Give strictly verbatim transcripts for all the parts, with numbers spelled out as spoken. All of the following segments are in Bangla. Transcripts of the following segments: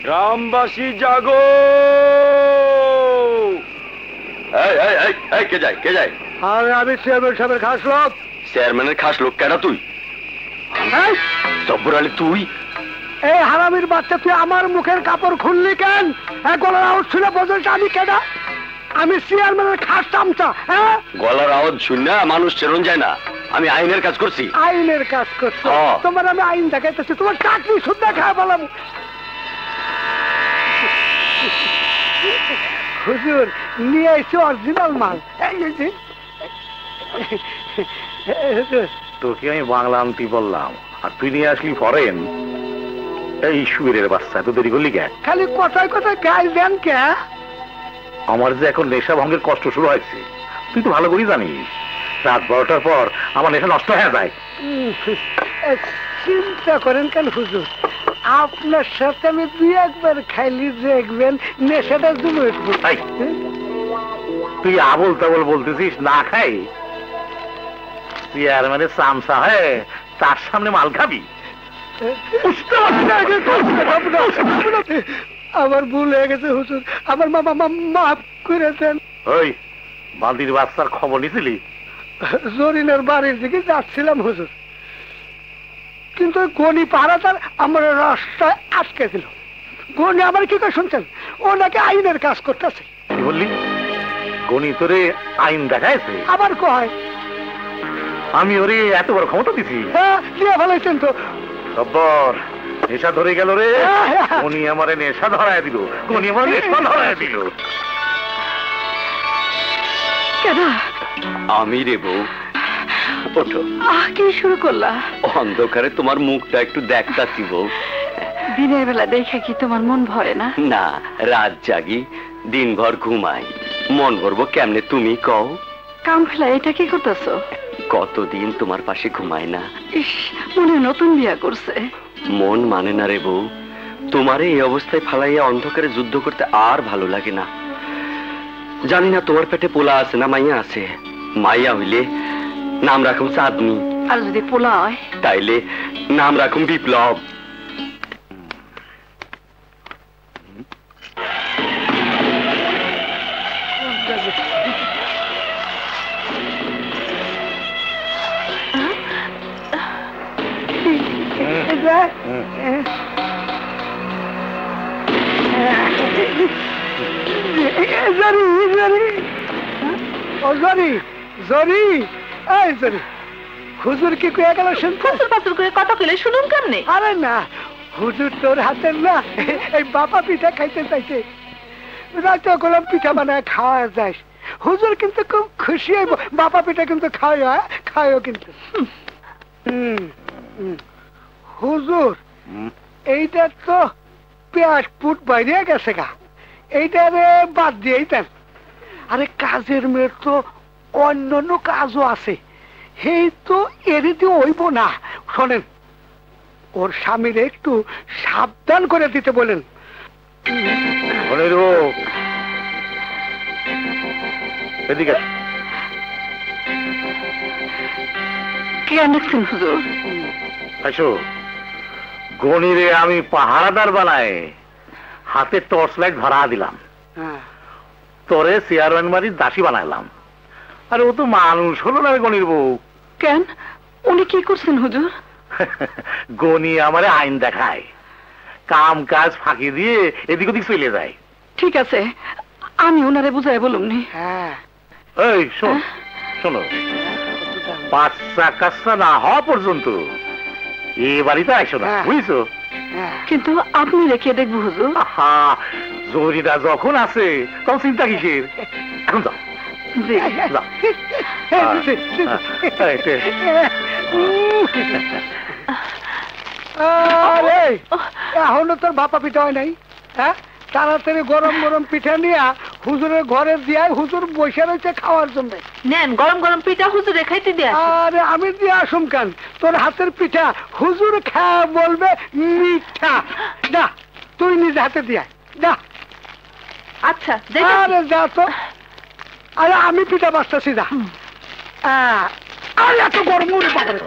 গ্রামবাসী জাগো! কে যায় কে যায়? আরে আমি চেয়ারম্যান সাহেবের খাস লোক। চেয়ারম্যানের খাস লোক কেডা তুই? জব্বর আলী তুই? এই হারামির বাচ্চা, তুই আমার মুখের কাপড় খুললি কেন? গলার আওয়াজ শুনে বোঝেন আমি কেডা? আমি চেয়ারম্যানের খাস চামচা। হ্যাঁ, গলার আওয়াজ শুনে মানুষ চেরন যায় না। আমি আইনের কাজ করছি। আইনের কাজ করছো? তোমার আমি আইন দেখাইতেছি, তোমার চাকরি শুদ্ধ খাওয়া বললাম। হুজুর নিয়ে এসে অরিজিনাল মাল। তোকে আমি বাংলা আনতে বললাম, আর তুই নিয়ে আসলি ফরেন। এই সুরের বাচ্চা, তো দেরি করলি কে? খালি কথায় কথায় গায়ে দেন কে? আমার যে এখন নেশা ভঙ্গের কষ্ট শুরু হয়েছে, তুই তো ভালো করেই জানিস। রাত বারোটার পর আমার নেশা নষ্ট হয়ে যায়। চিন্তা করেন কেন হুজুর, আপনার সাথে আমি দুই একবার খাইলি দেখবেন নেশাটা জমে উঠবো। তুই আবল তাবল বলতেছিস না খাই? চেয়ারম্যানের চামচা হয়ে তার সামনে মাল খাবি? আমার ভুল হয়ে গেছে হুজুর, আমার মামা মাফ করে দেন। ওই বান্দির বাচ্চার খবর নিছিলি? জরিনের বাড়ির দিকে যাচ্ছিলাম হুজুর, কিন্তু গনি পাহারাদার আমার রাস্তায় আটকে দিল। গনি আমার কি করে শুনছেন, ও নাকি আইনের কাজ করতেছে। কি বললি? গনি তোরে আইন দেখাইছে? আবার কয় আমি ওরে এত বড় ক্ষমতা দিছি? হ্যাঁ দিয়ে ফেলাইছেন তো। জব্বর, নেশা ধরে গেল রে। গনি আমারে নেশা ধরায় দিল, গনি আমার নেশা ধরায় দিল। আমি রে বউ, ওঠো। আহ, কি শুরু করলা? অন্ধকারে তোমার মুখটা একটু দেখতাছি বউ। দিনের বেলা দেখে কি তোমার মন ভরে না? না, রাত জাগি, দিনভর ঘুমাই, মন ভরবো কেমনে তুমি কও? কাম ফেলা এটা কি করতেছো? কতদিন তোমার পাশে ঘুমায় না। ইস, মনে নতুন বিয়া করছে। মন মানে না রে বউ, তোমারে এই অবস্থায় ফালাইয়া অন্ধকারে যুদ্ধ করতে আর ভালো লাগে না। জানি না তোমার পেটে পোলা আছে না মাইয়া আছে। মাইয়া হইলে নাম রাখুন চাঁদনি, আর যদি পোলা হয় তাইলে নাম রাখুন বিপ্লব। হুজুর কি কয়ে গেল কথা কইলে শুনুন কেমনে? আরে না, হুজুর তোর হাতের না এই বাবা পিঠা খাইতে চাইছে। রাতে গোলাম পিঠা বানায় খাওয়া যায়। হুজুর কিন্তু খুব খুশি হইব। বাবা পিঠা কিন্তু খাওয়া খাওয়া কিন্তু। হুজুর এইটা তো পেঁয়াজ পুট বাইরে গেছে গা, এইটারে বাদ দিয়েই দেন। আরে কাজের মেয়ের তো অন্যান্য কাজও আছে, এই তো এরই দিয়ে হইব না। শোনেন, ওর স্বামীর একটু সাবধান করে দিতে বলেন। এদিকে কেন দেখছেন হুজুর? আসো, গনিরে আমি পাহারাদার বানায় হাতে টর্চ লাইট ধরা দিলাম, তোরে চেয়ারম্যান বাড়ির দাসী বানাইলাম। আরে ও তো মানুষ হলো না গনির বউ। কেন, উনি কি করছেন হুজুর? গনি আমারে আইন দেখায়, কাম কাজ ফাঁকি দিয়ে এদিক ওদিক চলে যায়। ঠিক আছে, আমি ওনারে বুঝাই বলুন নি। এই শোন, শোনো, বাচ্চা কাচ্চা না হওয়া পর্যন্ত এ বাড়িতে আসো না, বুঝছো? কিন্তু আপনি রেখে দেখবো হুজুর। জরিটা যখন আছে তখন চিন্তা কিসের? এখন যাও। এখনো তোর বাপা পিঠা হয় নাই? হ্যাঁ, তাড়াতাড়ি গরম গরম পিঠা নিয়ে হুজুরের ঘরে দিয়ে হুজুর বসে রয়েছে খাওয়ার জন্য। নেন গরম গরম পিঠা হুজুরে খাইতে দিয়ে। আরে আমি দিয়ে আসুম কেন? তোর হাতের পিঠা হুজুর খাওয়া বলবে মিঠা। যা, তুই নিজে হাতে দিয়ে যা। আচ্ছা, আরে যা তো। আরে আমি পিঠা বাঁচতেছি, যা। আরে এত গরম উড়ে বাবারে।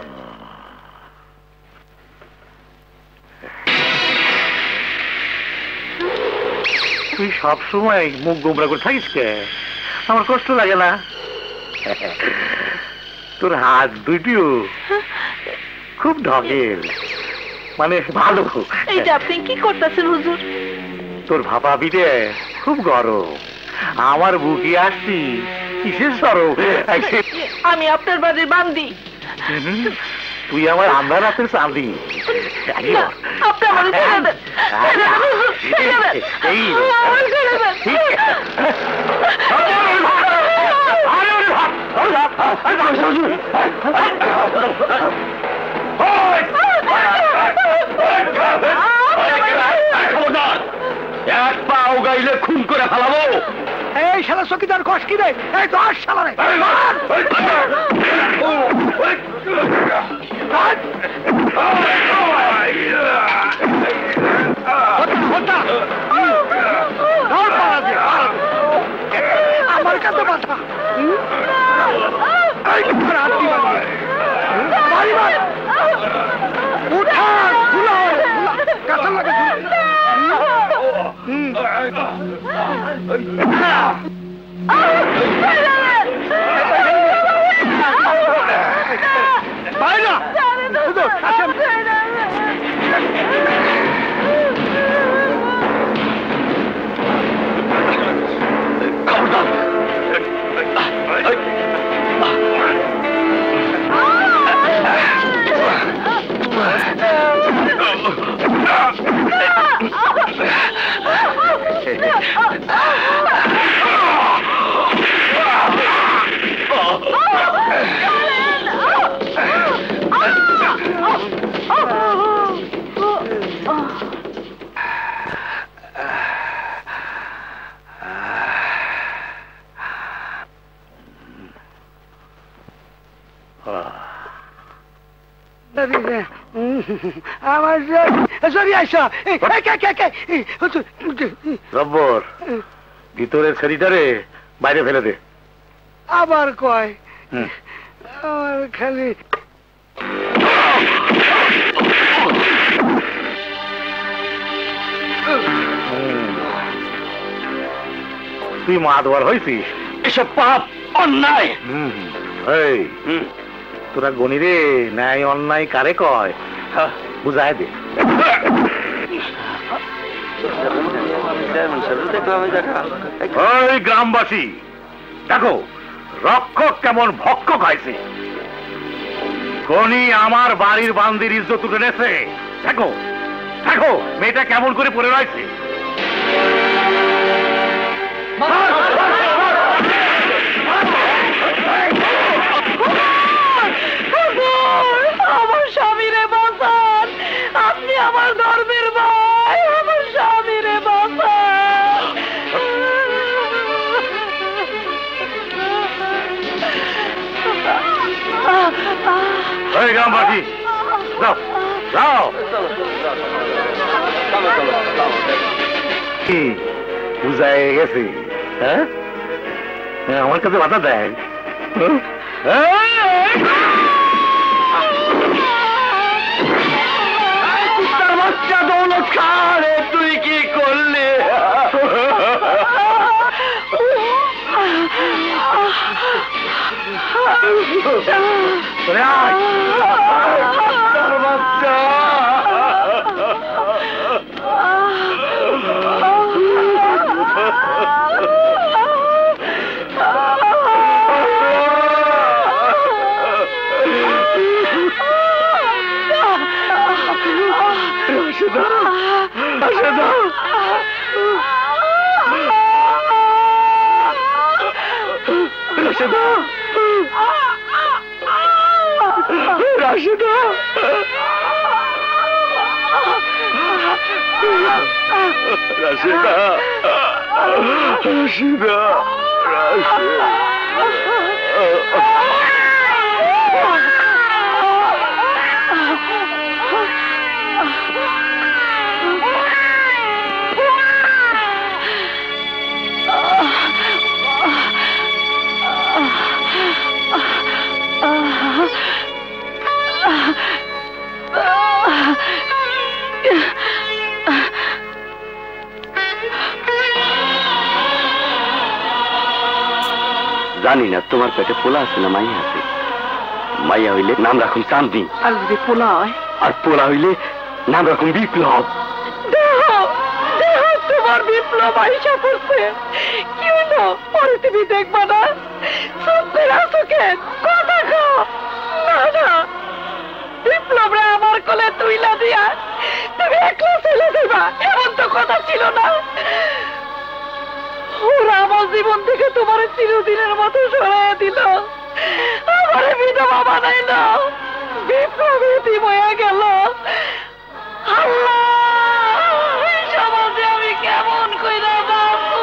তুই সব সময় মুখ গোমরা করে থাকিস কে? আমার কষ্ট লাগে না? তোর হাত দুটিও খুব ঢকেল, মানে ভালো। এইটা আপনি কি করতেছেন হুজুর? তোর ভাপা পিঠে খুব গরম, আমার বুকে আসছি কিসের সরব? আমি আপনার বাড়ির বান্দি। তুই আমার আন্ধার রাতের চাঁদি। আপনি আমার ছেড়ে দেন, ছেড়ে দেন, এই আমার ছেড়ে দেন। এক পাও গাইলে খুন করে ফেলাবো। এই শালা চকিদার কষ কি রে? এই দশ শালা রে! আমার কাছে বাধা। উঠা খোলা কাছে লাগে। বাইরা আমার সরি আইসা রব্বর ভিতরে ছেড়িটারে বাইরে ফেলে দে। আবার কয় আমার খালি তুই মাতবার হয়েছিস? এসব পাপ অন্যায়। এই তোরা গনি রে, ন্যায় অন্যায় কারে কয় বুঝায় দে। ওই গ্রামবাসী দেখো রক্ষক কেমন ভক্ষ খাইছে। গনি আমার বাড়ির বান্দির ইজ্জত উঠে নেছে। দেখো দেখো মেয়েটা কেমন করে পড়ে রয়েছে। আমার স্বামীরে বাঁচান, আপনি আমার ধর্মের ভাই, আমার স্বামীরে বাঁচান। ওই গ্রামবাসী যাও যাও। কি বুঝায় গেছে? হ্যাঁ আমার কাছে বাধা দেয়। বাচ্চা দৌলত খারে তুই কি করলি? বাচ্চা রাশেদা, রাশেদা, রাশেদা, রাশেদা, জানি না তোমার পেটে পোলা আছে না মাইয়া আছে। মাইয়া হইলে নাম রাখুন চাঁদনি, আর যদি পোলা হয়, আর পোলা হইলে নাম রাখুন বিপ্লব। তোমার বিপ্লব আইসা পড়ছে, কি হলো? পরে তুমি দেখবা না? সব করে আসো কেন? কথা খাও না। না, বিপ্লবরা আমার কোলে তুইলা দিয়া তুমি একলা চলে যাইবা, এমন তো কথা ছিল না। ওরা আমার জীবন থেকে তোমার চিরদিনের মতো সরাইয়া দিল, আমার বিধবা বানাইল, বিপ্লব এতিম হয়ে গেল। আল্লাহ, এই সমাজে আমি কেমন কইরা বাঁচবো?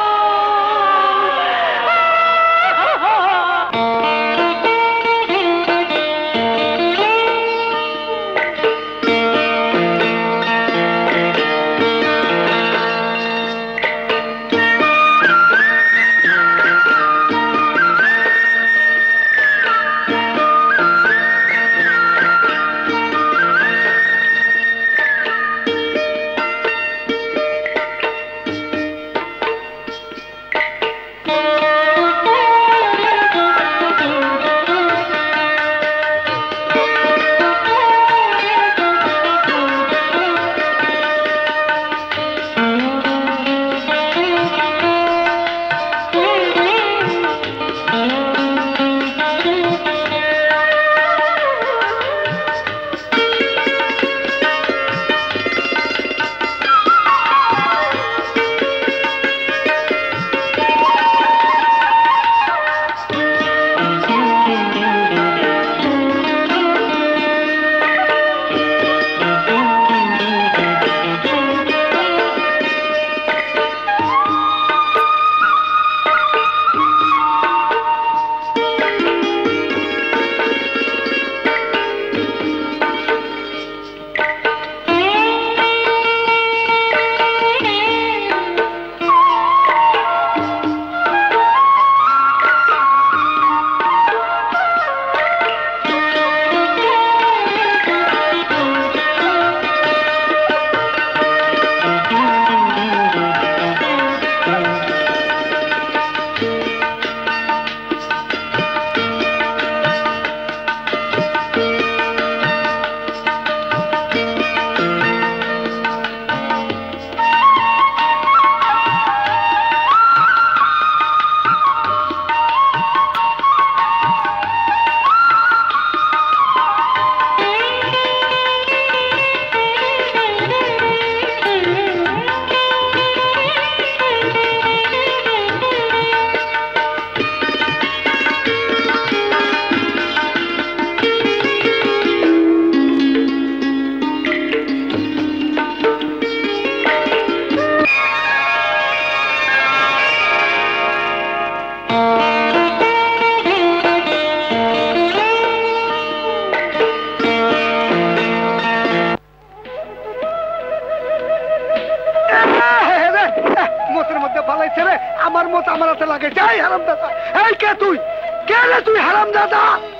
আমার মত আমার হাতে লাগে। যাই হারাম দাদা। এই কে তুই? কে রে তুই হারাম দাদা?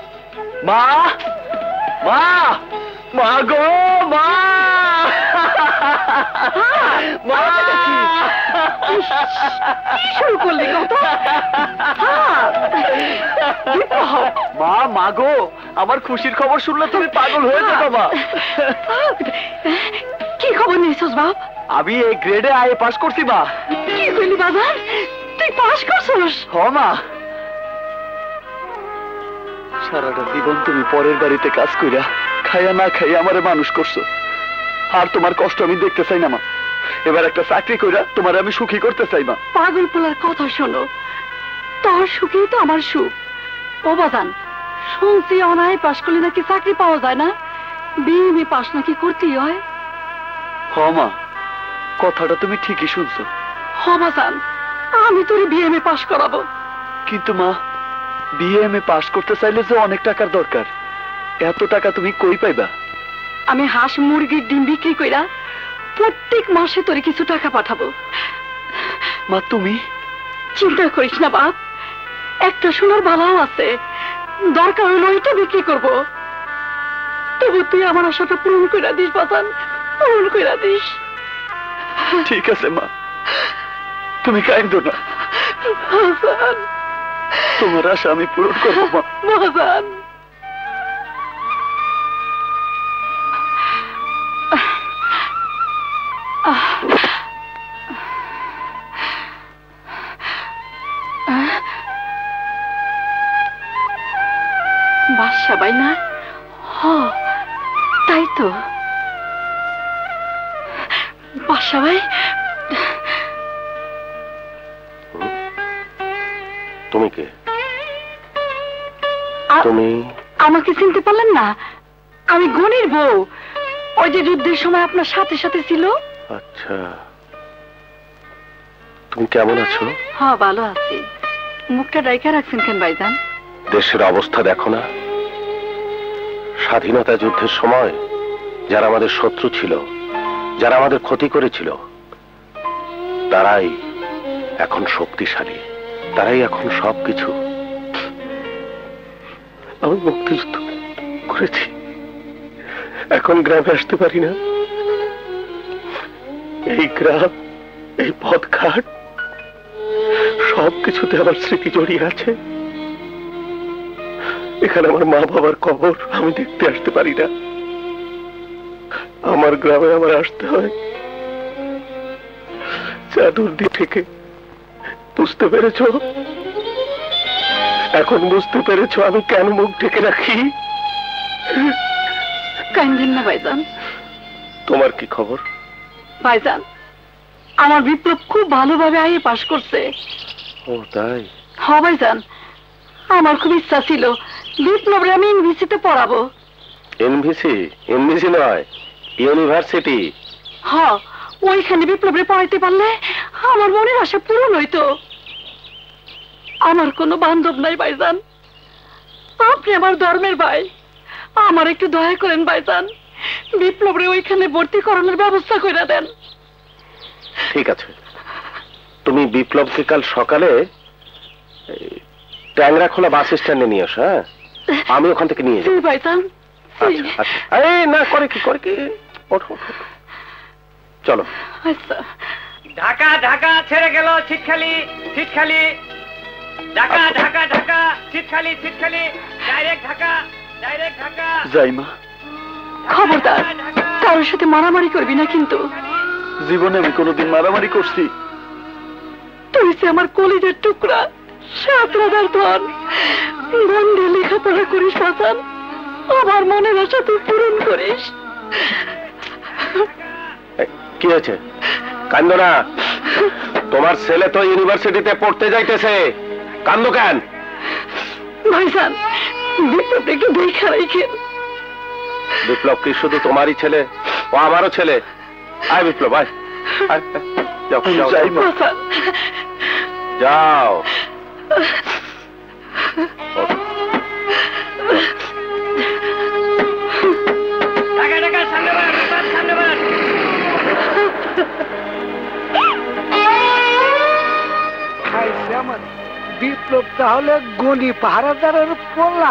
মা, মা, মা গো, মা, মা, কি শুরু করলি কথা? মা, মা গো, আমার খুশির খবর শুনলে তুমি পাগল হয়ে যাবে মা। কি খবর নিয়েছিস বাপ? আমি এই গ্রেডে আয়ে পাস করছি মা। কি কইলি বাবা? তুই পাস করছিস? হ মা। সারাটা জীবন তুমি পরের বাড়িতে কাজ কইরা খাইয়া না খাইয়া আমারে মানুষ করছো, আর তোমার কষ্ট আমি দেখতে চাই না মা। এবার একটা চাকরি কইরা তোমার আমি সুখী করতে চাই মা। পাগল পোলার কথা শোনো, তোর সুখেই তো আমার সুখ। ও বাজান, শুনছি অনায় পাশ করলে নাকি চাকরি পাওয়া যায় না, বিএমএ পাস নাকি করতেই হয়। হ মা, কথাটা তুমি ঠিকই শুনছো। হ বাজান, আমি তোর বিএমএ পাস করাবো। কিন্তু মা, বিএমএ পাস করতে চাইলে যে অনেক টাকার দরকার, এত টাকা তুমি কই পাইবা? আমি হাঁস মুরগির ডিম বিক্রি কইরা প্রত্যেক মাসে তোরে কিছু টাকা পাঠাবো। মা তুমি চিন্তা করিস না বাপ, একটা সোনার বালাও আছে, দরকার হলো এটা বিক্রি করবো। তবু তুই আমার আশাটা পূরণ কইরা দিস বাজান, পূরণ কইরা দিস। ঠিক আছে মা, তুমি কাঁদো না। হাসান, তোমার আশা আমি পূরণ করবো মা। মহাজান বাদশা ভাই না? হ তাই তো। বাদশা ভাই তুমি কে? তুমি আমাকে চিনতে পারলেন না? আমি গনির বউ, ওই যে যুদ্ধের সময় আপনার সাথে সাথে ছিল। আচ্ছা, তুমি কেমন আছো? হ্যাঁ ভালো আছি। মুখটা ডাইকা রাখছেন কেন ভাইজান? দেশের অবস্থা দেখো না। স্বাধীনতা যুদ্ধের সময় যারা আমাদের শত্রু ছিল, যারা আমাদের ক্ষতি করেছিল, তারাই এখন শক্তিশালী, তারাই এখন সবকিছু। আমি মুক্তিযুদ্ধ করেছি, এখন গ্রামে আসতে পারি না। এই গ্রাম, এই পথঘাট, সবকিছুতে আমার স্মৃতি জড়িয়ে আছে। এখানে আমার মা বাবার কবর আমি দেখতে আসতে পারি না। আমার গ্রামে আমার আসতে হয় চাদর দিয়ে থেকে। বুঝতে পেরেছ? এখন বুঝতে পেরেছ আমি কেন মুখ ঢেকে রাখি? কান্দেন না ভাইজান। তোমার কি খবর? ভাইজান আমার বিপ্লব খুব ভালোভাবে আইএ পাশ করছে। ও তাই? হ্যাঁ ভাইজান, আমার খুব ইচ্ছা ছিল বিপ্লবরে আমি ইউনিভার্সিটিতে পড়াবো। এনভিসি? এনভিসি নয়, ইউনিভার্সিটি। হ্যাঁ, ওইখানে বিপ্লবরে পড়াইতে পারলে আমার মনের আশা পূরণ হইতো। আমার কোনো বান্ধব নাই ভাইজান, আপনি আমার ধর্মের ভাই, আমার একটু দয়া করেন ভাইজান, বিপ্লবরে ওইখানে ভর্তি করানোর ব্যবস্থা করে দেন। ঠিক আছে, তুমি বিপ্লবকে কাল সকালে ট্যাংরা খোলা বাস স্ট্যান্ডে নিয়ে আসো। হ্যাঁ, আমি ওখান থেকে নিয়ে যাবো ভাইজান। আচ্ছা আচ্ছা, এই না করে কি করে কি, ওঠো চলো। আচ্ছা। ঢাকা ঢাকা ছেড়ে গেল ছিটখালি ছিটখালি, ঢাকা ঢাকা ঢাকা ছিটখালি ছিটখালি, ডাইরেক্ট ঢাকা ডাইরেক্ট ঢাকা। যাই মা। খবরদার কারোর সাথে মারামারি করবি না কিন্তু। জীবনে আমি কোনোদিন মারামারি করছি? তুই যে আমার কলিজার টুকরা, সাত রাজার ধন, মন দিয়ে লেখাপড়া করিস হাসান, আমার মনের আশা তুই পূরণ করিস। কি হয়েছে? কান্দো না, তোমার ছেলে তো ইউনিভার্সিটিতে পড়তে যাইতেছে, কান্দো কেন? ভাইজান বিপ্লব একটু দেখা রাখেন। বিপ্লব কি শুধু তোমারই ছেলে? ও আমারও ছেলে। আয় বিপ্লব, আয় আয়, যাও যাও যাই মা। হাসান যাও। ঢাকা ঢাকা সামনেবার সামনেবার। খাইছে আমার বিপ্লব তাহলে গনি পাহারাদারের পোলা।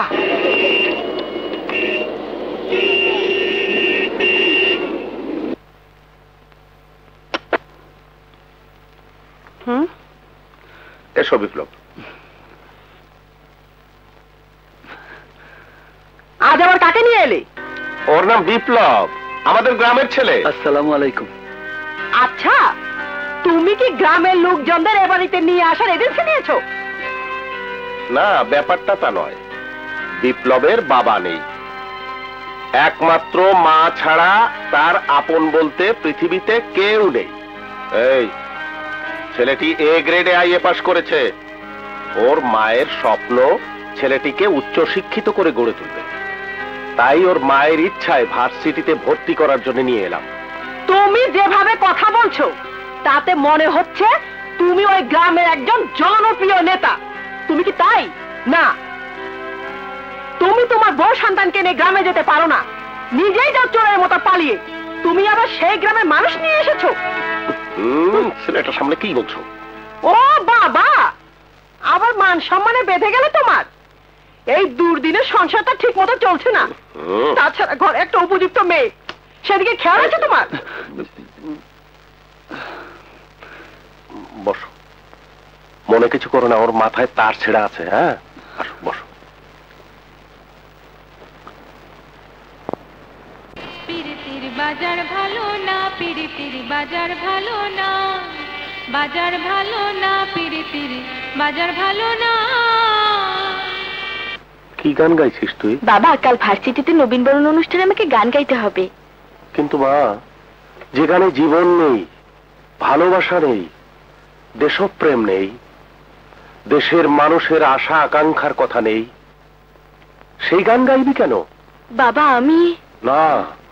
হুম, এসো বিপ্লব। আজ আবার কাকে নিয়ে এলি? ওর নাম বিপ্লব, আমাদের গ্রামের ছেলে। আসসালামু আলাইকুম। আচ্ছা, তুমি কি গ্রামের লোকজনদের এ বাড়িতে নিয়ে আসার এজেন্সি নিয়েছো? না, ব্যাপারটা তা নয়। বিপ্লবের বাবা নেই, একমাত্র মা ছাড়া তার আপন বলতে পৃথিবীতে কেউ নেই। এই ছেলেটি এ গ্রেডে আইএ পাস করেছে। ওর মায়ের স্বপ্ন ছেলেটিকে উচ্চ শিক্ষিত করে গড়ে তুলবে, তাই ওর মায়ের ইচ্ছায় ভার্সিটিতে ভর্তি করার জন্য নিয়ে এলাম। তুমি যেভাবে কথা বলছো তাতে মনে হচ্ছে তুমি ওই গ্রামের একজন জনপ্রিয় নেতা। তুমি কি তাই? না, তুমি তোমার বউ সন্তানকে নিয়ে গ্রামে যেতে পারো না, নিজেই যাও চোরের মতো পালিয়ে। তুমি আবার সেই গ্রামের মানুষ নিয়ে এসেছো। হুম, ছেলেটার সামনে কি বলছো? ও বাবা, আবার মান সম্মানে বেঁধে গেলে তোমার। এই দুর্দিনের সংসারটা ঠিক মতো চলছে না, তাছাড়া ঘরে একটা উপযুক্ত মেয়ে, সেদিকে খেয়াল আছে তোমার? বসো, মনে কিছু করো না, ওর মাথায় তার ছেঁড়া আছে। হ্যাঁ, আসো বসো। পিরিতির বাজার ভালো না, পিরিতির বাজার ভালো না, বাজার ভালো না, পিরিতির বাজার ভালো না। কি গান গাইছিস তুই? বাবা, কাল ভার্সিটিতে নবীন বরণ অনুষ্ঠানে আমাকে গান গাইতে হবে। কিন্তু মা, যেখানে জীবন নেই, ভালোবাসা নেই, দেশপ্রেম নেই, দেশের মানুষের আশা আকাঙ্ক্ষার কথা নেই, সেই গান গাইবি কেন? বাবা, আমি না,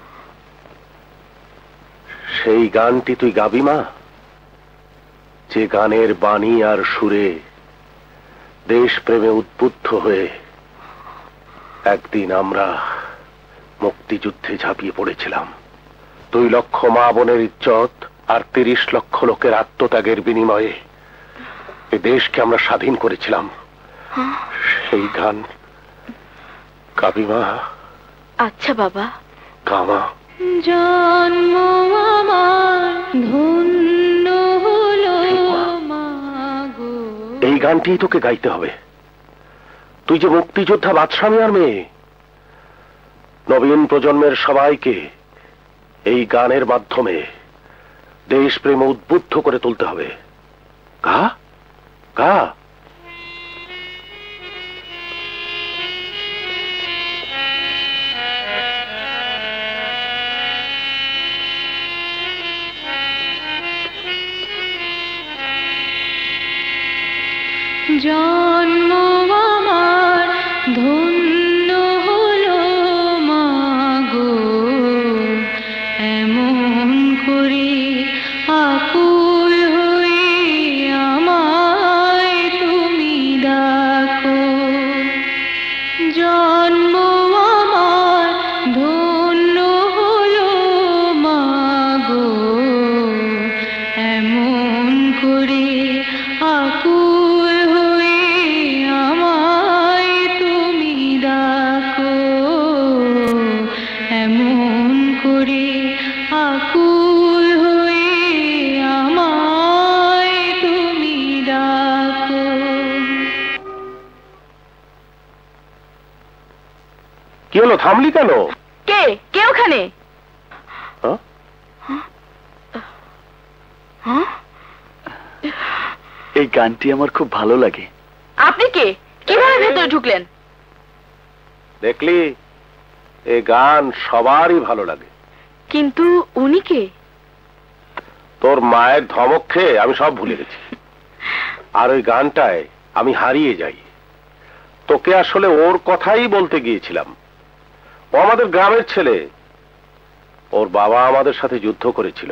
সেই গানটি তুই গাবি মা, যে গানের বাণী আর সুরে দেশপ্রেমে উদ্বুদ্ধ হয়ে একদিন আমরা মুক্তিযুদ্ধে ঝাঁপিয়ে পড়েছিলাম। দুই লক্ষ মা বোনের ইজ্জত আর তিরিশ লক্ষ লোকের আত্মত্যাগের বিনিময়ে এই দেশকে আমরা স্বাধীন করেছিলাম। সেই গান গাবি মা? আচ্ছা বাবা, গামা। জন্ম আমার ধন্য হলো মাগো। এই গানটি তোকে গাইতে হবে। তুই যে মুক্তিযোদ্ধা বাদশা মিয়ার মেয়ে, নবীন প্রজন্মের সবাইকে এই গানের মাধ্যমে দেশপ্রেমে উদ্বুদ্ধ করে তুলতে হবে। গা গা। জন্ম আমার ধন্য হলো মাগো, এমন করে আকুল হয়ে আমায় তুমি ডাকো। জন্ম আমার ধন্য হলো মাগো, এমন করে আকুল হয়ে আমায় তুমি ডাকো, এমন করে আকুল হয়ে আমায় তুমি ডাকো। কি হলো, থামলি কেন? কে কে ওখানে? হ্যাঁ? হ্যাঁ? এই গানটি আমার খুব ভালো লাগে। আপনি কে? কিভাবে ভেতরে ঢুকলেন? দেখলি, এই গান সবারই ভালো লাগে, কিন্তু উনি কে? তোর মায়ের ধমক খেয়ে আমি সব ভুলে গেছি। আর ওই গানটায় আমি হারিয়ে যাই। তোকে আসলে ওর কথাই বলতে গিয়েছিলাম। ও আমাদের গ্রামের ছেলে, ওর বাবা আমাদের সাথে যুদ্ধ করেছিল।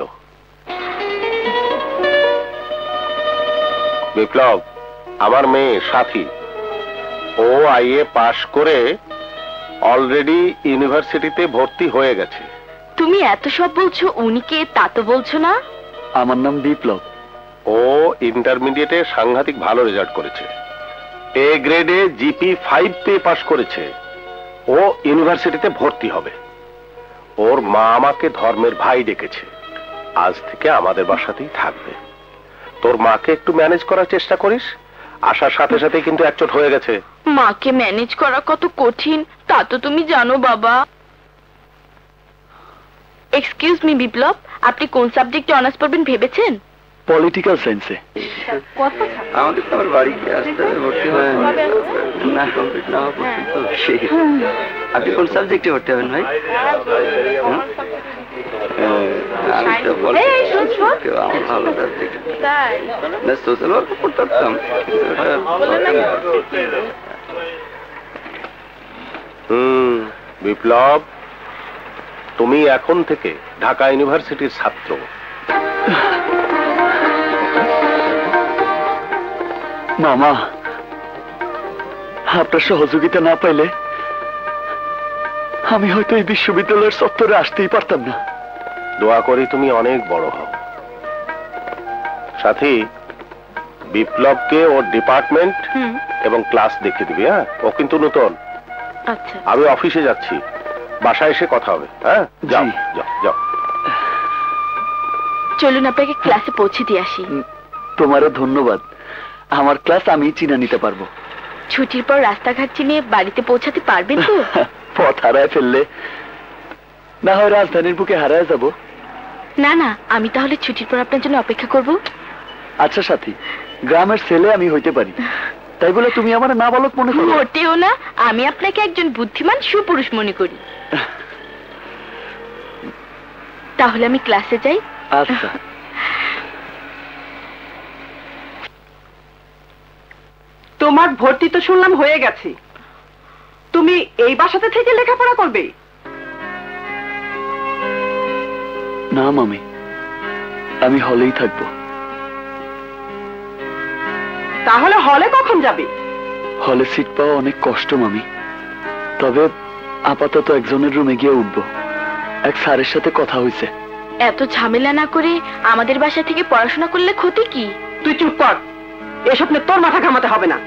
বিপ্লব আমার মেয়ে সাথী, ও আইএ পাশ করে অলরেডি ইউনিভার্সিটিতে ভর্তি হয়ে গেছে। তুমি এত সব বলছো, উনি কে তা তো বলছো না? আমার নাম বিপ্লব। ও ইন্টারমিডিয়েটে সাংঘাতিক ভালো রেজাল্ট করেছে, এ গ্রেডে জিপি ফাইভ পেয়ে পাশ করেছে। ও ইউনিভার্সিটিতে ভর্তি হবে। ওর মা আমাকে ধর্মের ভাই ডেকেছে, আজ থেকে আমাদের বাসাতেই থাকবে। তোর মাকে একটু ম্যানেজ করার চেষ্টা করিস। আসার সাথে সাথে কিন্তু একচোট হয়ে গেছে। মাকে ম্যানেজ করা কত কঠিন তা তো তুমি জানো বাবা। এক্সকিউজ মি বিপ্লব, আপনি কোন সাবজেক্টে অনার্স পড়বেন ভেবেছেন? পলিটিক্যাল সায়েন্সে। আমাদের তো আবার বাড়ি গিয়ে আসতে হবে, ভর্তি হয় না, কমপ্লিট না হওয়া পর্যন্ত। সেই আপনি কোন সাবজেক্টে ভর্তি হবেন ভাই? আমি তো আমার ভালো সাবজেক্ট না, সোশ্যাল ওয়ার্ক পড়তে পারতাম। হুম বিপ্লব, তুমি এখন থেকে ঢাকা ইউনিভার্সিটির ছাত্র। মামা, আপনার সহযোগিতা না পাইলে আমি হয়তো এই বিশ্ববিদ্যালয়ের চত্বরে আসতেই পারতাম না। দোয়া করি তুমি অনেক বড় হও। সাথী, বিপ্লবকে ওর ডিপার্টমেন্ট এবং ক্লাস দেখে দিবি। হ্যাঁ, ও কিন্তু নতুন। আচ্ছা, আমি অফিসে যাচ্ছি, বাসায় এসে কথা হবে। হ্যাঁ, যাও যাও যাও। চলুন আপনাকে ক্লাসে পৌঁছে দিয়ে আসি। তোমারও ধন্যবাদ। আমার ক্লাস আমি চিনা নিতে পারবো। ছুটির পর রাস্তাঘাট চিনে বাড়িতে পৌঁছাতে পারবেন তো? পথ হারায় ফেললে না হয় রাজধানীর বুকে হারায় যাব। না না, আমি তাহলে ছুটির পর আপনার জন্য অপেক্ষা করব। আচ্ছা সাথী, গ্রামের ছেলে আমি হইতে পারি, তাই বলে তুমি আমার না বালক মনে করো? মোটেও না, আমি আপনাকে একজন বুদ্ধিমান সুপুরুষ মনে করি। তাহলে আমি ক্লাসে যাই। আচ্ছা। তোমার ভর্তি তো শুনলাম হয়ে গেছে, তুমি এই বাসাতে থেকে লেখাপড়া করবে? না মামি, আমি হলেই থাকবো। তাহলে হলে কখন যাবে? হলে সিট পাওয়া অনেক কষ্ট মামি, তবে আপাতত একজনের রুমে গিয়ে উঠবো। এক স্যারের সাথে কথা হয়েছে। এত ঝামেলা না করে আমাদের বাসা থেকে পড়াশোনা করলে ক্ষতি কি? তুই চুপ কর, এসব নিয়ে তোর মাথা ঘামাতে হবে না।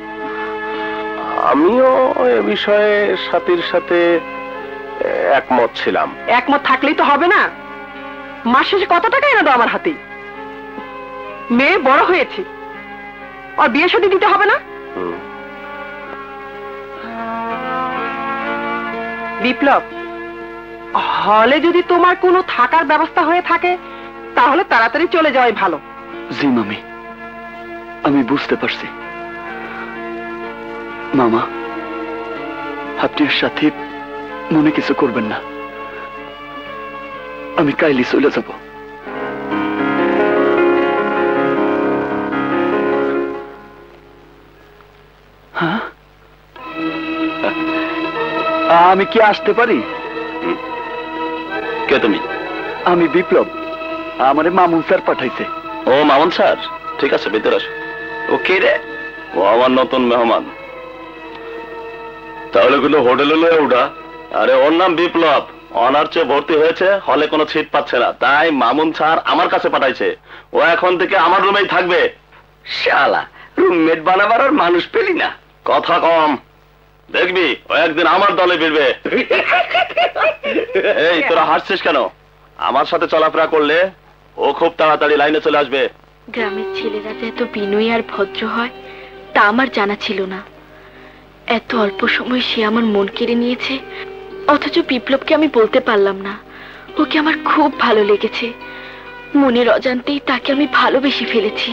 আমিও এ বিষয়ে সাথীর সাথে একমত ছিলাম। একমত থাকলেই তো হবে না, মাস শেষে কত টাকা এনে দাও আমার হাতে। মেয়ে বড় হয়েছে, আর বিয়ে শাদী দিতে হবে না? বিপ্লব, হলে যদি তোমার কোনো থাকার ব্যবস্থা হয়ে থাকে তাহলে তাড়াতাড়ি চলে যাওয়াই ভালো। জি মামি, আমি বুঝতে পারছি। মামা, আপনি সাথে মনে কিছু করবেন না, আমি কাইলি চলে যাব। হ্যাঁ, আমি কি আসতে পারি? কে তুমি? আমি বিপ্লব, আমারে মামুন স্যার পাঠাইছে। ও মামুন স্যার, ঠিক আছে ভিতরে আসো। ও কে রে? ও আমার নতুন মেহমান। তাহলে কোনো হোটেলে লয়ে উঠা? আরে ওর নাম বিপ্লব, অনার চেয়ে ভর্তি হয়েছে, হলে কোনো সিট পাচ্ছে না, তাই মামুন স্যার আমার কাছে পাঠাইছে। ও এখন থেকে আমার রুমেই থাকবে। শালা, রুমমেট বানাবার আর মানুষ পেলি না। কথা কম, দেখবি ও একদিন আমার দলে ফিরবে। এই তোরা হাসছিস কেন? আমার সাথে চলাফেরা করলে ও খুব তাড়াতাড়ি লাইনে চলে আসবে। গ্রামের ছেলেরা যে এত বিনয়ী আর ভদ্র হয় তা আমার জানা ছিল না। এত অল্প সময় সে আমার মন কেড়ে নিয়েছে, অথচ বিপ্লবকে আমি বলতে পারলাম না ওকে আমার খুব ভালো লেগেছে। মনের অজান্তেই তাকে আমি ভালোবেসে ফেলেছি।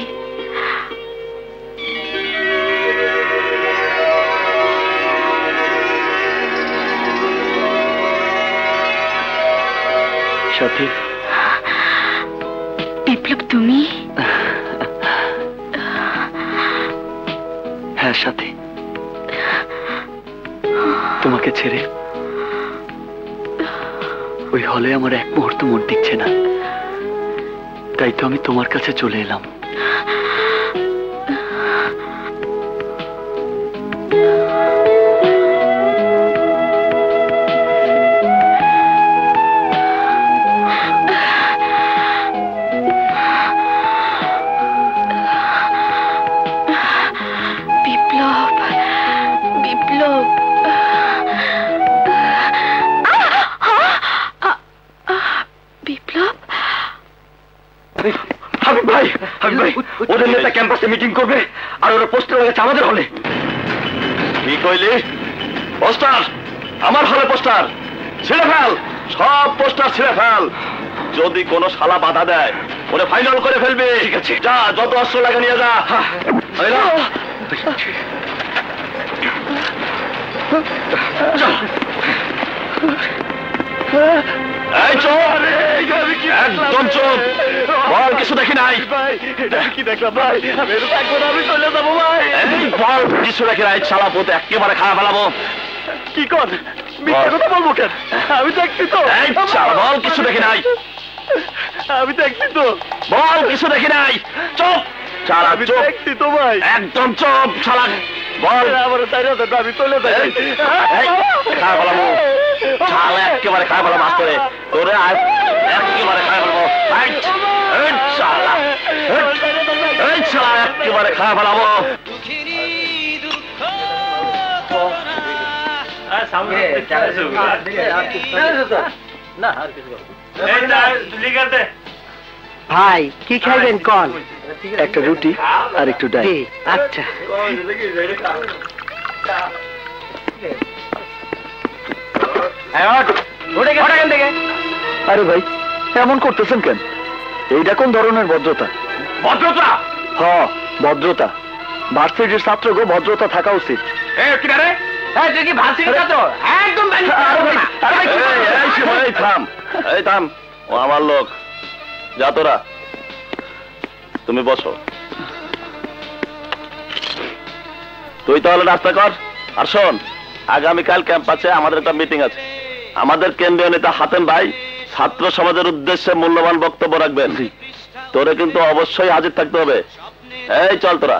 সাথী, বিপ্লব তুমি? হ্যাঁ সাথী, তোমাকে ছেড়ে ওই হলে আমার এক মুহূর্ত মন টিকছে না, তাই তো আমি তোমার কাছে চলে এলাম। বিপ্লব, বিপ্লব, বিপ্লব। হাবিব ভাই, হাবিব ভাই, ওদের নেতা ক্যাম্পাসে মিটিং করবে আর ওরা পোস্টার লাগাচ্ছে আমাদের হলে। কি কইলি? পোস্টার? আমার হলে পোস্টার ছিঁড়ে ফেল, সব পোস্টার ছিঁড়ে ফেল। যদি কোনো শালা বাধা দেয় ওরে ফাইনাল করে ফেলবে। ঠিক আছে, যা, যত অস্ত্র লাগে নিয়ে যা। এই চোপ, একদম চোপ, বল কিছু দেখি নাই। কি দেখলাম ভাই? আমি চলে যাবো ভাই। বল কিছু দেখি নাই, শালা পোত একেবারে খারাপ ফেলাবো। কি কর? মিথ্যা কথা বলবো কেন? আমি দেখছি তো। বল কিছু দেখি নাই। আমি দেখছি তো। বল কিছু দেখি নাই। চুপ শালা, আমি দেখছি তো ভাই। একদম চুপ শালা, বল। আমার আমি চলে যাই। খারাপ ফেলাবো শালা, একেবারে খারাপ ফেলাম মাস্টারে তোরে, একেবারে খারাপ ফেলাবো। শালা এই শালা একেবারে খারাপ ফেলাবো। ভাই কি খাইবেন কোন? একটা রুটি আর একটু ডাল। আচ্ছা আরে ভাই এমন করতেছেন কেন? এইটা কোন ধরনের ভদ্রতা? ভদ্রতা? হ্যাঁ ভদ্রতা। ভার্সিটির ছাত্র গো, ভদ্রতা থাকা উচিত। থাম এই থাম, ও আমার লোক। যা তোরা, তুমি বসো। তুই তাহলে নাস্তা কর। আর শোন, আগামীকাল ক্যাম্পাসে আমাদের একটা মিটিং আছে। আমাদের কেন্দ্রীয় নেতা হাতেম ভাই ছাত্র সমাজের উদ্দেশ্যে মূল্যবান বক্তব্য রাখবেন। তোরে কিন্তু অবশ্যই হাজির থাকতে হবে। এই চল তোরা।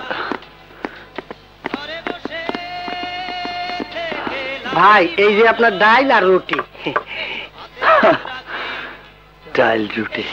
ভাই এই যে আপনার ডাল আর রুটি। ডাল রুটি।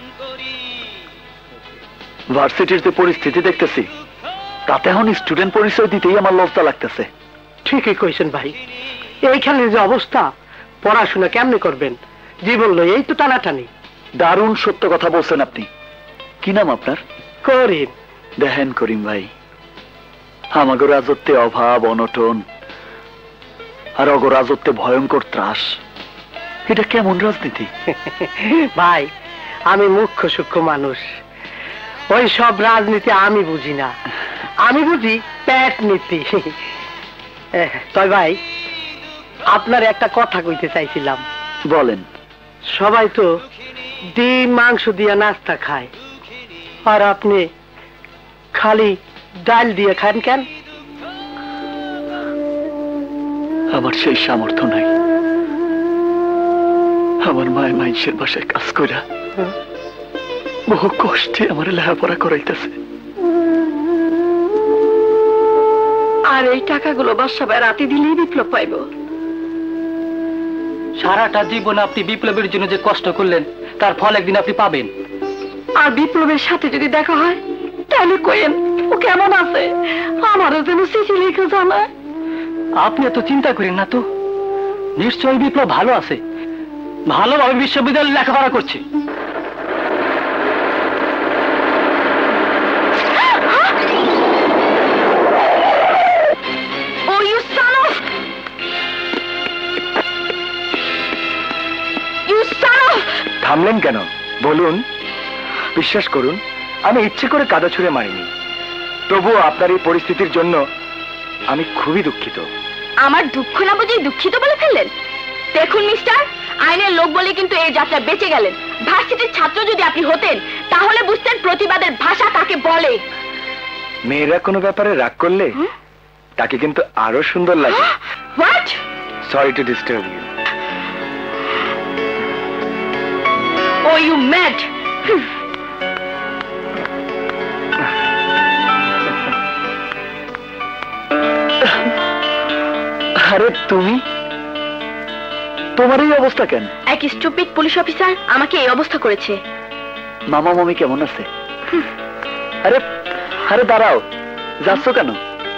ভার্সিটির যে পরিস্থিতি দেখতেছি, তাতে এখন স্টুডেন্ট পরিচয় দিতেই আমার লজ্জা লাগতেছে। ঠিকই কইছেন ভাই, এইখানে যে অবস্থা, পড়াশোনা কেমনে করবেন? জীবন লই এই তো টানাটানি। দারুণ সত্য কথা বলছেন আপনি। কি নাম আপনার? করিম। দেখেন করিম ভাই, আমাগো রাজত্বে অভাব অনটন, আর অগো রাজত্বে ভয়ঙ্কর ত্রাস। এটা কেমন রাজনীতি? ভাই আমি মুখ্য সূক্ষ্ম মানুষ, ওই সব রাজনীতি আমি বুঝি না। আমি বুঝি পেট নীতি। তই ভাই আপনার একটা কথা কইতে চাইছিলাম। বলেন। সবাই তো ডিম মাংস দিয়া নাস্তা খায়, আর আপনি খালি ডাল দিয়ে খান কেন? আমার সেই সামর্থ্য নাই। আমার মায়ের মাইনসের বাসায় কাজ কইরা বহু কষ্টে আমার লেখাপড়া করাইতেছে। আর এই টাকাগুলো বাসা রাতে দিলেই বিপ্লব পাইব। সারাটা জীবন আপনি বিপ্লবের জন্য যে কষ্ট করলেন, তার ফল একদিন আপনি পাবেন। আর বিপ্লবের সাথে যদি দেখা হয় তাহলে কইেন ও কেমন আছে, আমারও যেন চিঠি লিখে জানায়। আপনি এত চিন্তা করেন না তো, নিশ্চয়ই বিপ্লব ভালো আছে, ভালোভাবে বিশ্ববিদ্যালয়ে লেখাপড়া করছে। থামলেন কেন বলুন? বিশ্বাস করুন, আমি ইচ্ছে করে কাদা ছুঁড়ে মারিনি। তবুও আপনার এই পরিস্থিতির জন্য আমি খুবই দুঃখিত। আমার দুঃখ না বুঝে দুঃখিত বলে ফেললেন? দেখুন মিস্টার, আইনের লোক বলে কিন্তু এই যাত্রা বেঁচে গেলেন। ভার্সিটির ছাত্র যদি আপনি হতেন তাহলে বুঝতেন প্রতিবাদের ভাষা কাকে বলে। মেয়েরা কোনো ব্যাপারে রাগ করলে তাকে কিন্তু আরো সুন্দর লাগে। What? Sorry to disturb you. Oh, you mad! আরে তুমি, তোমার এই অবস্থা কেন? এক স্টুপিড পুলিশ অফিসার আমাকে এই অবস্থা করেছে। মামা মামি কেমন আছে? আরে আরে দাঁড়াও, যাচ্ছ কেন?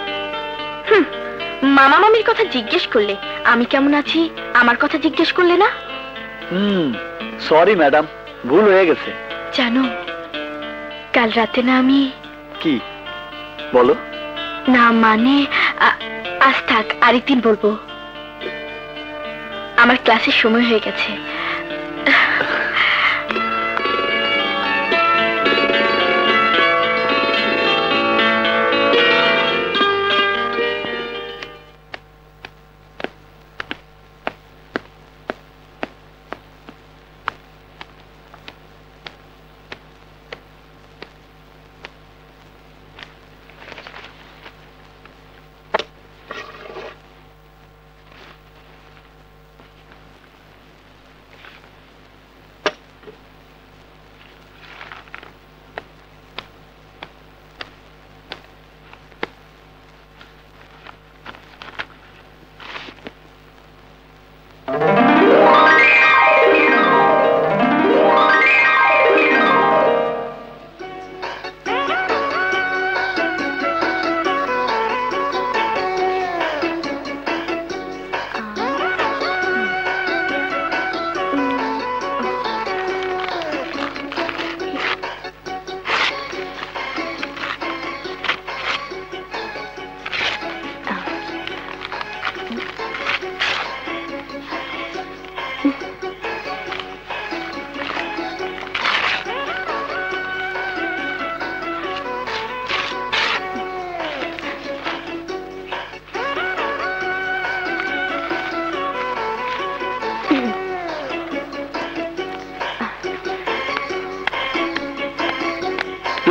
মামা মামির কথা জিজ্ঞেস করলে আমি কেমন আছি আমার কথা জিজ্ঞেস করলে না? হুম, সরি ম্যাডাম, ভুল হয়ে গেছে। জানো, কাল রাতে না আমি... কি বলো? না মানে আজ থাক, আরেকদিন বলবো। আমার ক্লাসের সময় হয়ে গেছে।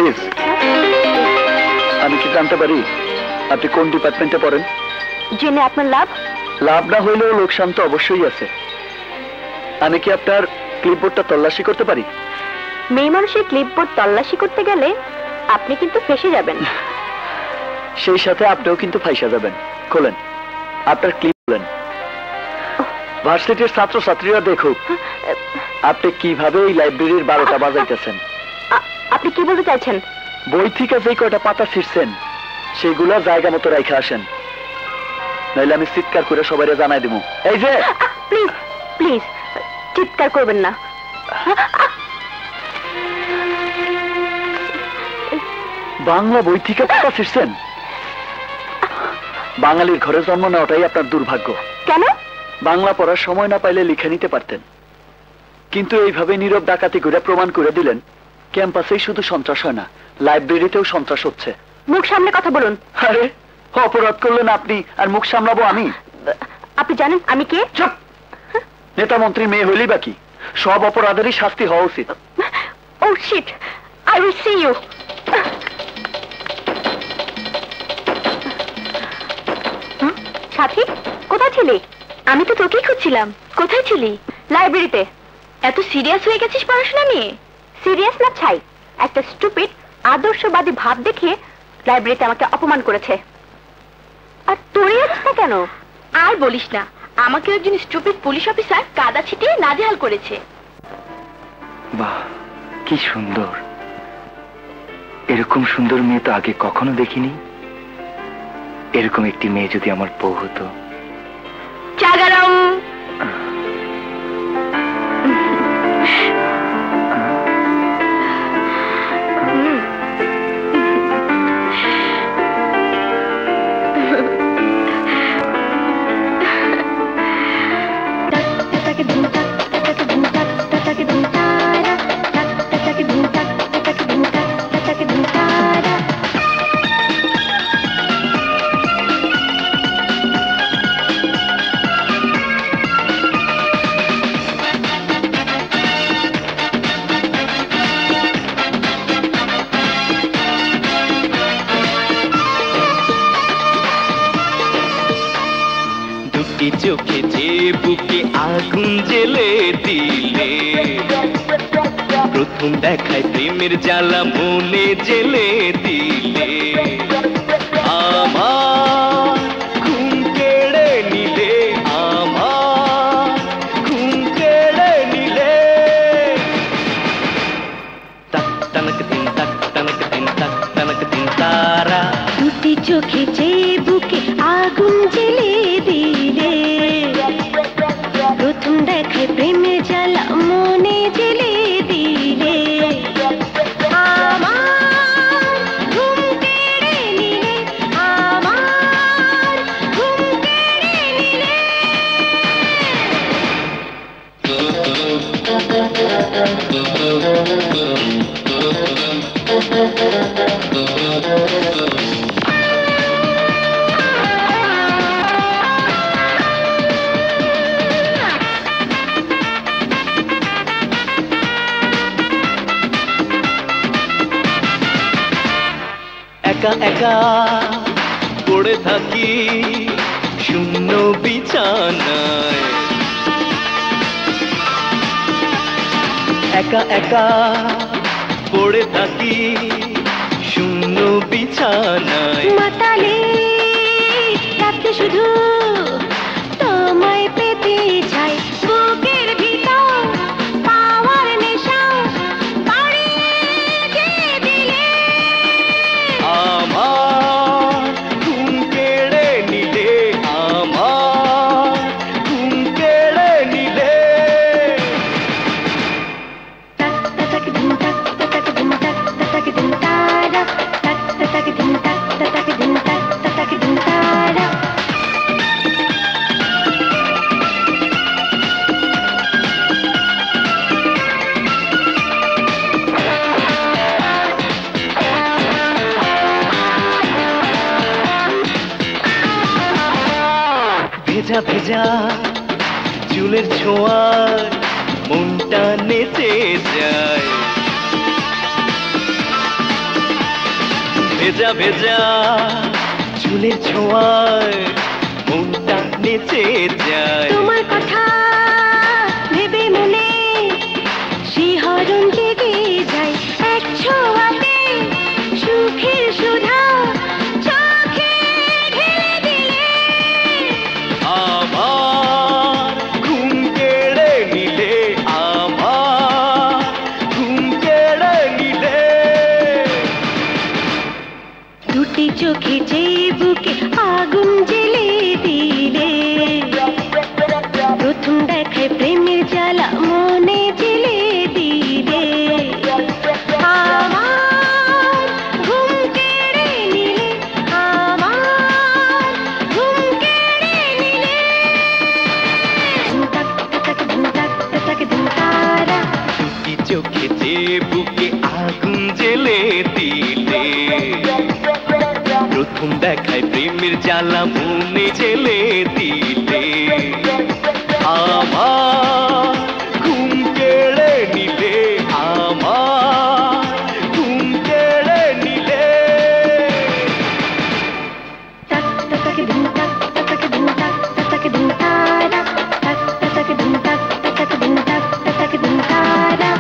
প্লিজ, আমি কি জানতে পারি আপনি কোন ডিপার্টমেন্টে পড়েন? জেনে আপনার লাভ? লাভ না হইলেও লোকসান তো অবশ্যই আছে। আমি কি আপনার ক্লিপবোর্ডটা তল্লাশি করতে পারি? মেয়ে মানুষের ক্লিপবোর্ড তল্লাশি করতে গেলে আপনি কিন্তু ফেসে যাবেন। সেই সাথে আপনিও কিন্তু ফাইসা যাবেন। খোলেন আপনার ক্লিপ, খোলেন। ভার্সিটির ছাত্র ছাত্রীরা দেখুক আপনি কিভাবে এই লাইব্রেরির বারোটা বাজাইতেছেন। আপনি কি বলতে চাইছেন? বই থেকে যে কয়টা পাতা ছিঁড়ছেন সেগুলো জায়গা মতো রাইখা আসেন, নাইলে আমি চিৎকার করে সবাই জানাই দেবো। এই যে প্লিজ প্লিজ চিৎকার করবেন না। বাংলা বই থেকে পাতা ছিঁড়ছেন? বাঙালির ঘরে জন্ম নেওয়াটাই আপনার দুর্ভাগ্য। কেন? বাংলা পড়ার সময় না পাইলে লিখে নিতে পারতেন, কিন্তু এইভাবে নীরব ডাকাতি করে প্রমাণ করে দিলেন ক্যাম্পাসেই শুধু সন্ত্রাস হয় না, লাইব্রেরিতেও সন্ত্রাস হচ্ছে। মুখ সামনে কথা বলুন। আরে অপরাধ করলেন আপনি আর মুখ সামলাবো আমি? আপনি জানেন আমি কে? চুপ! নেতা মন্ত্রীর মেয়ে হইলেই বাকি, সব অপরাধেরই শাস্তি হওয়া উচিত। Oh shit, I will see you. Sathi, কোথায় ছিলি? আমি তো তোকেই খুঁজছিলাম। কোথায় ছিলি? লাইব্রেরিতে। এত সিরিয়াস হয়ে গেছিস পড়াশোনা নিয়ে? সিরিয়াস না ছাই, একটা স্টুপিড আদর্শবাদী ভাব দেখিয়ে লাইব্রেরিতে আমাকে অপমান করেছে। আর তোরই অবস্থা কেন? আর বলিস না, আমাকে একজন স্টুপিড পুলিশ অফিসার কাদা ছিটিয়ে নাজেহাল করেছে। বাহ, কি সুন্দর! এরকম সুন্দর মেয়ে তো আগে কখনো দেখিনি। এরকম একটি মেয়ে যদি আমার বউ হতো। জাগারাম। চোখে যে বুকে আগুন জ্বেলে দিলে, প্রথম দেখায় প্রেমের জ্বালা মনে জ্বেলে দিলে, আমার ঘুম কেড়ে নিলে, আমার ঘুম কেড়ে নিলে। তাক তানক দিন তাক তানক দিন তাক তানক দিন তারা। দুটি চোখে যে বুকে আগুন জ্বেলে দিলে, প্রথম দেখায় প্রেমে জ্বালা মনে জ্বেলে দিলে, আমার ঘুম কেড়ে নিলে, আমার ঘুম কেড়ে নিলে। একা একা পড়ে থাকি শূন্য বিছানায়, একা একা পড়ে থাকি শূন্য বিছানায়। মাতালে রাতে শুধু তোমায় পেতে চাই, বুকের ভিতর পাওয়ার নেশা বাড়িয়ে দিলে। আমার ঘুম কেড়ে নিলে, আমার ঘুম কেড়ে নিলে। তাক তাক দিন তাক তাক দিন তাক তাক দিন তারা, তাক তাক দিন তাক তাক দিন তাক তাক দিন তারা। ভেজা ভেজা চুলের ছোঁয়ায় মনটা নেচে যায়, ভেজা ভেজা চুলের ছোঁয়ায় মনটা নেচে যায়। তোমার কথা ভেবে মনে শিহরণ জেগে যায়, এক ছোঁয়াতে সুখের সুধা চোখে ঢেলে দিলে। আমার ঘুম কেড়ে নিলে, আমার ঘুম কেড়ে নিলে। দুটি চোখে যে বুকে আগুন জ্বেলে দিলে, প্রথম দেখায় প্রেমের জ্বালা মনে জ্বেলে দিলে। আমার ঘুম কেড়ে নিলে, আমার ঘুম কেড়ে নিলে। ধুমতাক তাক ধুমতাক তাক ধুমতারা। দুটি চোখে যে বুকে আগুন জ্বেলে দিলে, প্রথম দেখায় প্রেমের জ্বালা মনে জ্বেলে দিলে। আমার ঘুম কেড়ে নিলে, আমার ঘুম কেড়ে নিলে। তাক তাক ধুমতাক তাক ধুমতাক তাক ধুমতারা। তাক তাক ধুমতাক তাক ধুমতাক তাক ধুমতারা।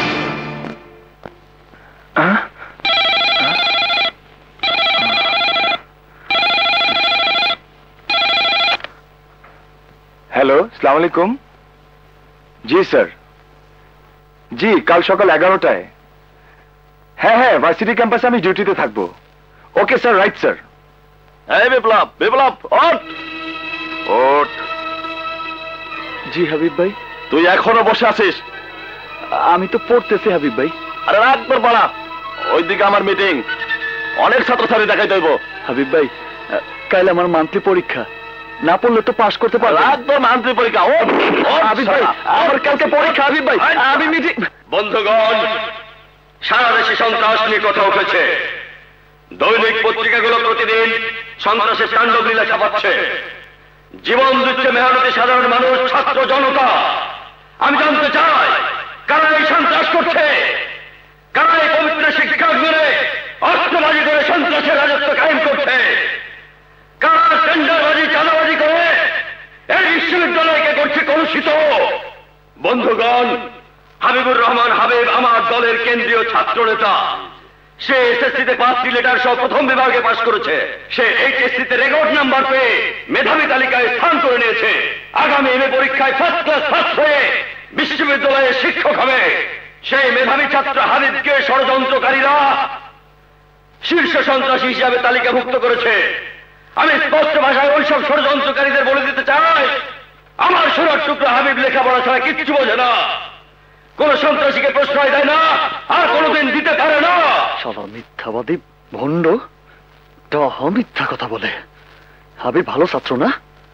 হ্যালো, আসসালামু আলাইকুম। জি স্যার, জি কাল সকাল এগারোটায়। হ্যাঁ হ্যাঁ, ভার্সিটি ক্যাম্পাসে আমি ডিউটিতে থাকবো। Okay sir, right sir. এই বিপ্লব, বিপ্লব ওঠ ওঠ। জি হাবিব ভাই। তুই এখনো বসে আছিস? আমি তো পড়তেছি হাবিব ভাই। আরে রাত তোর পাড়া, ওইদিকে আমার মিটিং, অনেক ছাত্রছাত্রী দেখাই দেবো। হাবিব ভাই, কাল আমার মান্থলি পরীক্ষা, না পড়লে তো পাশ করতে পারবো। রাত তোর মান্থলি পরীক্ষা। ও হাবিব ভাই, আমার কালকে পরীক্ষা। হাবিব ভাই, আমি মিটিং। বন্ধুগণ, সারা দেশে সন্ত্রাস নিয়ে কথা উঠেছে। দৈনিক পত্রিকাগুলো প্রতিদিন সন্ত্রাসের তাণ্ডব লীলা ছাপাচ্ছে। জীবন দিচ্ছে মেহনতি সাধারণ মানুষ, ছাত্র জনতা। আমি জানতে চাই, কারা এই সন্ত্রাস করছে? কারা এই পবিত্র শিক্ষাঙ্গনে অস্ত্রবাজি করে সন্ত্রাসের রাজত্ব কায়েম করছে? কারা টেন্ডারবাজি, চাঁদাবাজি করে এই বিশ্ববিদ্যালয়কে করছে কলুষিত? বন্ধুগণ, হাবিবুর রহমান হাবিব আমার দলের কেন্দ্রীয় ছাত্র নেতা। সে এসএসসিতে পাঁচটি লেটার সহ প্রথম বিভাগে পাশ করেছে। সে এইচএসসিতে রেকর্ড নাম্বার পেয়ে মেধাবী তালিকায় স্থান করে নিয়েছে। আগামী এমএ পরীক্ষায় ফার্স্ট ক্লাস ফার্স্ট হয়ে বিশ্ববিদ্যালয়ের শিক্ষক হবে। সেই মেধাবী ছাত্র হাবিবকে ষড়যন্ত্রকারীরা শীর্ষ সন্ত্রাসী হিসাবে তালিকাভুক্ত করেছে। আমি স্পষ্ট ভাষায় ওইসব ষড়যন্ত্রকারীদের বলে দিতে চাই, আমার সোনার টুকরা হাবিব লেখাপড়া ছাড়া কিচ্ছু বোঝে না, কোন সন্ত্রাসীকে প্রশ্রয় দেয় না, আর কোনোদিন দিতে পারে না। শালা মিথ্যাবাদী ভণ্ড, দহ মিথ্যা কথা বলে। হাবিব ভালো ছাত্র না?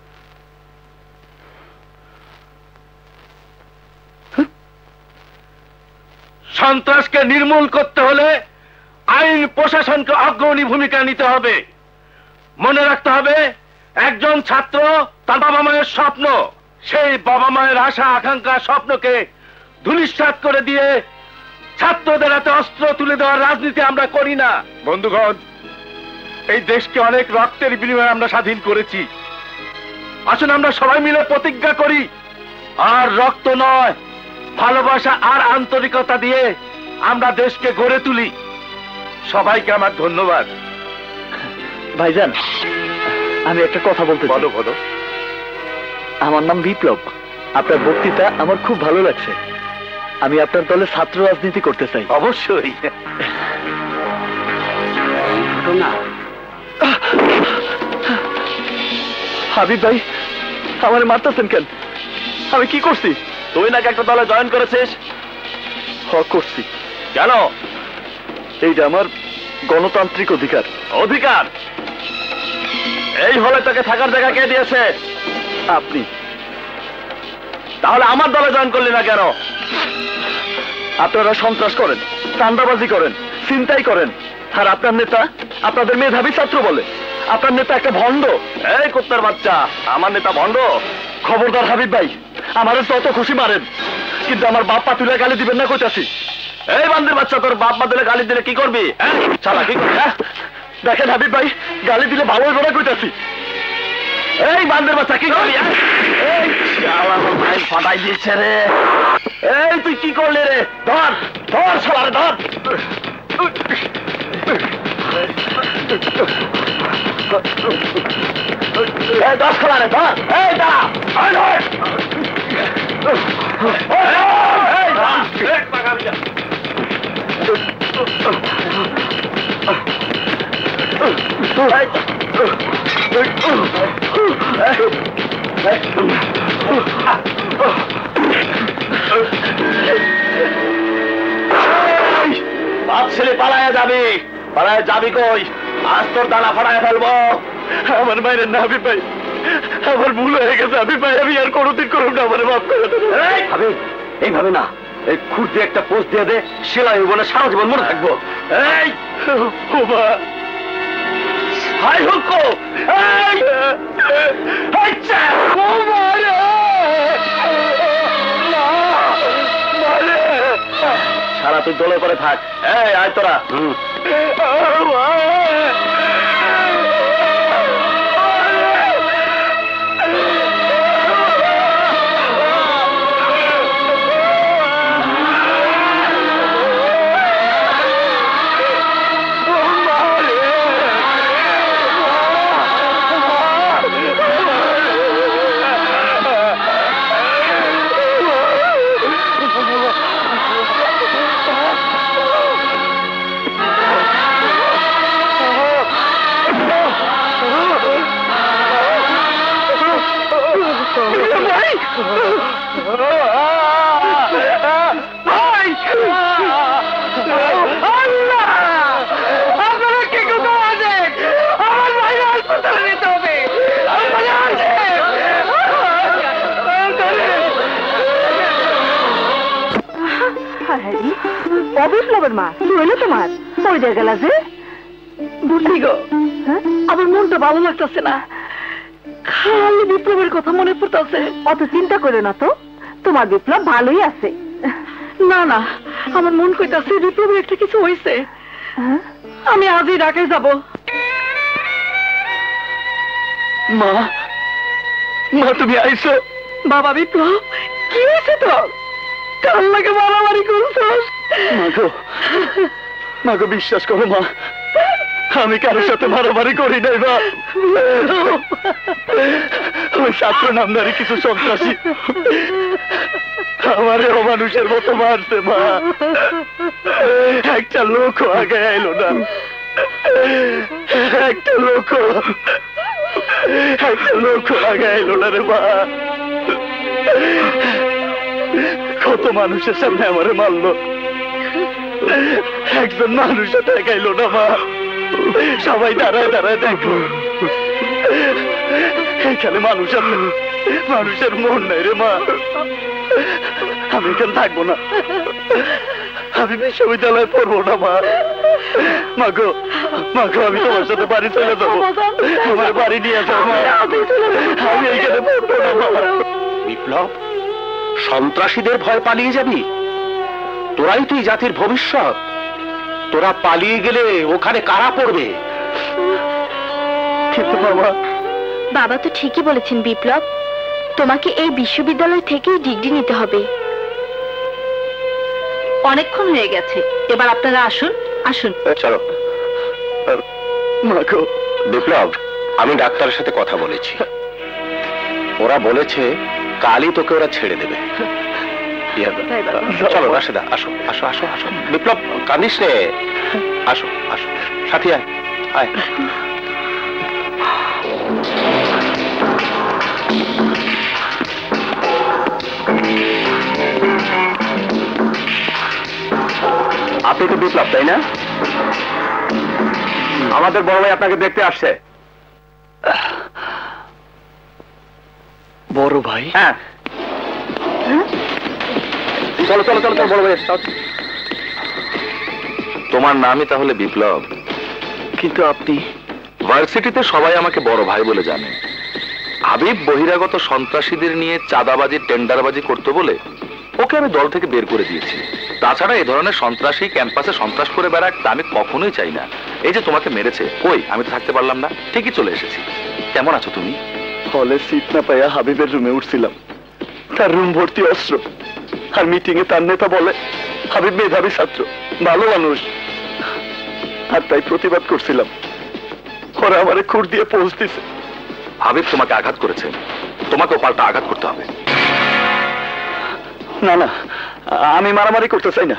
সন্ত্রাসকে নির্মূল করতে হলে আইন প্রশাসনকে অগ্রণী ভূমিকা নিতে হবে। মনে রাখতে হবে, একজন ছাত্র তার বাবা মায়ের স্বপ্ন, সেই বাবা মায়ের আশা আকাঙ্ক্ষা স্বপ্নকে ধূলিসাৎ করে দিয়ে ছাত্রদের হাতে অস্ত্র তুলে দেওয়ার রাজনীতি আমরা করি না। বন্ধুগণ, এই দেশকে অনেক রক্তের বিনিময়ে আমরা স্বাধীন করেছি। আসুন আমরা সবাই মিলে প্রতিজ্ঞা করি, আর রক্ত নয়, ভালোবাসা আর আন্তরিকতা দিয়ে আমরা দেশকে গড়ে তুলি। সবাইকে আমার ধন্যবাদ। ভাইজান, আমি একটা কথা বলতে চাই। বলো বলো। আমার নাম বিপ্লব। আপনার বক্তৃতা আমার খুব ভালো লাগছে। আমি আপনার দলে ছাত্র রাজনীতি করতে চাই। অবশ্যই। হাবিব ভাই, আমার মারতেছেন কেন? আমি কি করছি? তুই নাকি একটা দলে জয়েন করেছিস? হ, করছি। কেন? এইটা আমার গণতান্ত্রিক অধিকার। অধিকার? এই হলে তোকে থাকার জায়গা কে দিয়েছে? আপনি। তাহলে আমার দলে জয়েন করলি না কেন? আপনারা সন্ত্রাস করেন, চাঁদাবাজি করেন, ছিনতাই করেন, আর আপনার নেতা আপনাদের মেধাবী ছাত্র বলে। আপনার নেতা একটা ভণ্ড। এই কুত্তার বাচ্চা, আমার নেতা ভণ্ড? খবরদার হাবিব ভাই, আমারে যত খুশি মারেন, কিন্তু আমার বাপ পা তুলে গালি দিবেন না কইতাছি। এই বান্দির বাচ্চা, তোর বাপ মা দিলে গালি দিলে কি করবি? চালা কি করবি? দেখেন হাবিব ভাই, গালি দিলে ভালো হইব না কইতাছি। এই বান্দের বাচ্চা কি করলি? এই শালা আমার ভাই ফাটাই দিয়েছে রে। এই তুই কি করলি রে? ধর ধর শালারে ধর। এই ধর শালারে ধর। এই দাঁড়া। এই ধর। এই দাঁড়া। এক পাকা বিজা। বাপ ছেলে পালায়া যাবি, পালায়া যাবি কই? আজ তোর দানা ফাড়ায় ফেলবো। আমার মায়ের না হাবিব ভাই, আমার ভুল হয়ে গেছে হাবিব ভাই, আমি আর কোনোদিন করব না, আমার মাফ করে দেবো। হাবিব এইভাবে না, এই খুঁট দিয়ে একটা পোস্ট দিয়ে দে, সেলাই হইব না, সারা জীবন মনে থাকবো। এই ওমা হাই হুকো, এই আচ্ছা ওমা রে মারে, সারা তুই দলে করে থাক। এই আয় তোরা। হুম অবিপ্লবের মা কি হইলো তোমার? কই দিয়ে গেলা যে? বুঝলি গো, আমার মনটা ভালো লাগতেছে না, খালি বিপ্লবের কথা মনে পড়তেছে। অত চিন্তা করে না তো, তোমার বিপ্লব ভালোই আছে। না না, আমার মন কইতাছে বিপ্লবের একটা কিছু হয়েছে। আমি আজই ঢাকায় যাব। মা, মা তুমি আইছো? বাবা বিপ্লব, কি হয়েছে তোর? কার লাগে মারামারি করছস? মাগো, মাগো বিশ্বাস করো মা, আমি কারোর সাথে মারামারি করি নাই মা। ওই ছাত্র নামদারি কিছু সন্ত্রাসী আমারে অমানুষের মতো মারছে মা। একটা লোক আগে আইলো না, একটা লোক একটা লোক আগে আইলো না রে মা। কত মানুষের সামনে আমারে মারলো, একজন মানুষও দেখাইলো না মা। সবাই দাঁড়ায় দাঁড়ায় দেখলো, এখানে মানুষ আছে, মানুষের মন নাই রে মা। আমি এখানে থাকবো না, আমি বিশ্ববিদ্যালয়ে পড়বো না মা। মাগো, মাগো আমি তোমার সাথে বাড়ি চলে যাবো, তোমার বাড়ি নিয়ে যাবো মা। আমি এখানে পড়বো না মা। বিপ্লব, সন্ত্রাসীদের ভয় পালিয়ে যাবি? তোরাই তুই জাতির ভবিষ্যৎ, তোরা পালিয়ে গেলে ওখানে কারা পড়বে? কিন্তু বাবা, বাবা তো ঠিকই বলেছেন বিপ্লব, তোমাকে এই বিশ্ববিদ্যালয় থেকেই ডিগ্রি নিতে হবে। অনেকক্ষণ হয়ে গেছে, এবার আপনারা আসুন আসুন। চলো। মাগো, বিপ্লব, আমি ডাক্তারের সাথে কথা বলেছি, ওরা বলেছে কালই তোকে ওরা ছেড়ে দেবে। চলো রাশেদা, আসো আসো আসো আসো। বিপ্লব কাঁদিস রে, আসো আসো সাথী, আয় আয়। আপনি তো বিপ্লব তাই না? আমাদের বড় ভাই আপনাকে দেখতে আসছে। বড় ভাই? হ্যাঁ, চলো চলো চলো চলো বড় ভাই। তোমার নামই তাহলে বিপ্লব? কিন্তু আপনি? ভার্সিটিতে সবাই আমাকে বড় ভাই বলে জানে। হাবিব বহিরাগত সন্ত্রাসীদের নিয়ে চাঁদাবাজি টেন্ডারবাজি করতে বলে ওকে আমি দল থেকে বের করে দিয়েছি। তাছাড়া এ ধরনের সন্ত্রাসী ক্যাম্পাসে সন্ত্রাস করে বেড়াক তা আমি কখনোই চাই না। এই যে তোমাকে মেরেছে, কই আমি তো থাকতে পারলাম না, ঠিকই চলে এসেছি। কেমন আছো তুমি? হলে সিট না পাইয়া হাবিবের রুমে উঠছিলাম, তার রুম ভর্তি অস্ত্র, আর মিটিং এ তার নেতা বলে হাবিব মেধাবী ছাত্র, ভালো মানুষ, আর তাই প্রতিবাদ করছিলাম। ওরা আমারে খুর দিয়ে পোস্ট দিছে। হাবিব তোমাকে আঘাত করেছে, তোমাকেও পাল্টা আঘাত করতে হবে। না না, আমি মারামারি করতে চাই না।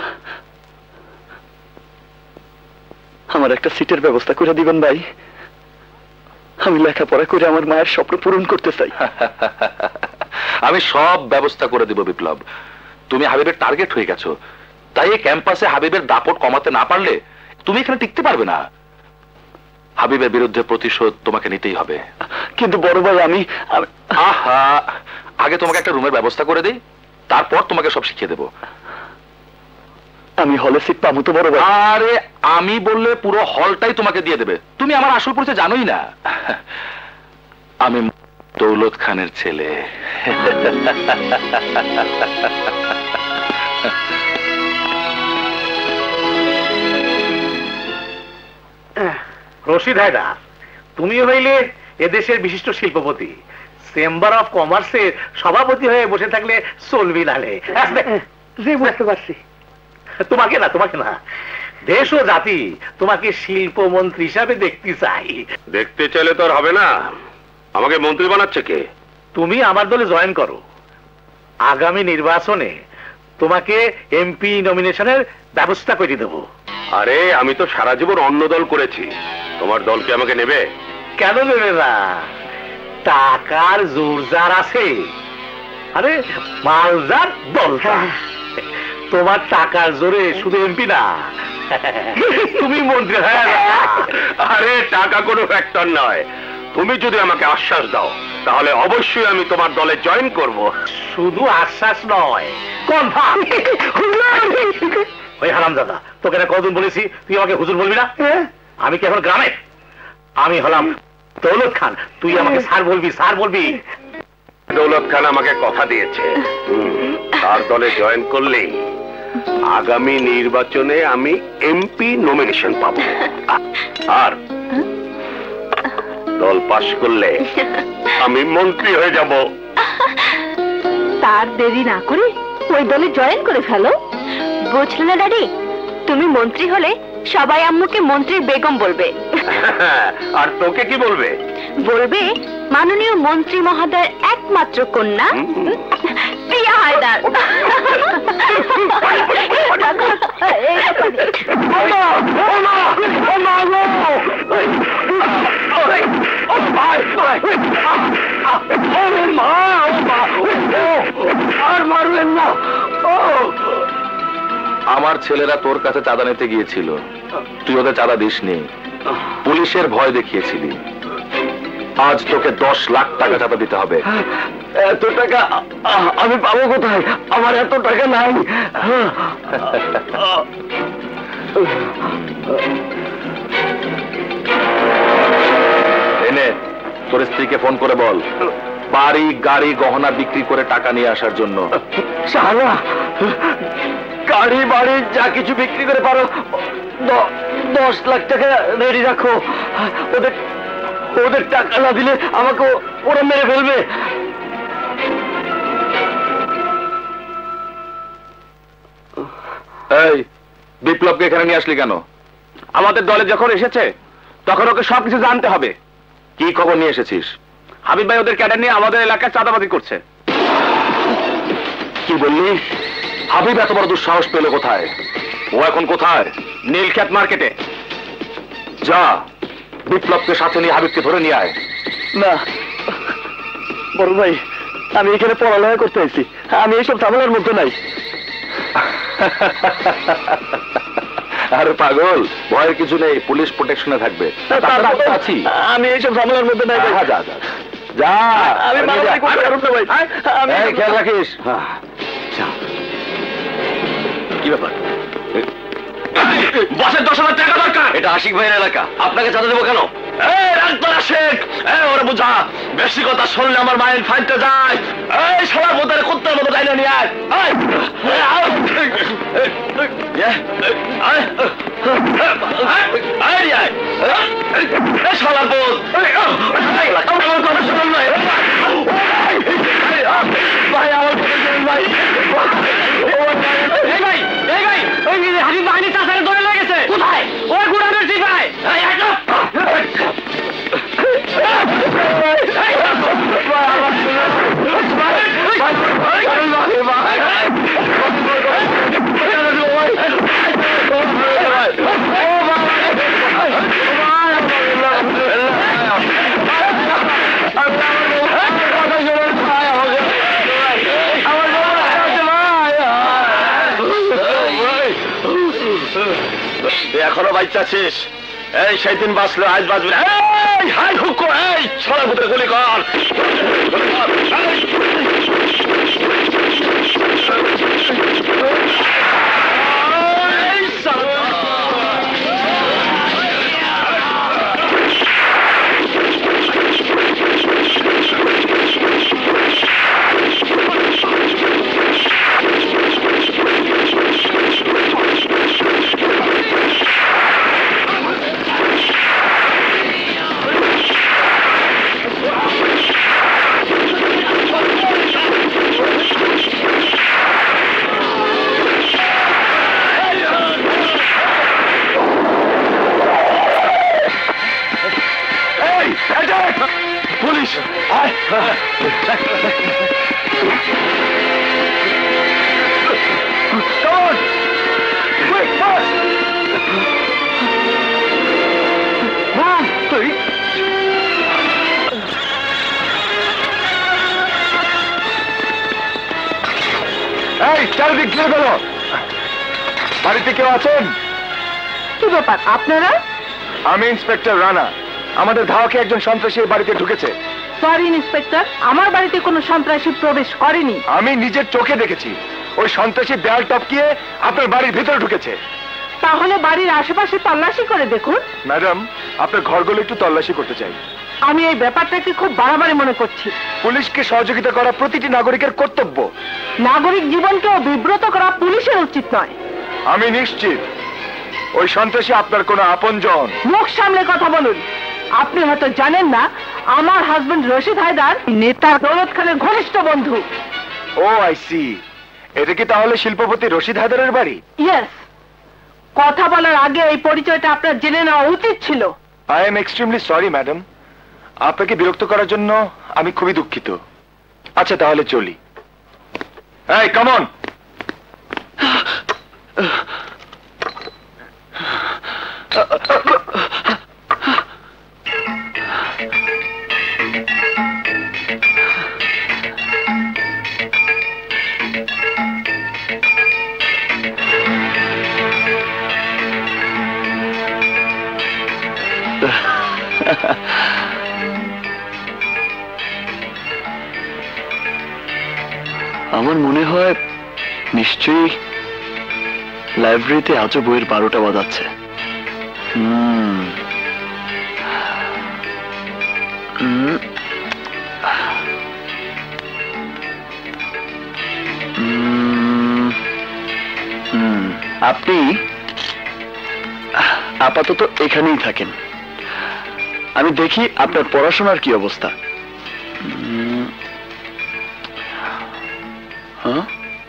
আমার একটা সিটের ব্যবস্থা করে দিবেন ভাই, আমি লেখাপড়া করে আমার মায়ের স্বপ্ন পূরণ করতে চাই। আমি সব ব্যবস্থা করে দিব বিপ্লব। তুমি হাবিবের টার্গেট হয়ে গেছো, তাই এই ক্যাম্পাসে হাবিবের দাপট কমাতে না পারলে তুমি এখানে টিকতে পারবে না। হাবিবের বিরুদ্ধে প্রতিশোধ তোমাকে নিতেই হবে। কিন্তু বড় ভাই আমি, আহা, আগে তোমাকে একটা রুমের ব্যবস্থা করে দিই, তারপর তোমাকে সব শিখিয়ে দেব। আমি হলে সিট পাবো তো বড় ভাই? আরে আমি বললে পুরো হলটাই তোমাকে দিয়ে দেবে। তুমি আমার আসল পরিচয় জানোই না। আমি দৌলত খানের ছেলে। রশিদ হায়দার, তুমি হইলে এদেশের বিশিষ্ট শিল্পপতি, চেম্বার অফ কমার্সের সভাপতি হয়ে বসে থাকলে চলবি নালে। যে বুঝতে পারছি। তোমাকে না, তোমাকে না, দেশ ও জাতি তোমাকে শিল্পমন্ত্রী হিসাবে দেখতে চাই। দেখতে চাইলে তো আর হবে না, আমাকে মন্ত্রী বানাচ্ছে কে? তুমি আমার দলে জয়েন করো, আগামী নির্বাচনে তোমাকে এমপি নমিনেশনের ব্যবস্থা করে দেব। আরে আমি তো সারা জীবন অন্য দল করেছি, তোমার দল কি আমাকে নেবে? কেন নেবে না? টাকার জোর যার আছে, আরে মালদার দলটা। তোমার টাকার জোরে শুধু এমপি না, তুমি মন্ত্রী। আরে টাকা কোনো ফ্যাক্টর নয়, তুমি যদি আমাকে আশ্বাস দাও তাহলে অবশ্যই আমি তোমার দলে জয়েন করব। শুধু আশ্বাস নয়, কনফার্ম। ওই হারামজাদা, তোকে না কতদিন বলেছি তুই আমাকে হুজুর বলবি না? আমি কি এখন গ্রামে? আমি হলাম দৌলত খান, তুই আমাকে স্যার বলবি, স্যার বলবি। দৌলত খান আমাকে কথা দিয়েছে, তার দলে জয়েন করলেই আগামী নির্বাচনে আমি এমপি নমিনেশন পাবো, আর দল পাশ করলে আমি মন্ত্রী হয়ে যাব। তার দেরি না করে ওই দলে জয়েন করে ফেলো। বুঝলে না ড্যাডি, তুমি মন্ত্রী হলে সবাই আম্মুকে মন্ত্রীর বেগম বলবে। আর তোকে কি বলবে? বলবে মাননীয় মন্ত্রী মহোদয়ের একমাত্র কন্যা প্রিয়া হায়দার। আর মারবেন না। আমার ছেলেরা তোর কাছে চাঁদা নিতে গিয়েছিল, তুই ওদের চাঁদা দিসনি, পুলিশের ভয় দেখিয়েছিলি। আজ তোকে দশ লাখ টাকা চাঁদা দিতে হবে। এত টাকা আমি পাবো কোথায়? আমার এত টাকা নাই। এনে তোর স্ত্রীকে ফোন করে বল বাড়ি গাড়ি গহনা বিক্রি করে টাকা নিয়ে আসার জন্য। সারা গাড়ি বাড়ি যা কিছু বিক্রি করে পারো, দশ লাখ টাকা রেডি রাখো। ওদের ওদের টাকা না দিলে আমাকে ওরা মেরে ফেলবে। এই বিপ্লবকে এখানে নিয়ে আসলি কেন? আমাদের দলে যখন এসেছে তখন ওকে সবকিছু জানতে হবে। কি খবর নিয়ে এসেছিস? হাবিব ভাই ওদের ক্যাডার নিয়ে আমাদের এলাকায় চাঁদাবাজি করছে। কি বললি? হাবিব এত বড় দুঃসাহস পেল কোথায়? ও এখন কোথায়? নীলক্ষেত মার্কেটে। যা, বিপ্লবকে সাথে নিয়ে হাবিবকে ধরে নিয়ে আয়। না বড় ভাই, আমি এখানে পড়ালেখা করতে আইছি, আমি এইসব ঝামেলার মধ্যে নাই। আরে পাগল, ভয়ের কিছু নেই, পুলিশ প্রোটেকশনে থাকবে। আছি, আমি এইসব ঝামেলার মধ্যে নাই। যা যা যা যা, আমি মারামারি করতে পারব না ভাই। আমি খেয়াল রাখিস। কি ব্যাপার? বসের দশ হাজার টাকা দরকার। এটা আশিক ভাইয়ের এলাকা, আপনাকে চাঁদা দেবো কেন? আশিক, ওরা বুঝা, বেশি কথা শুনলে আমার মায়ের ফাইনটা যায়। এই সবার মতো কুত্তার মতো গাইলে নিয়ে আয়। সবার বোধ আমার কথা শুনুন ভাই, ভাই আমার কথা শুনুন ভাই। এই ভাই, এই ভাই, ওই হাবিব বাহিনী চাষারে ধরে লেগেছে। কোথায়? ওই গুড়ানোর সিপাই। এখনো বাচ্চা শেষ। এই সেই দিন বাঁচলো, আজ বাঁচবে। এই হাই হুক, এই ছড়া ভূতের গুলি কর। পুলিশ এই চারিদিক ঘিরে গেল। বাড়িতে কেউ আছেন? কি ব্যাপার আপনারা? আমি ইন্সপেক্টর রানা। আমাদের ধাওয়াকে একজন সন্ত্রাসী বাড়িতে ঢুকেছে। সরি ইন্সপেক্টর, আমার বাড়িতে কোনো সন্ত্রাসী প্রবেশ করেনি। আমি নিজের চোখে দেখেছি ওই সন্ত্রাসী দেয়াল টপকিয়ে আপনার বাড়ির ভিতরে ঢুকেছে। তাহলে বাড়ির আশেপাশে তল্লাশি করে দেখুন। ম্যাডাম, আপনার ঘরগুলো একটু তল্লাশি করতে চাই। আমি এই ব্যাপারটাকে খুব বাড়াবাড়ি মনে করছি। পুলিশকে সহযোগিতা করা প্রতিটি নাগরিকের কর্তব্য। নাগরিক জীবনকেও বিব্রত করা পুলিশের উচিত নয়। আমি নিশ্চিত ওই সন্ত্রাসী আপনার কোনো আপনজন। মুখ সামলে কথা বলুন। আপনি হয়তো জানেন না, আমার হাজবেন্ড রশিদ হায়দার নেতা দৌলত খানের ঘনিষ্ঠ বন্ধু। Oh I see. এটা কি তাহলে শিল্পপতি রশিদ হায়দারের বাড়ি? ইয়েস। কথা বলার আগে এই পরিচয়টা আপনার জেনে নেওয়া উচিত ছিল। I am extremely sorry madam, আপনাকে বিরক্ত করার জন্য আমি খুবই দুঃখিত। আচ্ছা তাহলে চলি। এই কাম অন। আমার মনে হয় নিশ্চয়ই লাইব্রেরিতে আজও বইয়ের বারোটা বাজাচ্ছে। হুম আপনি আপাতত এখানেই থাকেন, আমি দেখি আপনার পড়াশোনার কি অবস্থা। হ্যাঁ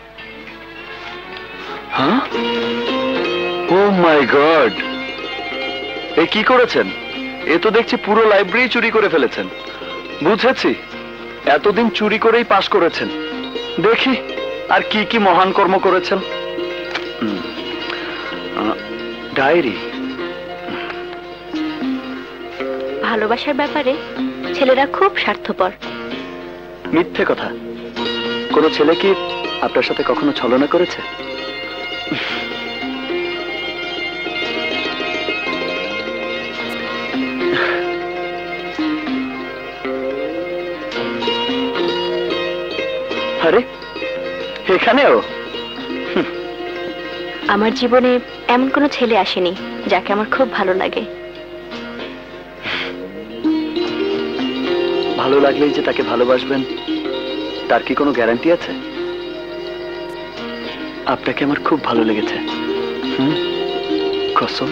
হ্যাঁ ও মাই গড, এ কি করেছেন? এ তো দেখছি পুরো লাইব্রেরি চুরি করে ফেলেছেন। বুঝেছি, এতদিন চুরি করেই পাশ করেছেন। দেখি আর কি কি মহান কর্ম করেছেন। ডায়েরি। ভালোবাসার ব্যাপারে ছেলেরা খুব স্বার্থপর। মিথ্যে কথা। কোন ছেলে কি আপনার সাথে কখনো ছলনা করেছে? আরে এখানেও? আমার জীবনে এমন কোনো ছেলে আসেনি যাকে আমার খুব ভালো লাগে। ভালো লাগলেই যে তাকে ভালোবাসবেন তার কি কোনো গ্যারান্টি আছে? আপনাকে আমার খুব ভালো লেগেছে। হুম, কসম।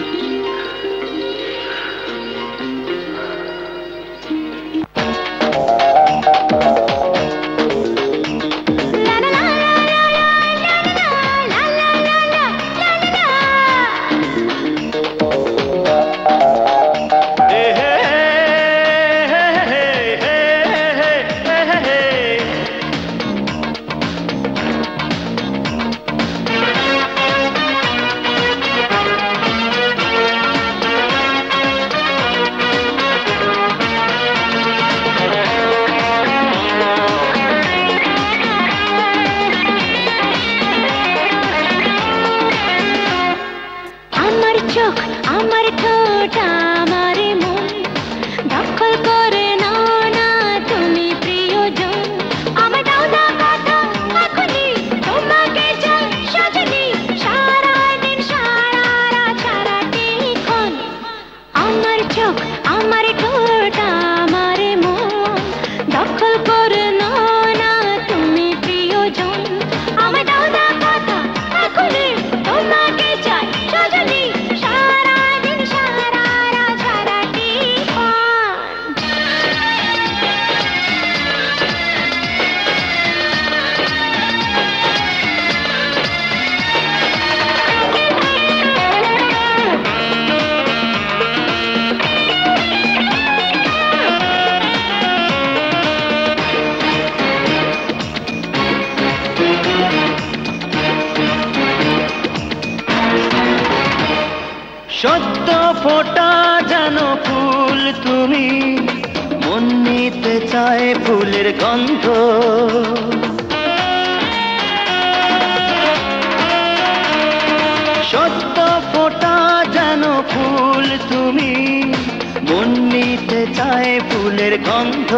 সত্য ফোটা যেন ফুল তুমি, মন নিতে চায় ফুলের গন্ধ। সত্য ফোটা যেন ফুল তুমি, মন নিতে চায় ফুলের গন্ধ।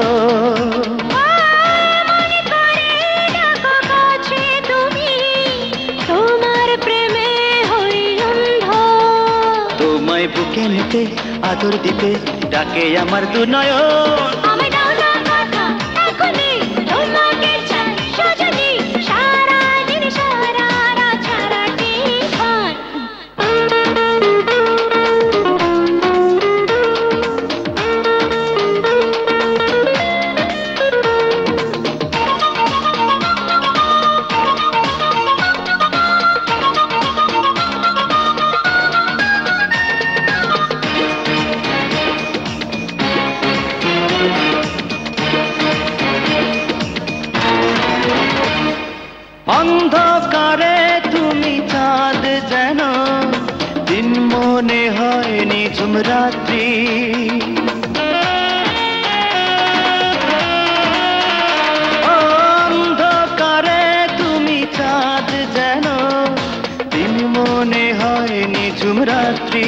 বুকে নিতে আদর দিতে ডাকে আমার দু নয়ন। আমি দাও না কথা এখনই তোমাকে চাই সজনী, সারা দিন সারা রাত সারাটি ক্ষণ। অন্ধকারে তুমি চাঁদ যেন, দিন মনে হয় নিঝুম রাত্রি। অন্ধকারে তুমি চাঁদ যেন, দিন মনে হয় নিঝুম রাত্রি।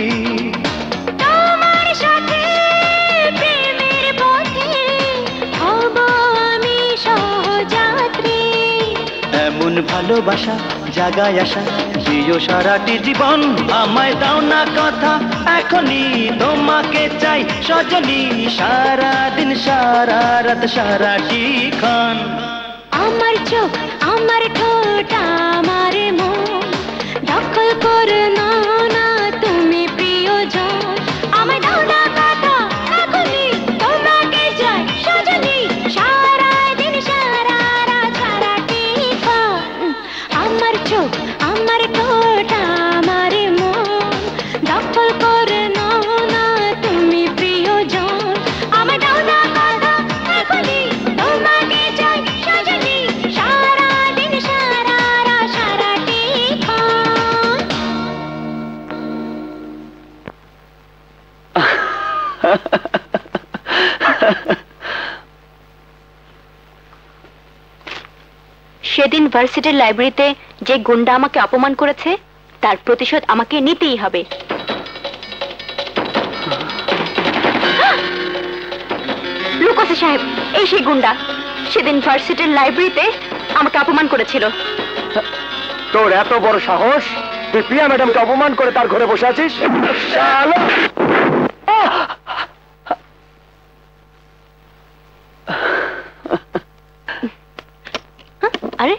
তোমার সাথে প্রেমের পথে হব আমি সহযাত্রী। এমন ভালোবাসা জাগায় আসা প্রিয় সারাটি জীবন। আমায় দাও না কথা এখনই তোমাকে চাই সজনী, সারা দিন সারা রাত সারাটি ক্ষণ। আমার চোখ আমার ঠোঁট আমার মন দখল করে নাও না তুমি প্রিয়জন। আমায় দাও না কথা এখনই তোমাকে চাই সজনী, সারা দিন সারা রাত সারাটি ক্ষণ। আমার চোখ আমার ঠোঁট আমার মন দখল করে নাও না তুমি প্রিয়জন। আমায় দাও না কথা এখনই তোমাকে চাই সজনী, সারা দিন সারা রাত সারাটি ক্ষণ। সেদিন ভার্সিটির লাইব্রেরিতে যে গুন্ডা আমাকে অপমান করেছে তার প্রতিশোধ আমাকে নিতেই হবে। লুকোসে সাহেব, এই সেই গুন্ডা সেদিন ভার্সিটির লাইব্রেরিতে আমাকে অপমান করেছিল। তোর এত বড় সাহস, তুই প্রিয়া ম্যাডামকে অপমান করে তার ঘরে বসে আছিস? আরে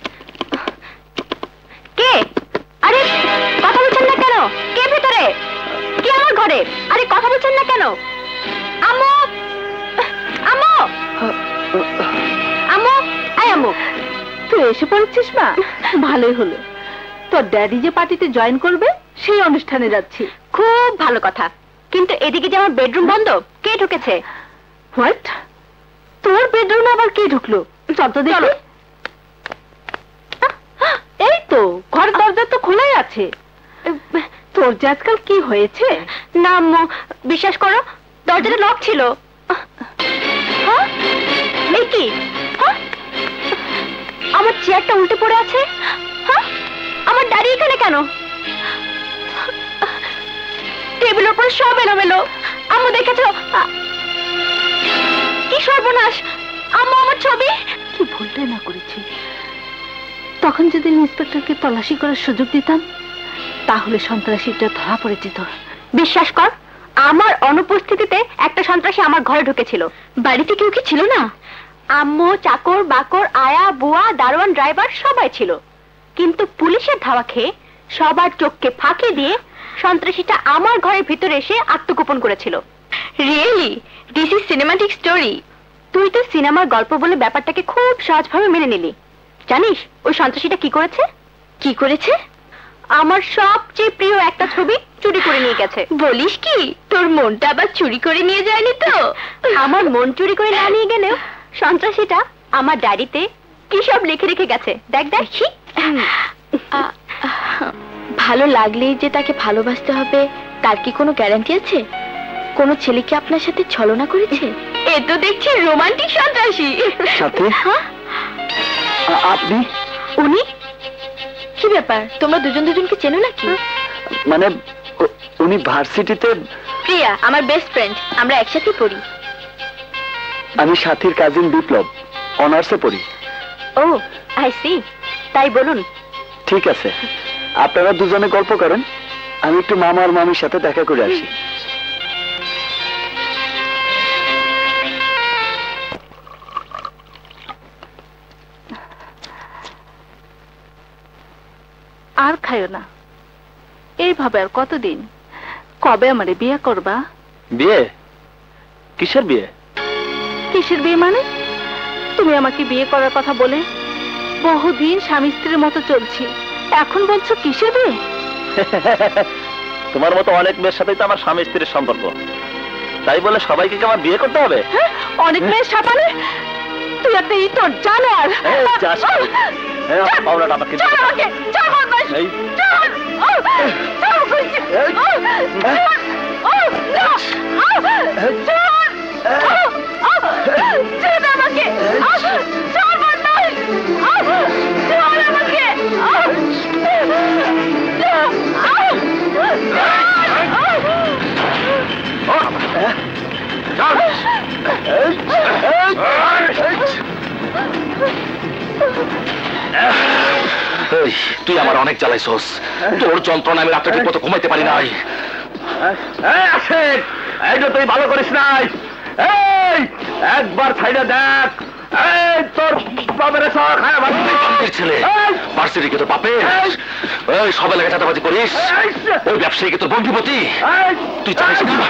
কে? আরে কথা বলছেন না কেন? কে ভেতরে? কে আমার ঘরে? আরে কথা বলছেন না কেন? আম্মু, আম্মু, আম্মু, আয় আম্মু। তুই এসে পড়েছিস মা? ভালোই হলো। তোর ড্যাডি যে পার্টিতে জয়েন করবে সেই অনুষ্ঠানে যাচ্ছি। খুব ভালো কথা, কিন্তু এদিকে যে আমার বেডরুম বন্ধ, কে ঢুকেছে? হোয়াট? তোর বেডরুমে আবার কে ঢুকলো? চল তো দেখি। এই তো ঘরের দরজা তো খোলাই আছে। তোর যে আজকাল কি হয়েছে? না আম্মু, বিশ্বাস করো দরজাটা লক ছিল। হ্যাঁ? এই কি? হ্যাঁ? আমার চেয়ারটা উল্টে পড়ে আছে। হ্যাঁ? আমার দাড়ি এখানে কেন? টেবিলের উপর সব এলোমেলো। আম্মু দেখেছো? কি সর্বনাশ! আম্মু আমার ছবি! কি ভুলটাই না করেছি। তখন যদি ইন্সপেক্টরকে তল্লাশি করার সুযোগ দিতাম তাহলে সন্ত্রাসীটা ধরা পড়ে যেত। বিশ্বাস কর, আমার অনুপস্থিতিতে একটা সন্ত্রাসী আমার ঘরে ঢুকেছিল। বাড়িতে কেউ কি ছিল না? আম্মু, চাকর বাকর, আয়া, বুয়া, দারোয়ান, ড্রাইভার সবাই ছিল। কিন্তু পুলিশের ধাওয়া খেয়ে সবার চোখকে ফাঁকি দিয়ে সন্ত্রাসীটা আমার ঘরের ভিতরে এসে আত্মগোপন করেছিল। Really this is cinematic story. তুই তো সিনেমার গল্প বলে ব্যাপারটাকে খুব সহজভাবে মেনে নিলি। জানিস ওই সন্ত্রাসীটা কি করেছে? কি করেছে? আমার সবচেয়ে প্রিয় একটা ছবি চুরি করে নিয়ে গেছে। বলিস কি? তোর মনটা আবার চুরি করে নিয়ে যায়নি তো? আমার মন চুরি করে না নিয়ে গেলেও সন্ত্রাসীটা আমার ডায়েরিতে কি সব লিখে রেখে গেছে। দেখ দেখি। ভালো লাগলেই যে তাকে ভালোবাসতে হবে তার কি কোনো গ্যারান্টি আছে? কোনো ছেলে কি আপনার সাথে ছলনা করেছে? এ তো দেখছি রোমান্টিক সন্ত্রাসী। সাথে আপনি? উনি? কি ব্যাপার, তোমরা দুজন দুজনকে চেনো নাকি? মানে উনি ভার্সিটিতে। প্রিয়া আমার বেস্ট ফ্রেন্ড, আমরা একসাথে পড়ি। আমি সাথীর কাজিন বিপ্লব, অনার্সে পড়ি। ও আই সি, তাই বলুন। ঠিক আছে, আপনারা দুজনে গল্প করেন, আমি একটু মামা আর মামির সাথে দেখা করে আসি। আর খাইও না এইভাবে। আর কতদিন? কবে আমারে বিয়ে করবা? বিয়ে? কিসের বিয়ে? কিসের বিয়ে মানে? তুমি আমাকে বিয়ে করার কথা বলে বহুদিন স্বামী স্ত্রীর মতো চলছি, এখন বলছো কিসের বিয়ে? তোমার মতো অনেক মেয়ের সাথেই তো আমার স্বামী স্ত্রীর সম্পর্ক, তাই বলে সবাইকে কি আমার বিয়ে করতে হবে? অনেক মেয়ের সাপানে তুই একটা ইতর জানার। আমাকে তুই আমার অনেক জ্বালাইছস, তোর যন্ত্রণা আমি রাত্রে ঠিক মতো ঘুমাইতে পারি নাই। তুই ভালো করিস নাই, একবার ছাইড়া দেখ। তোর বাপের ছেলে ভার্সিটিকে তোর বাপে সব এলাকায় চাঁদাবাজি করিস, ওই ব্যবসায়ীকে তোর বন্ধুপতি। তুই জানিস না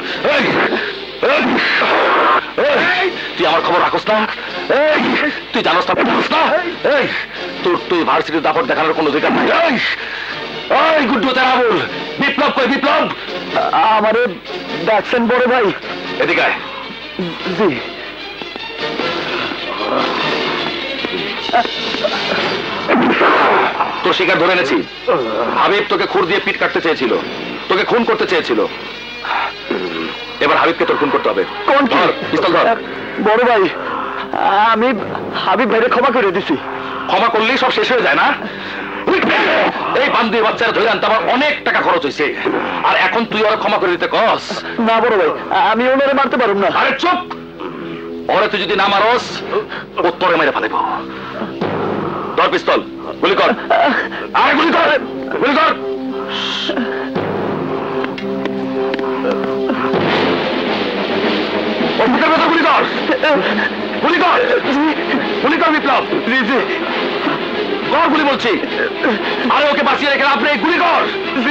তুই আমার খবর রাখোস না? তুই জানোস না না তোর তুই ভার্সিটির দাপট দেখানোর কোনো অধিকার নাই। ওই গুড্ডু তেরাবুল, বিপ্লব কই? বিপ্লব আমারে ডাকছেন বড় ভাই? এদিকে আয়। জি। তোর শিকার ধরে এনেছি। হাবিব তোকে খুর দিয়ে পিঠ কাটতে চেয়েছিল, তোকে খুন করতে চেয়েছিল। এবার হাবিবকে তোর খুন করতে হবে। কোন পিস্তল ধর। বড় ভাই, আমি হাবিব ভাইরে ক্ষমা করে দিছি। ক্ষমা করলেই সব শেষ হয়ে যায় না? এই বান্ধবী বাচ্চারা ধরে আনতে আমার অনেক টাকা খরচ হয়েছে, আর এখন তুই ওরা ক্ষমা করে দিতে কস? না বড় ভাই, আমি ওনারে মারতে পারব না। আরে চুপ! ওরে তুই যদি না মারস ও তোরে মেরে ফেলব। ধর পিস্তল, গুলি কর। আরে গুলি কর, গুলি কর। গুলি কর গুলি কর গুলি কর বিপ্লব কর গুলি বলছি আরে ওকে বাঁচিয়ে রেখে আপনি গুলি কর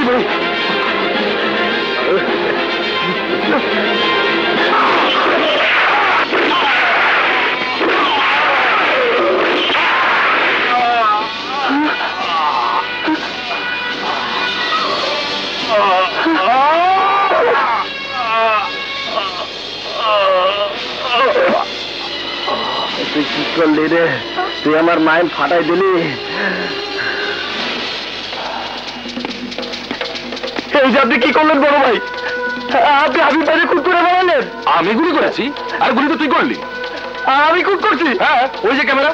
তুই কি করলি রে তুই আমার মাইল ফাটাই দিলি এই যে আপনি কি করলেন বড় ভাই আপনি হাবিব ভাইকে খুন করে মারালেন আমি গুলি করেছি আর গুলি তো তুই করলি আমি খুন করছি হ্যাঁ ওই যে ক্যামেরা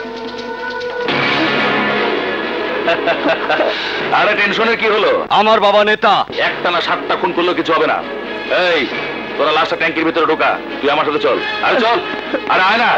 আরে টেনশনের কি হলো আমার বাবা নেতা একটা না সাতটা খুন করলেও কিছু হবে না এই তোরা লাশটা ট্যাঙ্কির ভিতরে ঢোকা তুই আমার সাথে চল আরে চল আরে আয় না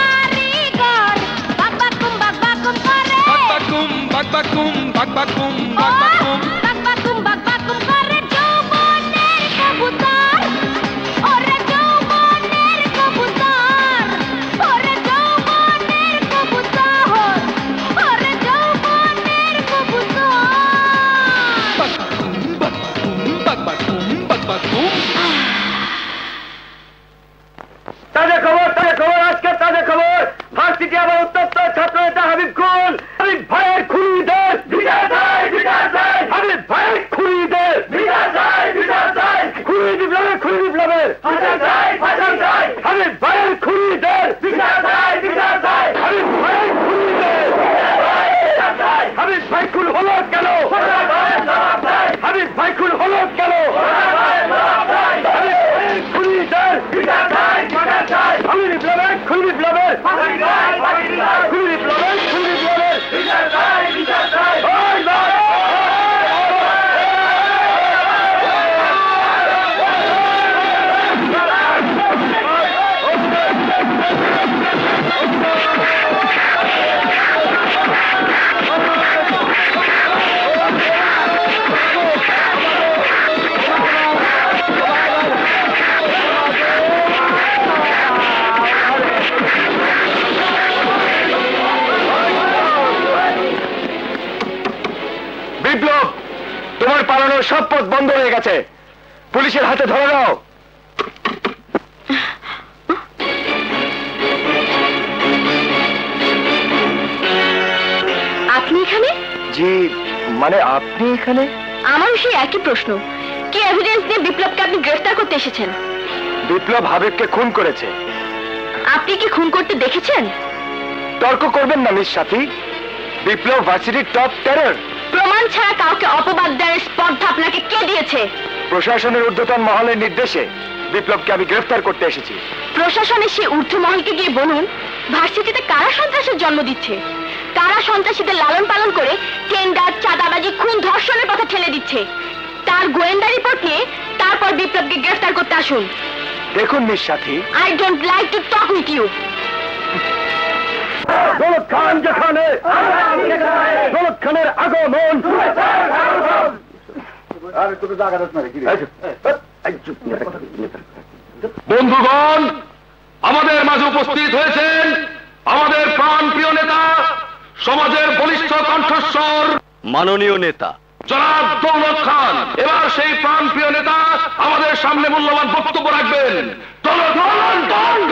Bakum, তাজা খবর তাজা খবর আজকে তাজা খবর ভার্সিটি আবার উত্তপ্ত ছাত্র নেতা হাবিব খুন হাবিব ভাইয়ের খুনিদের বিচার চাই বিচার চাই হাবিব ভাইয়ের খুনিদের বিচার চাই বিচার চাই খুনি বিপ্লবের খুনি বিপ্লবের বিচার চাই বিচার চাই হাবিব ভাইয়ের খুনিদের বিচার চাই বিচার চাই হাবিব ভাইয়ের খুনিদের বিচার চাই হাবিব ভাই খুন হলো কেন হাবিব ভাই খুন হলো কেন হাবিব ভাইয়ের খুনিদের বিচার চাই বিচার চাই খুনি বিপ্লবের খুনি বিপ্লবের খুনি বিপ্লবের খুনি বিপ্লবের বিচার চাই বিচার চাই বিপ্লব, তোমার পালানোর সব পথ বন্ধ হয়ে গেছে। পুলিশের হাতে ধরে নাও। আপনি এখানে? জি, মানে আপনি এখানে? আমারও সেই একই প্রশ্ন। কি এভিডেন্স দিয়ে বিপ্লবকে আপনি গ্রেফতার করতে এসেছেন? বিপ্লব হাবিবকে খুন করেছে। আপনি কি খুন করতে দেখেছেন? তর্ক করবেন না মিস সাথী। বিপ্লব ভার্সিটির টপ টেরর। প্রমাণ ছাড়া কাউকে অপবাদ দেওয়ার স্পর্ধা আপনাকে কে দিয়েছে? প্রশাসনের ঊর্ধ্বতন মহলের নির্দেশে বিপ্লবকে আমি গ্রেফতার করতে এসেছি। প্রশাসনের সেই ঊর্ধ্ব মহলকে গিয়ে বলুন ভার্সিটিতে কারা সন্ত্রাসের জন্ম দিচ্ছে, কারা সন্ত্রাসীদের লালন পালন করে টেন্ডার, চাঁদাবাজি, খুন, ধর্ষণের পথে ঠেলে দিচ্ছে। তার গোয়েন্দা রিপোর্ট নিয়ে তারপর বিপ্লবকে গ্রেফতার করতে আসুন। দেখুন miss Sathi, I don't like to talk with you. Daulat Khan যেখানে, দৌলত খানের আগমন। বন্ধুগণ, আমাদের মাঝে উপস্থিত হয়েছেন আমাদের প্রাণ প্রিয় নেতা, সমাজের বলিষ্ঠ কণ্ঠস্বর, মাননীয় নেতা জনাব দৌলত খান। এবার সেই প্রাণ প্রিয় নেতা আমাদের সামনে মূল্যবান বক্তব্য রাখবেন। দৌলত খান, দৌলত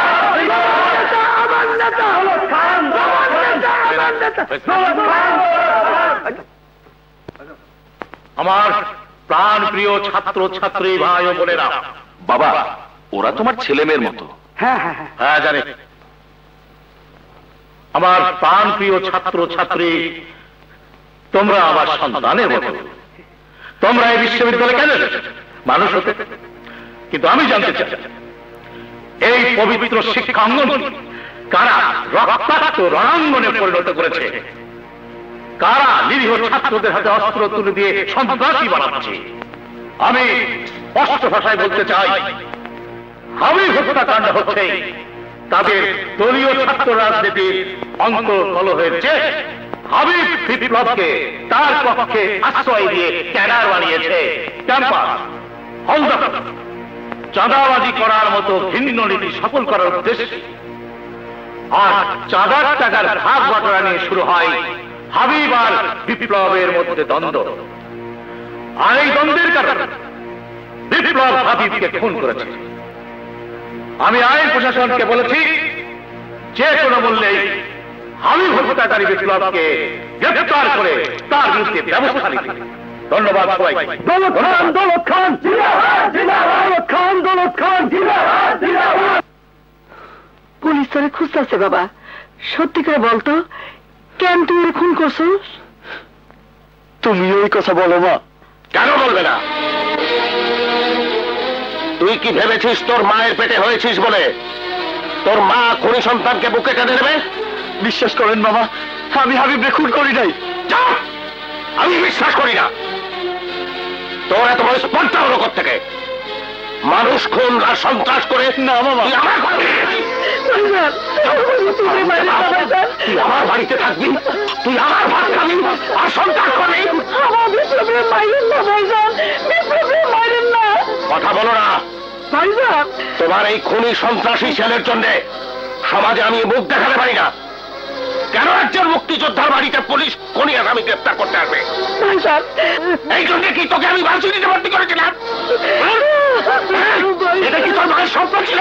আমার প্রাণ প্রিয় ছাত্র ছাত্রী ভাই ও বোনেরা, বাবা ওরা তোমার ছেলে মেয়ের মতো। হ্যাঁ হ্যাঁ হ্যাঁ হ্যাঁ জানি। আমার প্রাণ প্রিয় ছাত্র ছাত্রী, তোমরা আমার সন্তানের মতো। তোমরা এই বিশ্ববিদ্যালয়ে কেন মানুষ হতে? কিন্তু আমি জানতে চাই এই পবিত্র শিক্ষা অঙ্গন কারা রক্তাক্ত রণাঙ্গনে পরিণত করেছে? কারা নিরীহ ছাত্রদের হাতে অস্ত্র তুলে দিয়ে সন্ত্রাসী বানাচ্ছে? আমি স্পষ্ট ভাষায় বলতে চাই, হাবিব হত্যাকাণ্ড হচ্ছে তাদের দলীয় ছাত্র রাজনীতির অন্তর্কল হয়েছে। হাবিব বিপ্লবকে তার পক্ষে আশ্রয় দিয়ে ক্যাডার বানিয়েছে, ক্যাম্পাস, হলদা, চাঁদাবাজি করার মতো ভিন্ন নীতি সফল করার উদ্দেশ্যে। আর চাঁদার টাকার ভাগ বাটোয়ারা নিয়ে শুরু হয় হাবিব আর বিপ্লবের মধ্যে দ্বন্দ্ব। আর এই দ্বন্দ্বের কারণে বিপ্লব হাবিবকে খুন করেছে। আমি আইন প্রশাসনকে বলেছি যে কোনো মূল্যে হাবিব হত্যাকারী বিপ্লবকে গ্রেফতার করে তার বিরুদ্ধে ব্যবস্থা নিতে। ধন্যবাদ সবাই। দৌলত খান, দৌলত খান, দৌলত খান, দৌলত খান। পুলিশ তোরে খুঁজতেছে বাবা, সত্যি করে বলতো কেন তুই ওরে খুন করছিস? তুমি ওই কথা বলো মা। কেন বলবে না? তুই কি ভেবেছিস তোর মায়ের পেটে হয়েছিস বলে তোর মা খুনি সন্তানকে বুকে টেনে নেবে? বিশ্বাস করেন মামা, আমি হাবিবরে খুন করি নাই। যা, আমি বিশ্বাস করি না। তোর এত বড় স্পর্ধা হলো থেকে মানুষ খুন আর সন্ত্রাস করে? না মামা, তুই আমার তুই আমার বাড়িতে থাকবি, তুই আমার ভাত খাবি আর সন্ত্রাস করবি? আমার বিপ্লবে মাইরেন না ভাইজান, বিপ্লবে মাইরেন না। কথা বলো না ভাইজান। তোমার এই খুনি সন্ত্রাসী ছেলের জন্য সমাজে আমি মুখ দেখাতে পারি না। কেন একজন মুক্তিযোদ্ধার বাড়িতে পুলিশ কোন আসামি গ্রেপ্তার করতে আসবে? এই জন্য কি তোকে আমি ভার্সিটিতে ভর্তি করেছিলাম? এটা কি তোর মায়ের স্বপ্ন ছিল?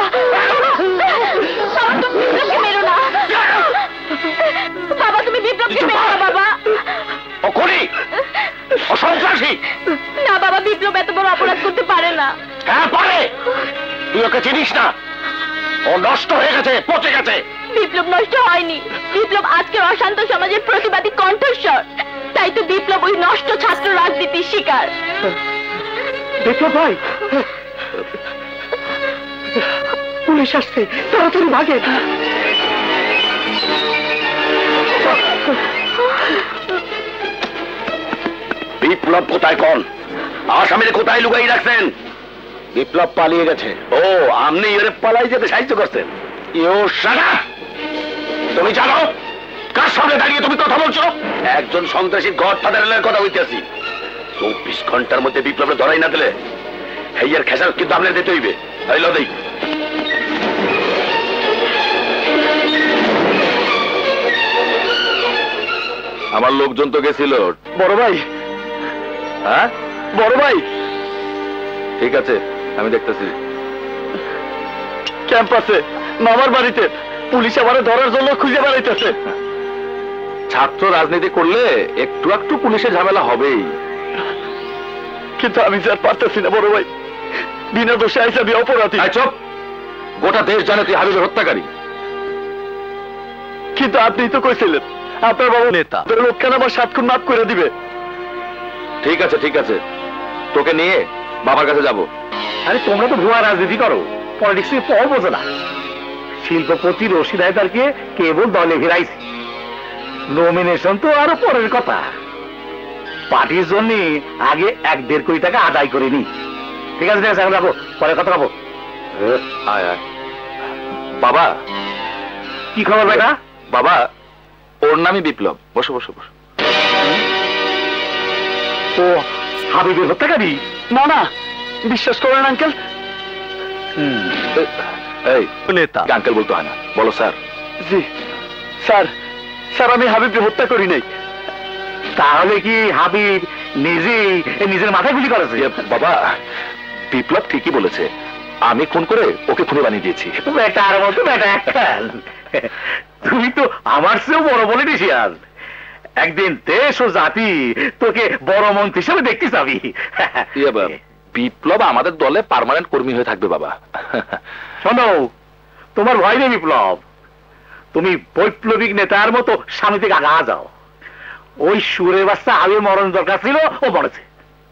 বাবা তুমি বিপ্লবকে মেরো না বাবা। ও খুনি, ও সন্ত্রাসী। না বাবা, বিপ্লব এত বড় অপরাধ করতে পারে না। হ্যাঁ পারে, তুই ওকে চিনিস না। ও নষ্ট হয়ে গেছে, পচে গেছে। বিপ্লব নষ্ট হয়নি, বিপ্লব আজকের অশান্ত সমাজের প্রতিবাদী কণ্ঠস্বর। তাই তো বিপ্লব ওই নষ্ট ছাত্র রাজনীতির শিকার। বিপ্লব ভাই, পুলিশ আসছে, তাড়াতাড়ি ভাগে। বিপ্লব কোথায়? কোন আসামির কোথায় লুকাই রাখছেন? বিপ্লব পালিয়ে গেছে। ও, আপনি এর পালাই যেতে সাহায্য করছেন? You shut up! তুমি জানো কার সামনে দাঁড়িয়ে তুমি কথা বলছো? একজন সন্ত্রাসী গডফাদারের কথা হইতেছি। চব্বিশ ঘন্টার মধ্যে বিপ্লবের ধরাই না দিলে হেয়ার খেসার কিন্তু আপনার দিতে হইবে। হইল দেই আমার লোকজন তো গেছিল। বড় ভাই, হ্যাঁ বড় ভাই, ঠিক আছে, আমি দেখতেছি। ক্যাম্পাসে মামার বাড়িতে পুলিশ আমারে ধরার জন্য খুঁজে বেড়াইতেছে। ছাত্র রাজনীতি করলে একটু একটু পুলিশের ঝামেলা হবেই, কিন্তু আমি স্যার পারতেছি না বড় ভাই। বিনা দোষে আইসা আমি অপরাধী। চুপ! গোটা দেশ জানে তুই হাবিবের হত্যাকারী। কিন্তু আপনি তো কইছিলেন আপনার বাবা নেতা, লোকখান আমার সাত খুন মাফ করে দিবে। ঠিক আছে ঠিক আছে, তোকে নিয়ে বাবার কাছে যাব। আরে তোমরা তো ভুয়া রাজনীতি করো, পলিটিক্স এর পর বোঝো না। শিল্পপতি রশিদ হায়দারকে কেবল দলে ফিরাইছি, নমিনেশন তো আরো পরের কথা। পার্টির জন্য আগে এক দেড় কোটি টাকা আদায় করে নি। ঠিক আছে ঠিক আছে, এখন রাখো, পরে কথা রাখো। আয় আয়। বাবা, কি খবর বেটা? বাবা, ওর নামই বিপ্লব। বসো বসো বসো। ও হাবিবের হত্যাকারী? না না, বিশ্বাস করেন আঙ্কেল। এই নেতা আঙ্কেল বলতে হয় না, বলো স্যার। জি স্যার, স্যার আমি হাবিবকে হত্যা করি নাই। তাহলে কি হাবিব নিজেই নিজের মাথায় গুলি করেছে? বাবা, বিপ্লব ঠিকই বলেছে, আমি খুন করে ওকে খুনি বানিয়ে দিয়েছি। বেটার মতো বেটা একটা। তুমি তো আমার চেয়েও বড় পলিটিশিয়ান। একদিন দেশ ও জাতি তোকে বড় মন্ত্রী হিসেবে দেখতে চাবি। বিপ্লব আমাদের দলে পার্মানেন্ট কর্মী হয়ে থাকবে বাবা। শোনো, তোমার ভয় নেই বিপ্লব, তুমি বৈপ্লবিক নেতার মতো সামনে থেকে আগা যাও। ওই সুরের বাচ্চা হাবিব মরণ দরকার ছিল, ও মরেছে।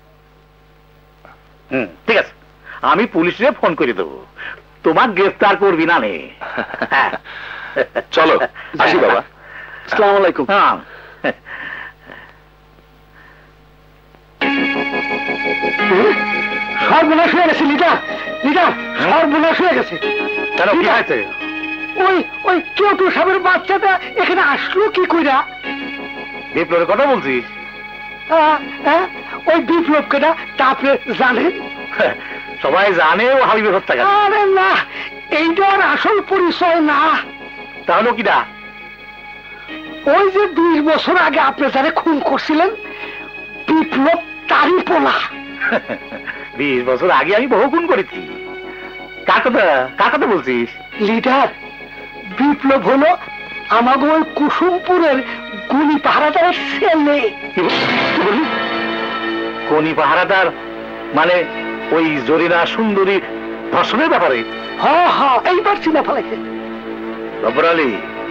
হুম, ঠিক আছে, আমি পুলিশে ফোন করে দেবো, তোমার গ্রেফতার করবি না নে। চলো আসি বাবা। আসসালামু আলাইকুম। হ্যাঁ, সর্বনাশ হয়ে গেছে লিডার, লিডার সর্বনাশ হয়ে গেছে। কেন, কি হয়েছে? ওই ওই কেউ তো সাবের বাচ্চাটা এখানে আসলো কি কইরা? বিপ্লবের কথা বলছিস? ওই বিপ্লব কেটা তা আপনি জানেন? সবাই জানে ও হাবিবের হত্যাকারী। আরে না, এইটার আসল পরিচয় না। তাহলে কিনা? ওই যে বিশ বছর আগে আপনি যারা খুন করছিলেন, বিপ্লব তারই পোলা। বিশ বছর আগে আমি বহু খুন করেছি। কার কথা কার কথা বলছিস? লিডার, বিপ্লব হলো আমাকে ওই কুসুমপুরের গুলি পাহারাদারের ছেলে। গনি পাহারাদার মানে ওই জরিনা সুন্দরী ধর্ষণের ব্যাপারে? হ্যাঁ হ্যাঁ, এইবার চিনা ফেলাইছে। রব্বর আলী,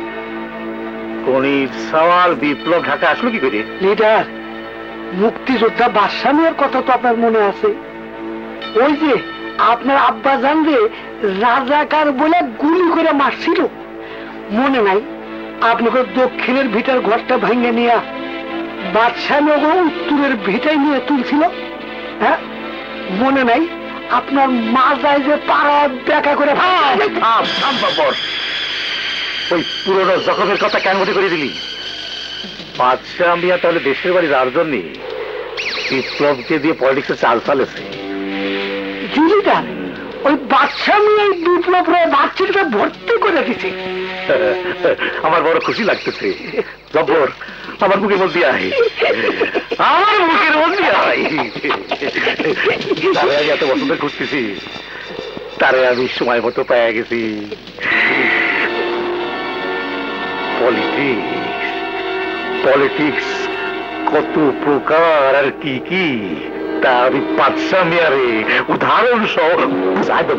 গনির সওয়াল বিপ্লব ঢাকা আসলো কি করে? লিডার, মুক্তিযোদ্ধা বাদশা মিয়ার কথা তো আপনার মনে আছে? ওই যে আপনার আব্বা জানবে রাজাকার বলে গুলি করে মারছিল, মনে নাই? আপনাকে দক্ষিণের ভিটার ঘরটা ভাঙে নিয়ে বাদশা মিয়া উত্তরের ভিটায় নিয়ে তুলছিল, হ্যাঁ মনে নাই? আপনার মা যায় যে পাড়া দেখা করে। ওই পুরোনো জখমের কথা কেন মনে করে দিলি? বাদশাহ মিয়া তাহলে দেশের বাড়ি যাওয়ার জন্য বিপ্লবকে দিয়ে পলিটিক্সে চাল চালেছে। ওই বাদশাহ মিয়া বিপ্লব রায় বাচ্চাটাকে ভর্তি করে দিছে। আমার বড় খুশি লাগতেছে। জব্বর, আমার বুকের মধ্যে আয়, আমার বুকের মধ্যে আয়। তারে আমি এত বছর ধরে খুঁজতেছি, তারে আমি সময় মতো পেয়ে গেছি। পলিটিক্স পলিটিক্স কত প্রকার আর কি কি তা আমি বাদশা মিয়ারে উদাহরণ সহ বুঝাই দেব।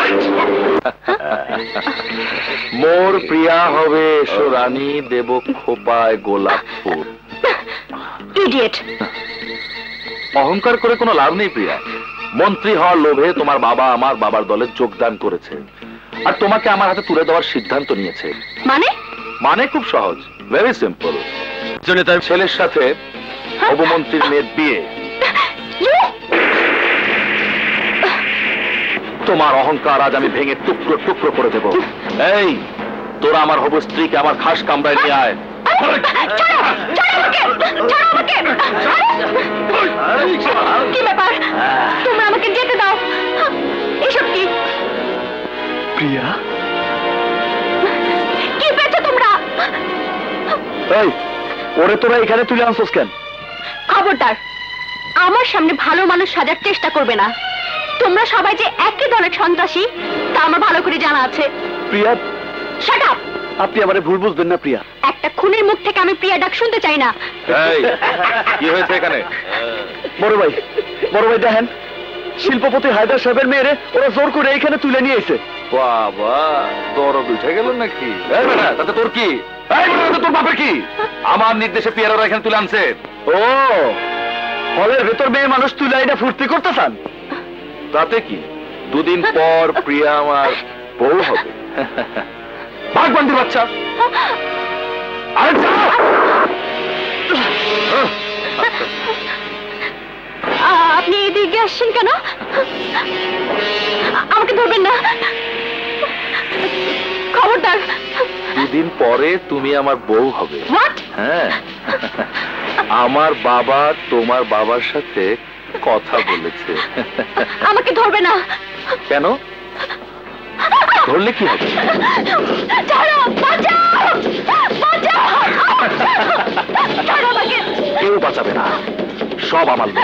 মোর প্রিয়া হবে রানী, দেব খোপায় গোলাপ ফুল। ইডিয়েট! অহংকার করে কোনো লাভ নেই প্রিয়া। মন্ত্রী হওয়ার লোভে তোমার বাবা আমার বাবার দলে যোগদান করেছে, আর তোমাকে আমার হাতে তুলে দেওয়ার সিদ্ধান্ত নিয়েছে। মানে? মানে খুব সহজ, ভেরি সিম্পল। তার ছেলের সাথে হবুমন্ত্রীর মেয়ের বিয়ে। তোমার অহংকার আজ আমি ভেঙে টুকরো টুকরো করে দেব। এই, তোরা আমার হবু স্ত্রীকে আমার খাস কামরায় নিয়ে আয়। কি ব্যাপার? তোমরা আমাকে যেতে দাও। এসব কি? প্রিয়া, কি পেয়েছো তোমরা? এই, ওরে তোরা এখানে তুলে আনছোস কেন? খবরদার, আমার সামনে ভালো মানুষ সাজার চেষ্টা করবে না। তোমরা সবাই যে একই দলের সন্ত্রাসী তা আমার ভালো করে জানা আছে। Priya, shut up! আপনি আমারে ভুল বুঝবেন না প্রিয়া। একটা খুনের মুখ থেকে আমি প্রিয়া ডাক শুনতে চাই না। এই, কি হয়েছে এখানে? বড় ভাই, বড় ভাই দেখেন, শিল্পপতি হায়দার সাহেবের মেয়েরে ওরা জোর করে এখানে তুলে নিয়ে এসে। বাবা, দরদ উঠে গেল নাকি? এই বেটা, তাতে তোর কি? এই বেটা, তোর বাপের কি? আমার নির্দেশে পিয়ারা এখানে তুলে আনছে। ও, হলের ভেতর মেয়ে মানুষ তুলে এটা ফুর্তি করতে চান? তাতে কি, দুদিন পর প্রিয়া আমার বউ হবে। ভাগবন্দির বাচ্চা! আরে যা! আপনি এদিকে আসছেন কেন? আমাকে ধরবেন না, খবরদার। দুদিন পরে তুমি আমার বউ হবে। হ্যাঁ, আমার বাবা তোমার বাবার সাথে কথা বলেছে। আমাকে ধরবে না। কেন? ধরলে কি হবে? কেউ বাঁচাবে না, সব আমার লোক।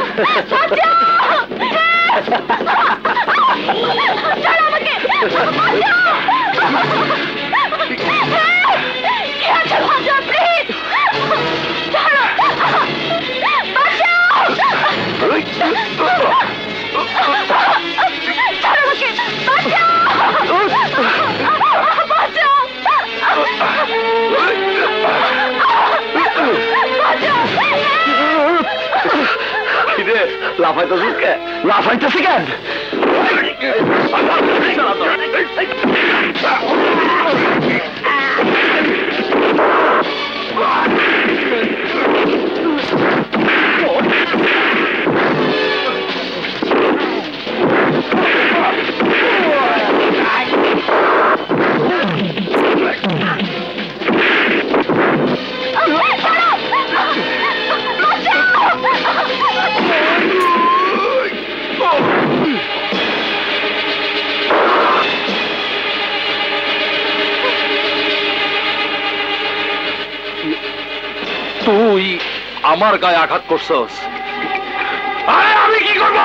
লাফাইতেছিস কে? লাফাইতেছি কেন? তুই আমার গায়ে আঘাত করছস। আরে আমি কি করব?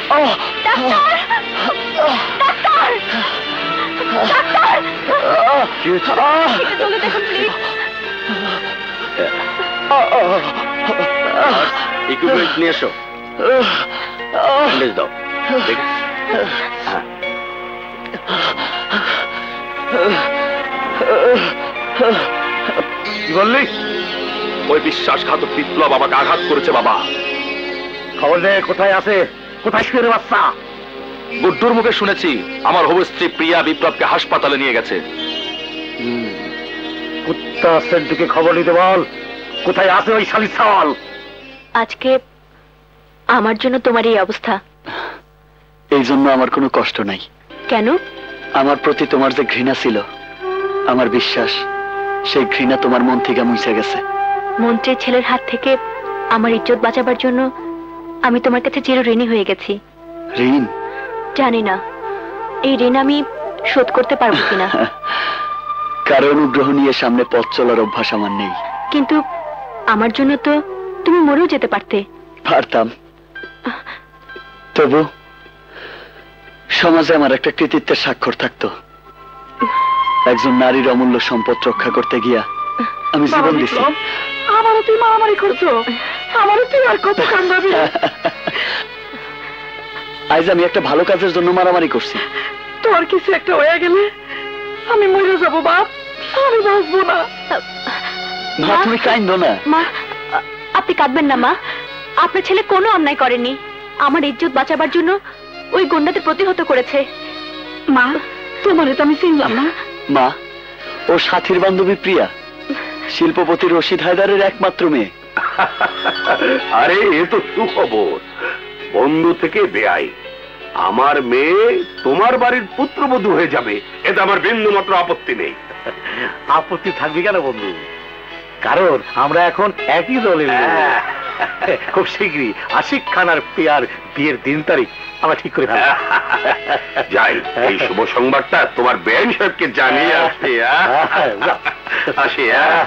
চলে দেখুন প্লিজ। ইকুইপমেন্ট নিয়ে এসো, দাও। কি বললি? ওই বিশ্বাসঘাতক বিপ্লব আমাকে আঘাত করেছে বাবা। খবর দে, কোথায় আছে? কোথায় শুয়ে বাচ্চা? গুড্ডুর মুখে শুনেছি আমার হবু স্ত্রী প্রিয়া বিপ্লবকে হাসপাতালে নিয়ে গেছে। কুত্তা সেন্টুকে খবর নিতে বল, কোথায় আছে ওই শালি ছাওয়াল। আজকে আমার জন্য তোমার এই অবস্থা। এই জন্য আমার কোনো কষ্ট নাই। কেন? আমার প্রতি তোমার যে ঘৃণা ছিল, আমার বিশ্বাস সেই ঘৃণা তোমার মন থেকে মুছে গেছে। মন্ত্রীর ছেলের হাত থেকে আমার ইজ্জত বাঁচাবার জন্য আমি তোমার কাছে চির ঋণী হয়ে গেছি। ঋণ? জানি না এই ঋণ আমি শোধ করতে পারবো কিনা। কারো অনুগ্রহ নিয়ে সামনে পথ চলার অভ্যাস আমার নেই। কিন্তু আমার জন্য তো তুমি মরেও যেতে পারতে। পারতাম, তবু সমাজে আমার একটা কৃতিত্বের স্বাক্ষর থাকতো। একজন নারীর অমূল্য সম্পদ রক্ষা করতে গিয়া আমি জীবন দিছি। আমারও তুই মারামারি করছো, আমারও তুই আর কত কান্দাবি। আজ আমি একটা ভালো কাজের জন্য মারামারি করছি। তোর কিছু একটা হয়ে গেলে আমি মরে যাবো বাপ, আমি বাঁচবো না। মা তুমি কাঁদো না। মা আপনি কাঁদবেন না মা, আপনার ছেলে কোনো অন্যায় করেনি। আমার ইজ্জত বাঁচাবার জন্য ওই গুন্ডাদের প্রতিহত করেছে। মা তোমারে তো আমি চিনলাম না। মা ও সাথীর বান্ধবী প্রিয়া, শিল্পপতি রশিদ হায়দারের একমাত্র মেয়ে। আরে এ তো সুখবর, বন্ধু থেকে বেআই। আমার মেয়ে তোমার বাড়ির পুত্রবধূ হয়ে যাবে, এতে আমার বিন্দু মাত্র আপত্তি নেই। আপত্তি থাকবে কেন বন্ধু? কারণ আমরা এখন একই দলের। খুব শীঘ্রই আশিক খান আর প্রিয়ার বিয়ের দিন তারিখ আমরা ঠিক করে ফেলব। যাই, এই শুভ সংবাদটা তোমার বেআইন সাহেবকে জানিয়ে আসি। আসি।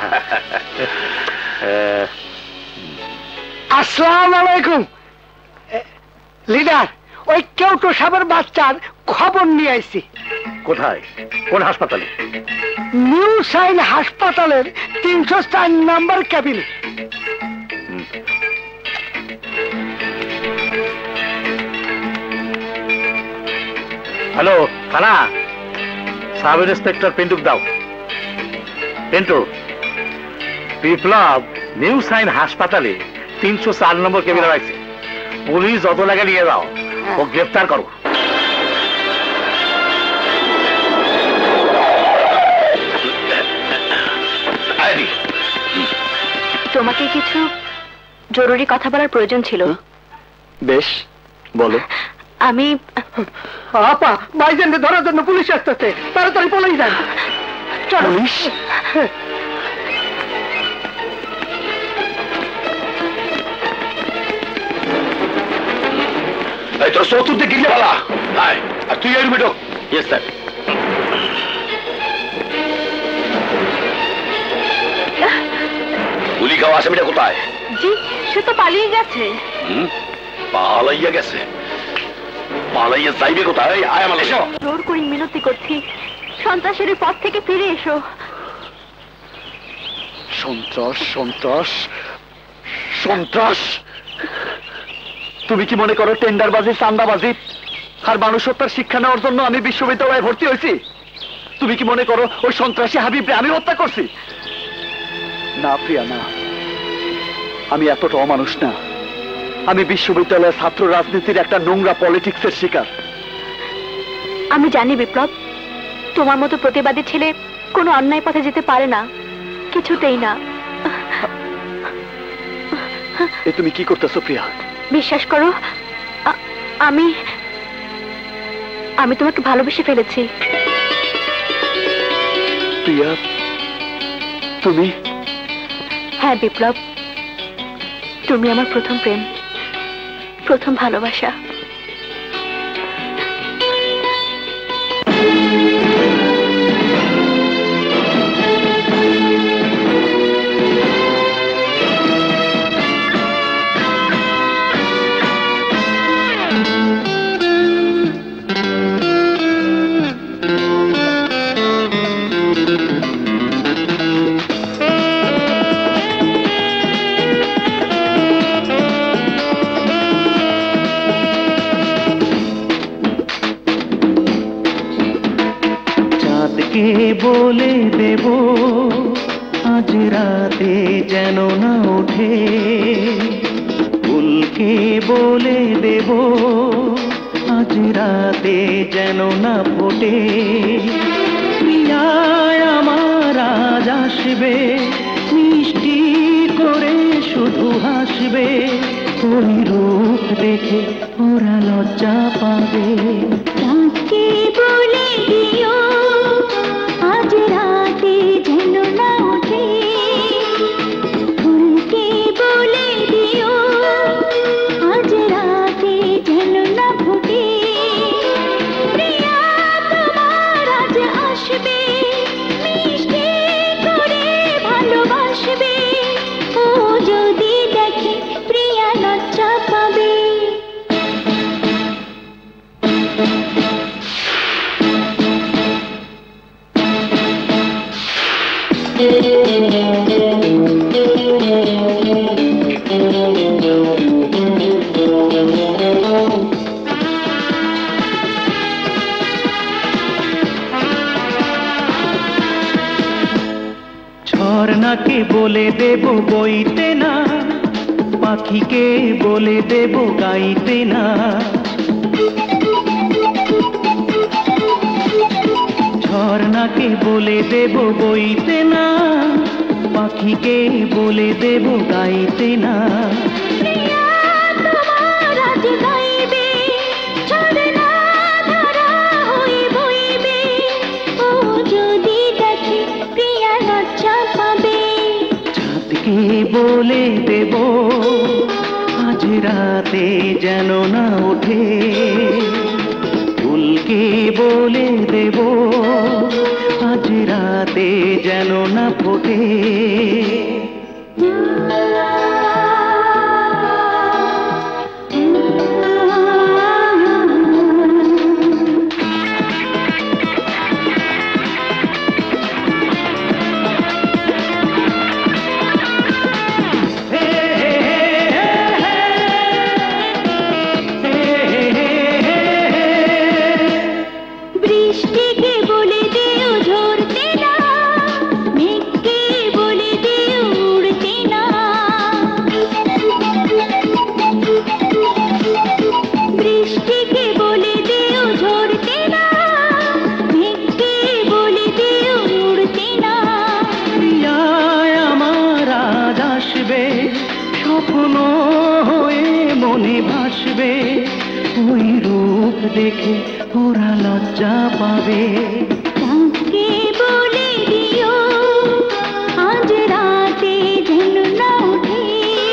আসসালামু আলাইকুম লিডার, ওই কেউটো সাহেবের বাচ্চার খবর নিয়ে আইছি। কোথায়? কোন হাসপাতালে? নিউ সাইন হাসপাতালের তিনশো চার নাম্বার ক্যাবিনে। হ্যালো থানা, সাব ইন্সপেক্টর পিন্টুক দাও। পিন্টু, বিপ্লব নিউ সাইন হাসপাতালে তিনশো চার নম্বর ক্যাবিনে রাখছে। পুলিশ যত লাগে নিয়ে যাও, ও গ্রেফতার করো। তোমাকে কিছু জরুরি কথা বলার প্রয়োজন ছিল। বেশ, বলো। আমি আপা ভাইজানকে ধরার জন্য পুলিশ আসতেছে, তাড়াতাড়ি পলাই যান। পুলিশ? এই তোর চতুর্থে গিলে ভালা, আর তুই এর বেটো। Yes sir. গুলি খাওয়া আসামিটা কোথায়? জি, সে তো পালিয়ে গেছে। হুম, পালাইয়া গেছে? পালাইয়া যাইবে কোথায়? আয় আমার এসো। জোর করে মিনতি করছি, সন্ত্রাসের পথ থেকে ফিরে এসো। সন্ত্রাস, সন্ত্রাস, সন্ত্রাস! তুমি কি মনে করো টেন্ডারবাজি, চান্দাবাজি আর মানুষ হত্যার শিক্ষা নেওয়ার জন্য আমি বিশ্ববিদ্যালয়ে ভর্তি হয়েছি? তুমি কি মনে করো ওই সন্ত্রাসী হাবিবকে আমি হত্যা করছি? না প্রিয়া, না, আমি এতটা অমানুষ না। আমি বিশ্ববিদ্যালয়ের ছাত্র রাজনীতির একটা নোংরা পলিটিক্সের শিকার। আমি জানি বিপ্লব, তোমার মতো প্রতিবাদী ছেলে কোনো অন্যায় পথে যেতে পারে না, কিছুতেই না। এ তুমি কি করতেছো প্রিয়া? বিশ্বাস করো, আমি আমি তোমাকে ভালোবেসে ফেলেছি। প্রিয়া, তুমি? হ্যাঁ বিপ্লব, তুমি আমার প্রথম প্রেম, প্রথম ভালোবাসা। বলে দেব আজ রাতে যেন না ওঠে, ফুলকে বলে দেব আজ রাতে যেন না ফোটে। প্রিয়ায় আমার আজ আসবে, মিষ্টি করে শুধু হাসবে, ওই রূপ দেখে ওরা লজ্জা পাবে। তাকে বলে দিও আজ রাতে যেন না ওঠে, ফুলকে বলে দিও আজ রাতে যেন না ফোটে। প্রিয়া তোমার আজ আসবে, মিষ্টি করে ভালোবাসবে, ও যদি দেখে প্রিয়া লজ্জা পাবে। ঝর্ণাকে বলে দেব বইতে না, পাখিকে বলে দেব গাইতে না। ঝর্ণাকে বলে দেব বইতে না, পাখিকে বলে দেব গাইতে না। প্রিয়া তোমার আজ গাইবে, ঝর্ণা ধারা হয়ে বইবে, ও যদি দেখে প্রিয়া লজ্জা পাবে। চাঁদকে বলে দেব আজ রাতে যেন না ওঠে, ফুলকে বলে দেব আজ রাতে যেন না ফোটে। বৃষ্টিকে বলে দিও ঝরতে না, মেঘকে বলে দিও উড়তে না। বৃষ্টিকে বলে দিও ঝরতে না, মেঘকে বলে দিও উড়তে না। প্রিয়ায় আমার আজ আসবে, স্বপ্ন হয়ে মনে ভাসবে, ওই রূপ দেখে ওরা লজ্জা পাবে। তাকে বলে দিও আজ রাতে যেন না ওঠে,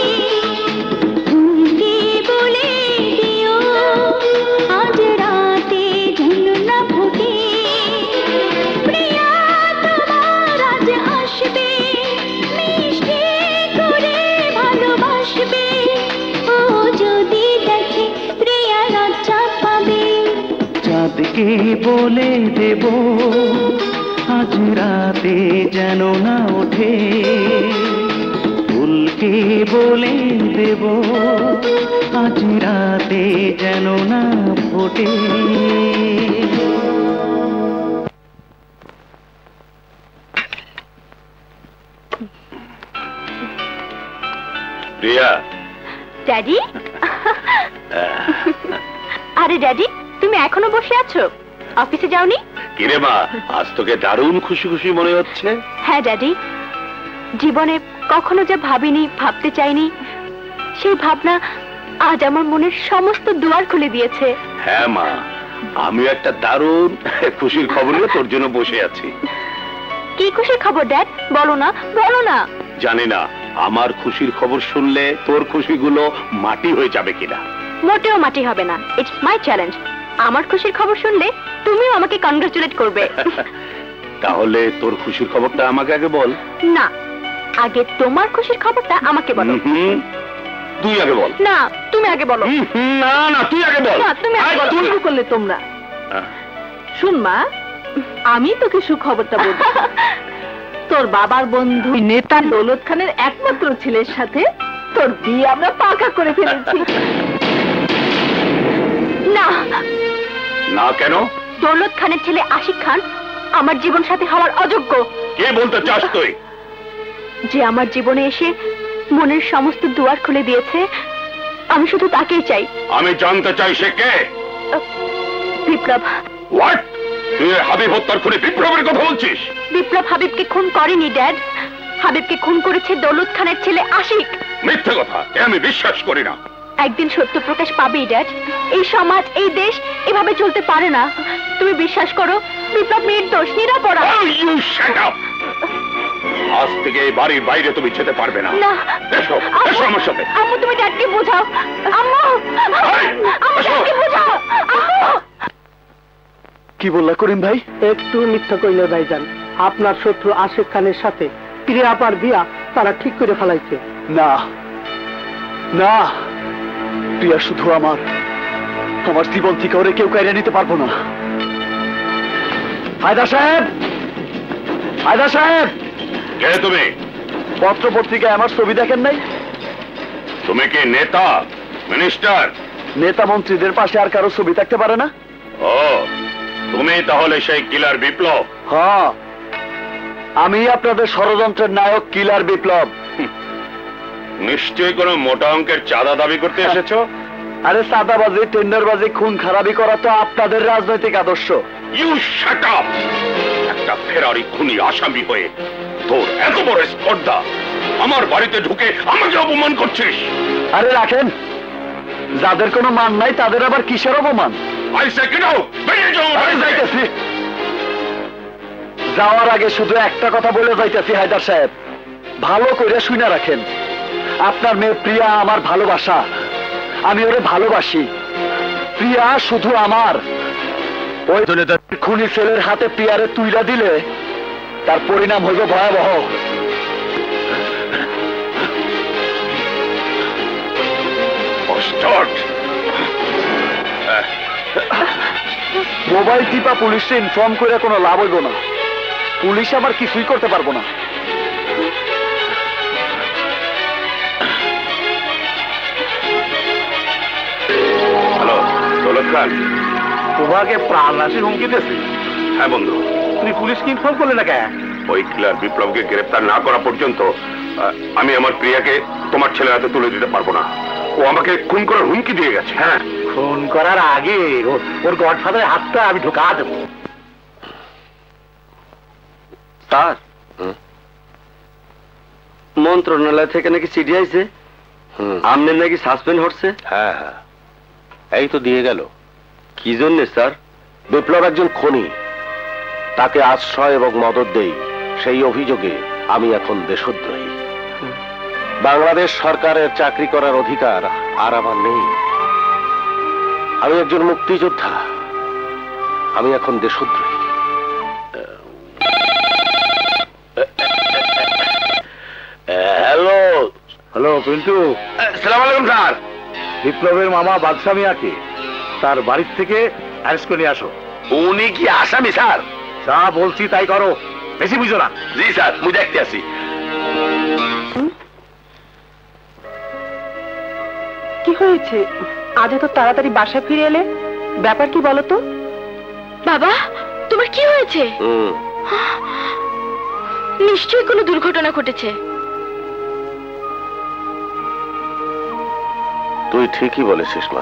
ফুলকে বলে দিও আজ রাতে যেন না ফোটে। প্রিয়া তোমার আজ আসবে, মিষ্টি করে ভালোবাসবে, ও যদি দেখে প্রিয়া লজ্জা পাবে। চাঁদকে বলে দেব আজ রাতে যেন না ওঠে, ফুলকে বলে দেব আজ রাতে যেন না ফোটে। প্রিয়া, ড্যাডি। আরে ড্যাডি, তুমি এখনো বসে আছো, অফিসে যাওনি? কিরে মা, আজ তোকে দারুণ খুশি খুশি মনে হচ্ছে। হ্যাঁ ড্যাডি, জীবনে কখনো যা ভাবিনি, ভাবতে চাইনি, সেই ভাবনা আজ আমার মনের সমস্ত দুয়ার খুলে দিয়েছে। হ্যাঁ মা, আমি একটা দারুণ খুশির খবর নিয়ে তোর জন্য বসে আছি। কি খুশির খবর ড্যাড? বলো না, বলো না। জানি না আমার খুশির খবর শুনলে তোর খুশিগুলো মাটি হয়ে যাবে কিনা। মোটেও মাটি হবে না, ইটস মাই চ্যালেঞ্জ। আমার খুশির খবর শুনলে তুমিও আমাকে কংগ্রাচুলেট করবে। তাহলে তোর খুশির খবরটা আমাকে আগে বল। না, আগে তোমার খুশির খবরটা আমাকে বলো। তুই আগে বল। না, তুমি আগে বলো। না না, তুই আগে বল। না, তুমি আগে বলো। শুরু করলে তোমরা। শুন মা, আমি তোকে সুখবরটা বলবো। তোর বাবার বন্ধু নেতা দৌলত খানের একমাত্র ছেলের সাথে তোর বিয়ে আমরা পাকা করে ফেলেছি। না না, কেন? দৌলত খানের ছেলে আশিক খান আমার জীবন সাথী হওয়ার অযোগ্য। কে বলতে চাস তুই? যে আমার জীবনে এসে মনের সমস্ত দুয়ার খুলে দিয়েছে, আমি শুধু তাকেই চাই। আমি জানতে চাই সে কে? বিপ্লব। হোয়াট? তুই হাবিব হত্যার খুনি বিপ্লবের কথা বলছিস? বিপ্লব হাবিবকে খুন করেনি ড্যাড, হাবিবকে খুন করেছে দৌলত খানের ছেলে আশিক। মিথ্যে কথা, এ আমি বিশ্বাস করি না। একদিন সত্য প্রকাশ পাবেই ড্যাড। এই সমাজ, এই দেশ এভাবে চলতে পারে না। তুমি বিশ্বাস করো, বিপ্লব নির্দোষ, নিরাপরাধ। You shut up. আজ থেকে এই বাড়ির বাইরে তুমি যেতে পারবে না। না। এসো, এসো আমার সাথে। আম্মু তুমি ড্যাডকে বোঝাও। আম্মু, আম্মু ড্যাডকে বোঝাও। আম্মু। কি বললা করিম ভাই? একটু মিথ্যা কইলে ভাইজান, আপনার শত্রু আশিক খানের সাথে প্রিয়া আপার বিয়া তারা ঠিক করে ফেলাইছে। না না, প্রিয়া শুধু আমার, আমার জীবন থেকে ওরে কেউ কাইরে নিতে পারবো না। হায়দার সাহেব, হায়দার সাহেব। কে তুমি? পত্র পত্রিকায় আমার ছবি দেখেন নাই? তুমি কি নেতা, মিনিস্টার? নেতা মন্ত্রীদের পাশে আর কারো ছবি থাকতে পারে না? ও, তুমি তাহলে সেই কিলার বিপ্লব? হ্যাঁ, আমি আপনাদের ষড়যন্ত্রের নায়ক কিলার বিপ্লব। নিশ্চয়ই কোনো মোটা অঙ্কের চাঁদা দাবি করতে এসেছো? আরে চাঁদাবাজি, টেন্ডারবাজি, খুন খারাপি করা তো আপনাদের রাজনৈতিক আদর্শ। You shut up! একটা ফেরারি খুনি আসামি হয়ে তোর এত বড় স্পর্ধা, আমার বাড়িতে ঢুকে আমাকে অপমান করছিস। আরে রাখেন, যাদের কোনো মান নাই তাদের আবার কিসের অপমান? যাওয়ার আগে শুধু একটা কথা বলে যাইতেছি হায়দার সাহেব, ভালো করে শুনে রাখেন। আপনার মেয়ে প্রিয়া আমার ভালোবাসা, আমি ওরে ভালোবাসি। প্রিয়া শুধু আমার। ওই খুনি ছেলের হাতে প্রিয়ারে তুইলা দিলে তার পরিণাম হইব ভয়াবহ। মোবাইল টিপা পুলিশে ইনফর্ম করে কোনো লাভ হইব না। পুলিশ আবার কিছুই করতে পারবো না। হ্যালো দৌলত খান, তোমাকে প্রাণনাশী হুমকি দিয়েছে? হ্যাঁ বন্ধু। তুমি পুলিশকে ইনফর্ম করলে না কেন? ওই কিলার বিপ্লবকে গ্রেফতার না করা পর্যন্ত আমি আমার প্রিয়াকে তোমার ছেলের হাতে তুলে দিতে পারবো না। ও আমাকে খুন করার হুমকি দিয়ে গেছে। হ্যাঁ, খুন করার আগে ওর গডফাদারের হাতটা আমি ঢোকা দেবো। স্যার, মন্ত্রণালয় থেকে নাকি চিঠি আইছে, আমনের নাকি সাসপেন্ড হচ্ছে। হ্যাঁ হ্যাঁ, এই তো দিয়ে গেল। কি জন্য স্যার? বিপ্লব একজন খনি, তাকে আশ্রয় এবং মদত দেই, সেই অভিযোগে আমি এখন দেশদ্রোহী। বাংলাদেশ সরকারের চাকরি করার অধিকার আর আমার নেই। আমি একজন মুক্তিযোদ্ধা, আমি এখন দেশদ্রোহী। Hello hello Pintu. সালাম আলাইকুম স্যার। বিপ্লবের মামা বাদশা মিয়াকে তার বাড়ির থেকে অ্যারেস্ট করে নিয়ে আসো। উনি কি আসামি স্যার? যা বলছি তাই করো, বেশি বুঝো না। জি স্যার, মুই দেখতে আসি। কি হয়েছে? আজ এত তাড়াতাড়ি বাসায় ফিরে এলে, ব্যাপার কি বলো তো? বাবা, তোমার কি হয়েছে? নিশ্চয়ই কোনো দুর্ঘটনা ঘটেছে। তুই ঠিকই বলেছিস মা।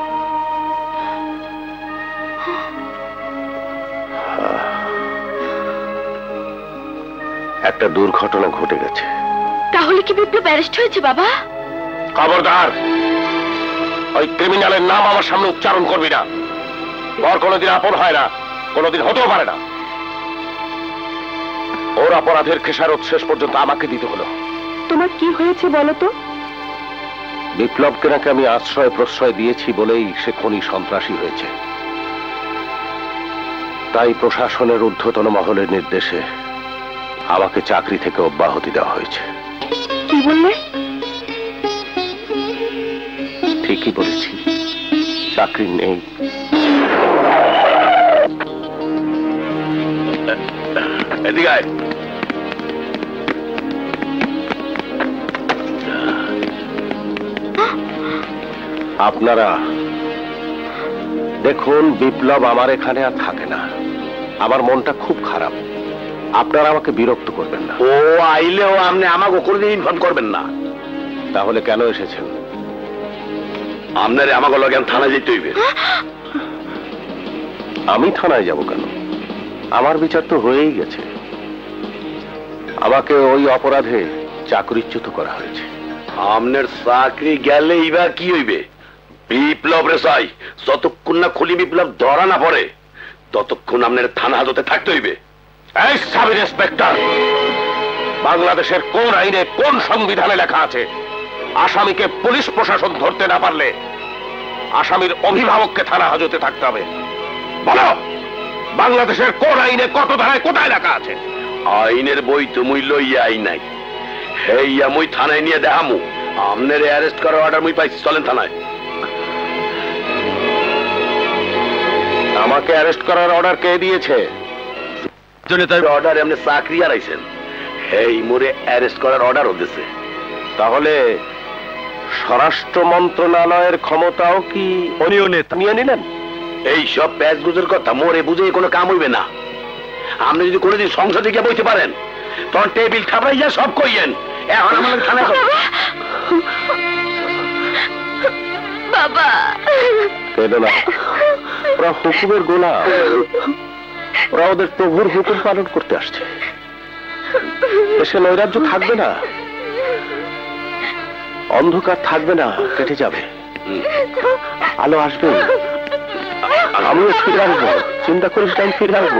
একটা দুর্ঘটনা ঘটে গেছে। তাহলে কি বিপ্লব অ্যারেস্ট হয়েছে বাবা? খবরদার, ওই ক্রিমিনালের নাম আমার সামনে উচ্চারণ করবি না। ওর কোনোদিন আপন হয় না, কোনোদিন হতেও পারে না। ওর অপরাধের খেসারত শেষ পর্যন্ত আমাকে দিতে হলো। তোমার কি হয়েছে বলো তো? বিপ্লবকে নাকি আমি আশ্রয় প্রশ্রয় দিয়েছি বলেই সে খনি সন্ত্রাসী হয়েছে। তাই প্রশাসনের ঊর্ধ্বতন মহলের নির্দেশে আমাকে চাকরি থেকে অব্যাহতি দেওয়া হয়েছে। কি বললে? ঠিকই বলেছি, চাকরি নেই। এদিকে আয়। আপনারা দেখুন, বিপ্লব আমার এখানে আর থাকে না। আমার মনটা খুব খারাপ, আপনারা আমাকে বিরক্ত করবেন না। ও আইলেও আপনি আমাকে কোনোদিন ইনফর্ম করবেন না। তাহলে কেন এসেছেন? আপনারে আমাকে লগে থানায় যেতে হইবে। আমি থানায় যাব কেন? আমার বিচার তো হয়েই গেছে। আমাকে ওই অপরাধে চাকরিচ্যুত করা হয়েছে। আপনার চাকরি গেলে ইবা কি হইবে? বিপ্লব রে চাই, যতক্ষণ না খুলি বিপ্লব ধরা না পড়ে ততক্ষণ আপনার থানা হাজতে থাকতে হইবে। এই সাব ইন্সপেক্টর, বাংলাদেশের কোন আইনে কোন সংবিধানে লেখা আছে আসামিকে পুলিশ প্রশাসন ধরতে না পারলে আসামির অভিভাবককে থানা হাজতে থাকতে হবে? বলো, বাংলাদেশের কোন আইনে কত ধারায় কোথায় লেখা আছে? আইনের বই তো মুই লইয়াই নাই, হেইয়া মুই থানায় নিয়ে দেখামু। আপনার অ্যারেস্ট করার অর্ডার মুই পাইছি, চলেন থানায়। আমাকে অ্যারেস্ট করার অর্ডার কে দিয়েছে? অর্ডারে আপনি চাকরি হারাইছেন, হেই মোরে অ্যারেস্ট করার অর্ডার হতেছে। তাহলে স্বরাষ্ট্র মন্ত্রণালয়ের ক্ষমতাও কি নিয়ে নিলেন? এই সব প্যাচ গুজের কথা মোরে বুঝে কোনো কাম হইবে না। আপনি যদি কোনোদিন সংসদে গিয়ে বইতে পারেন তখন টেবিল থাপড়াই যা সব কইয়েন। এখন আমার থানায় বাবা কেঁদো না, ওরা হুকুমের গোলাম, ওরা ওদের প্রভুর হুকুম পালন করতে আসছে। দেশে নৈরাজ্য থাকবে না, অন্ধকার থাকবে না, কেটে যাবে, আলো আসবে। আমিও ফিরে আসবো, চিন্তা করিস না, আমি ফিরে আসবো।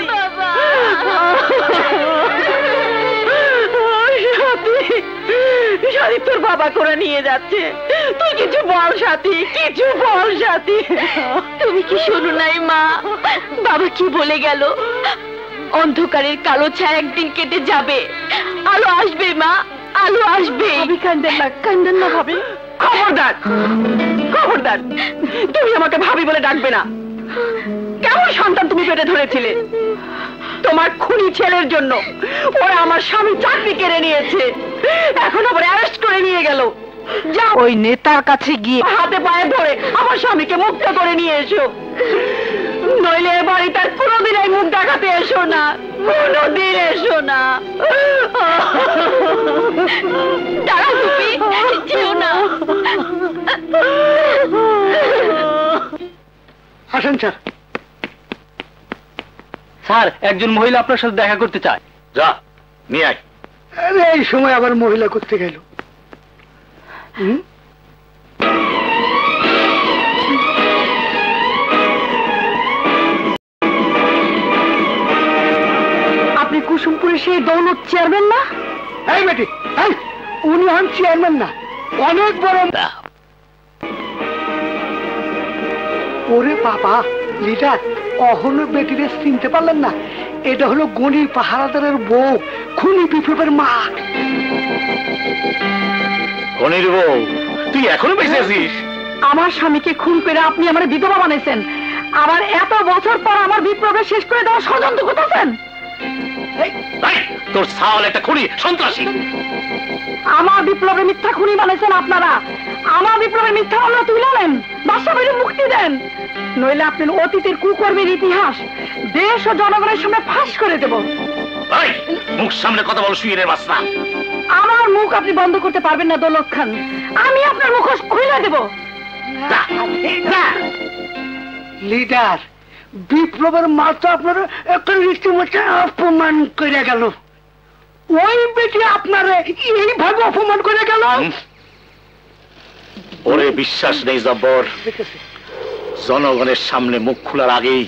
সাথী তোর বাবা করে নিয়ে যাচ্ছে, তুই কিছু বল সাথী, কিছু বল সাথী। তুমি কি শোনো নাই মা, বাবা কি বলে গেল? অন্ধকারের কালো ছায়া একদিন কেটে যাবে, আলো আসবে মা, আলো আসবে। ভাবি কান্দেন না, কান্দেন না ভাবি। খবরদার, খবরদার, তুমি আমাকে ভাবি বলে ডাকবে না। কেমন সন্তান তুমি পেটে ধরেছিলে? তোমার খুনি ছেলের জন্য ওরা আমার স্বামী চাকরি কেড়ে নিয়েছে, এখন আবার অ্যারেস্ট করে নিয়ে গেল। যা ওই নেতার কাছে গিয়ে হাতে পায়ে ধরে আমার স্বামীকে মুক্ত করে নিয়ে এসো, নইলে এ বাড়িতে আর কোনোদিন এই মুখ দেখাতে এসো না, কোনোদিন এসো না। দাঁড়াও তুমি, যেও না। আসেন স্যার। স্যার, একজন মহিলা আপনার সাথে দেখা করতে চায়। যা নিয়ে আয়। আরে এই সময় আবার মহিলা করতে গেল। আপনি কুসুমপুরে সেই দৌলত চেয়ারম্যান না? এই বেটি, এই উনি হন চেয়ারম্যান না, অনেক বড়। ওরে বাবা, লিডার অহনো বেটিরে চিনতে পারলেন না? এটা হলো গণির পাহারাদারের বউ, খুনি বিপ্লবের মা। গণির বউ, তুই এখনো বেঁচে আছিস? আমার স্বামীকে খুন করে আপনি আমার বিধবা বানাইছেন, আবার এত বছর পর আমার বিপ্লবে শেষ করে দেওয়া ষড়যন্ত্র করতেছেন। তোর সাওয়াল একটা খুনি, সন্ত্রাসী। আমার বিপ্লবে মিথ্যা খুনি বানাইছেন আপনারা, আমার বিপ্লবে মিথ্যা মামলা তুলে নেন, বাদশা বাড়ি মুক্তি দেন, নইলে আপনার অতীতের কুকর্মের ইতিহাস দেশ ও জনগণের সামনে ফাঁস করে দেব। মুখ সামনে কথা বল, শুইরের বাচ্চা। আমার মুখ আপনি বন্ধ করতে পারবেন না দৌলত খান, আমি আপনার মুখোশ খুলে দেব। লিডার, বিপ্লবের মা তো আপনার একটা রীতিমতো অপমান করে গেল। ওই বেটি আপনারে এইভাবে অপমান করে গেল। ওরে বিশ্বাস নেই জব্বর, জনগণের সামনে মুখ খোলার আগেই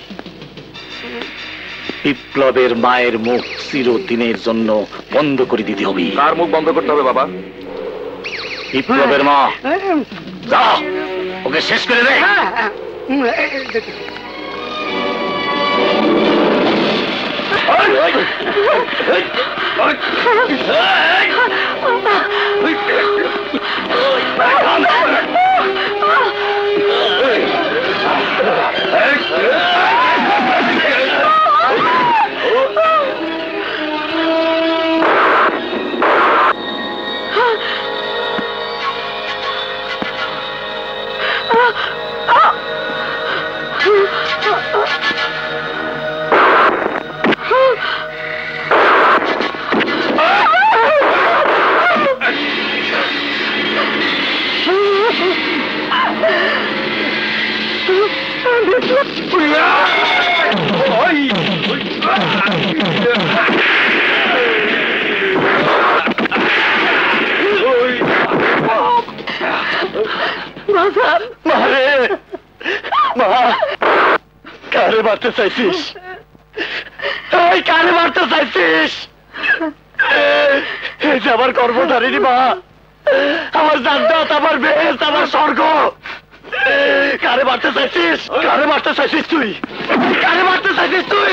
বিপ্লবের মায়ের মুখ চিরদিনের জন্য বন্ধ করে দিতে হবে। কার মুখ বন্ধ করতে হবে বাবা? বিপ্লবের মা। যা, ওকে শেষ করে দে। মারে মা কারে মারতে চাইছিস? এই কারে মারতে চাইছিস? এই যে আমার কর্মধারিণী মা, আমার জান্নাত, আমার বেহেশত, আমার স্বর্গ। কারে মারতে চাইছিস? কারে মারতে চাইছিস তুই? কারে মারতে চাইছিস তুই?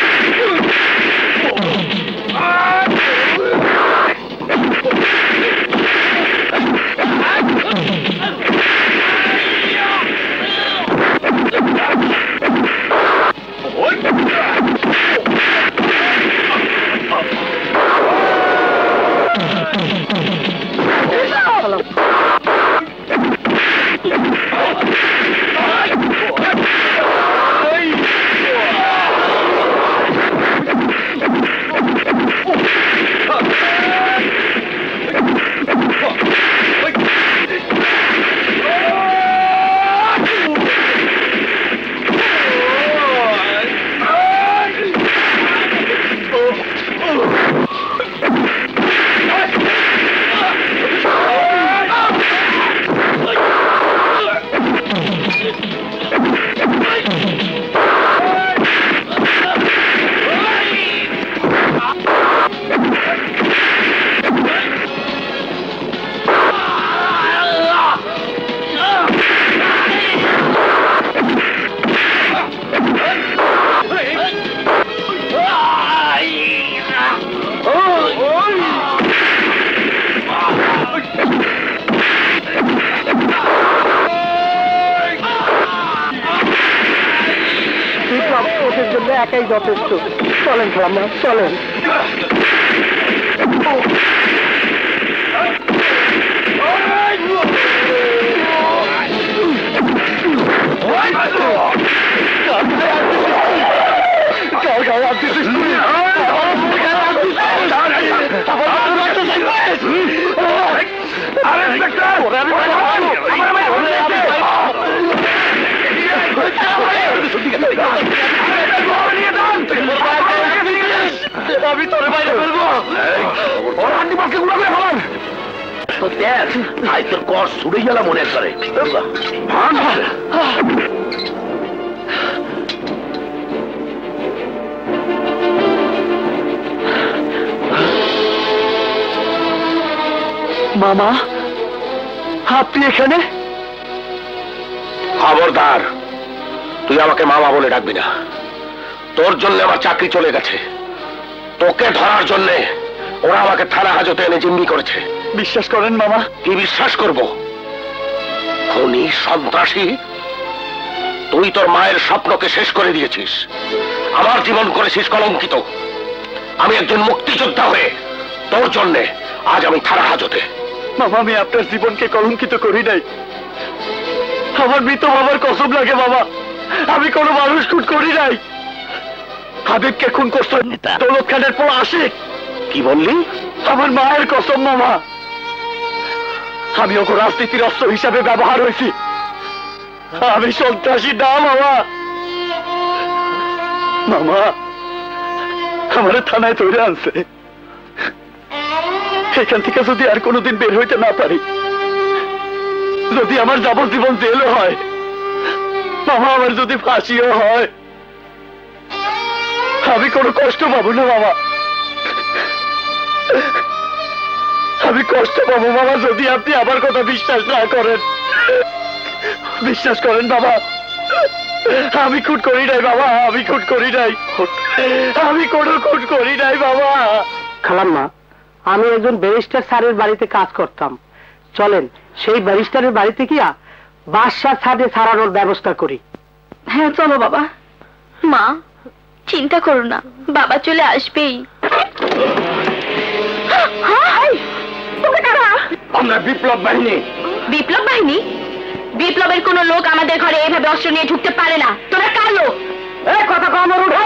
একাই যথেষ্ট। চলেন খালাম্মা, চলেন। আমি তোর বাইরে ফেলবো। তোর কর ছুড়ে গেলাম মনে করে। মামা, আপনি এখানে? খবরদার, তুই আমাকে মামা বলে ডাকবি না। তোর জন্য আমার চাকরি চলে গেছে। তোকে ধরার জন্য ওরা আমাকে থানা হাজতে এনে জিম্মি করেছে। বিশ্বাস করেন মামা? কি বিশ্বাস করব? খুনি, সন্ত্রাসী। তুই তোর মায়ের স্বপ্নকে শেষ করে দিয়েছিস, আমার জীবন করেছিস কলঙ্কিত। আমি একজন মুক্তিযোদ্ধা হয়ে তোর জন্য আজ আমি থানা হাজতে। মামা, আমি আপনার জীবনকে কলঙ্কিত করি নাই। আমার মৃত বাবার কসম লাগে বাবা, আমি কোনো মানুষ খুন করি নাই। হাবিবকে খুন করছেন দৌলত খানের পর আশিক। কি বললি? আমার মায়ের কসম মামা, আমি ওকে রাজনীতির অস্ত্র হিসাবে ব্যবহার হয়েছি। আমি সন্ত্রাসী না মামা। মামা, আমার থানায় তৈরি আনছে। এখান থেকে যদি আর কোনোদিন বের হইতে না পারি, যদি আমার যাবজ্জীবন জেলও হয়, মামা আমার যদি ফাঁসিও হয়, আমি কোনো কষ্ট পাবো না মামা। আমি কষ্ট পাবো মামা যদি আপনি আমার কথা বিশ্বাস না করেন। বিশ্বাস করেন বাবা, আমি খুন করি নাই বাবা, আমি খুন করি নাই, আমি কোনো খুন করি নাই বাবা। খালাম্মা, আমি একজন ব্যারিস্টার স্যারের বাড়িতে কাজ করতাম। চলেন সেই ব্যারিস্টারের বাড়িতে গিয়া বাদশার ছাদে ছাড়ানোর ব্যবস্থা করি। হ্যাঁ চলো বাবা। মা, চিন্তা করো না, বাবা চলে আসবেই। আমরা বিপ্লব বাহিনী। বিপ্লব বাহিনী? বিপ্লবের কোন লোক আমাদের ঘরে এভাবে অস্ত্র নিয়ে ঢুকতে পারে না। তোরা কার লোক? কথা কম উঠা।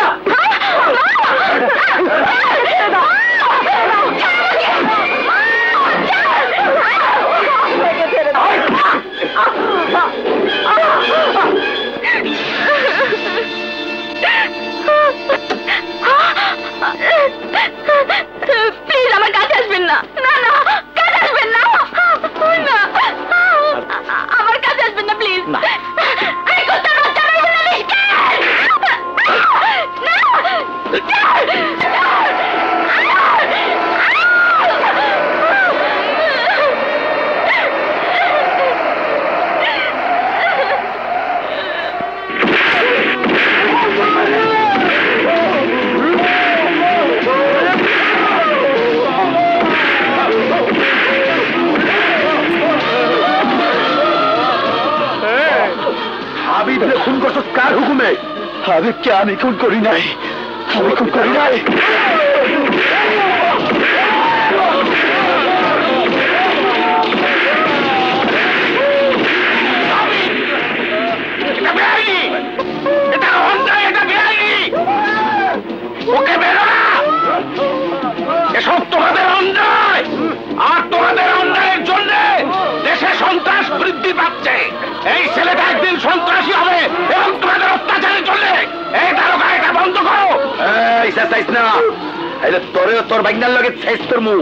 হাবিবরে খুন করছো কার হুকুমে? হাবিবকে আমি খুন করি নাই, আমি খুন করি নাই। ওকে বেরো না, এসব তোমাদের অন্যায়, আর তোমাদের অন্যায়ের জন্য দেশে সন্ত্রাস বৃদ্ধি পাচ্ছে। এই ছেলেটা একদিন সন্ত্রাসী হবে এবং তোমাদের অত্যাচারের জন্য এই দারোগা এটা বন্ধ করো। এই শেষ না, এটা তোরে তোর বাইনার লগে শেষ তোর মুখ।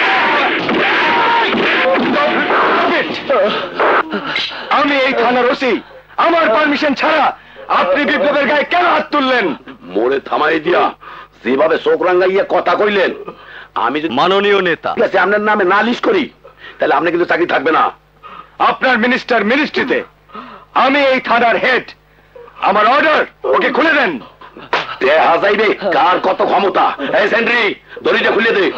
আমি এই থানার ওসি, আমার পারমিশন ছাড়া আপনি বিপ্লবের গায়ে কেন হাত তুললেন? মোড়ে থামাই দিয়া যেভাবে চোখ রাঙ্গাইয়া কথা কইলেন, আমি যদি মাননীয় নেতা আপনার নামে নালিশ করি তাহলে আপনি কিন্তু চাকরি থাকবে না। আপনার মিনিস্টার মিনিস্ট্রিতে, আমি এই থানার হেড, আমার অর্ডার, ওকে খুলে দেন। দেখা যাইবে কার কত ক্ষমতা। এই সেন্ট্রি দড়িটা খুলে দে।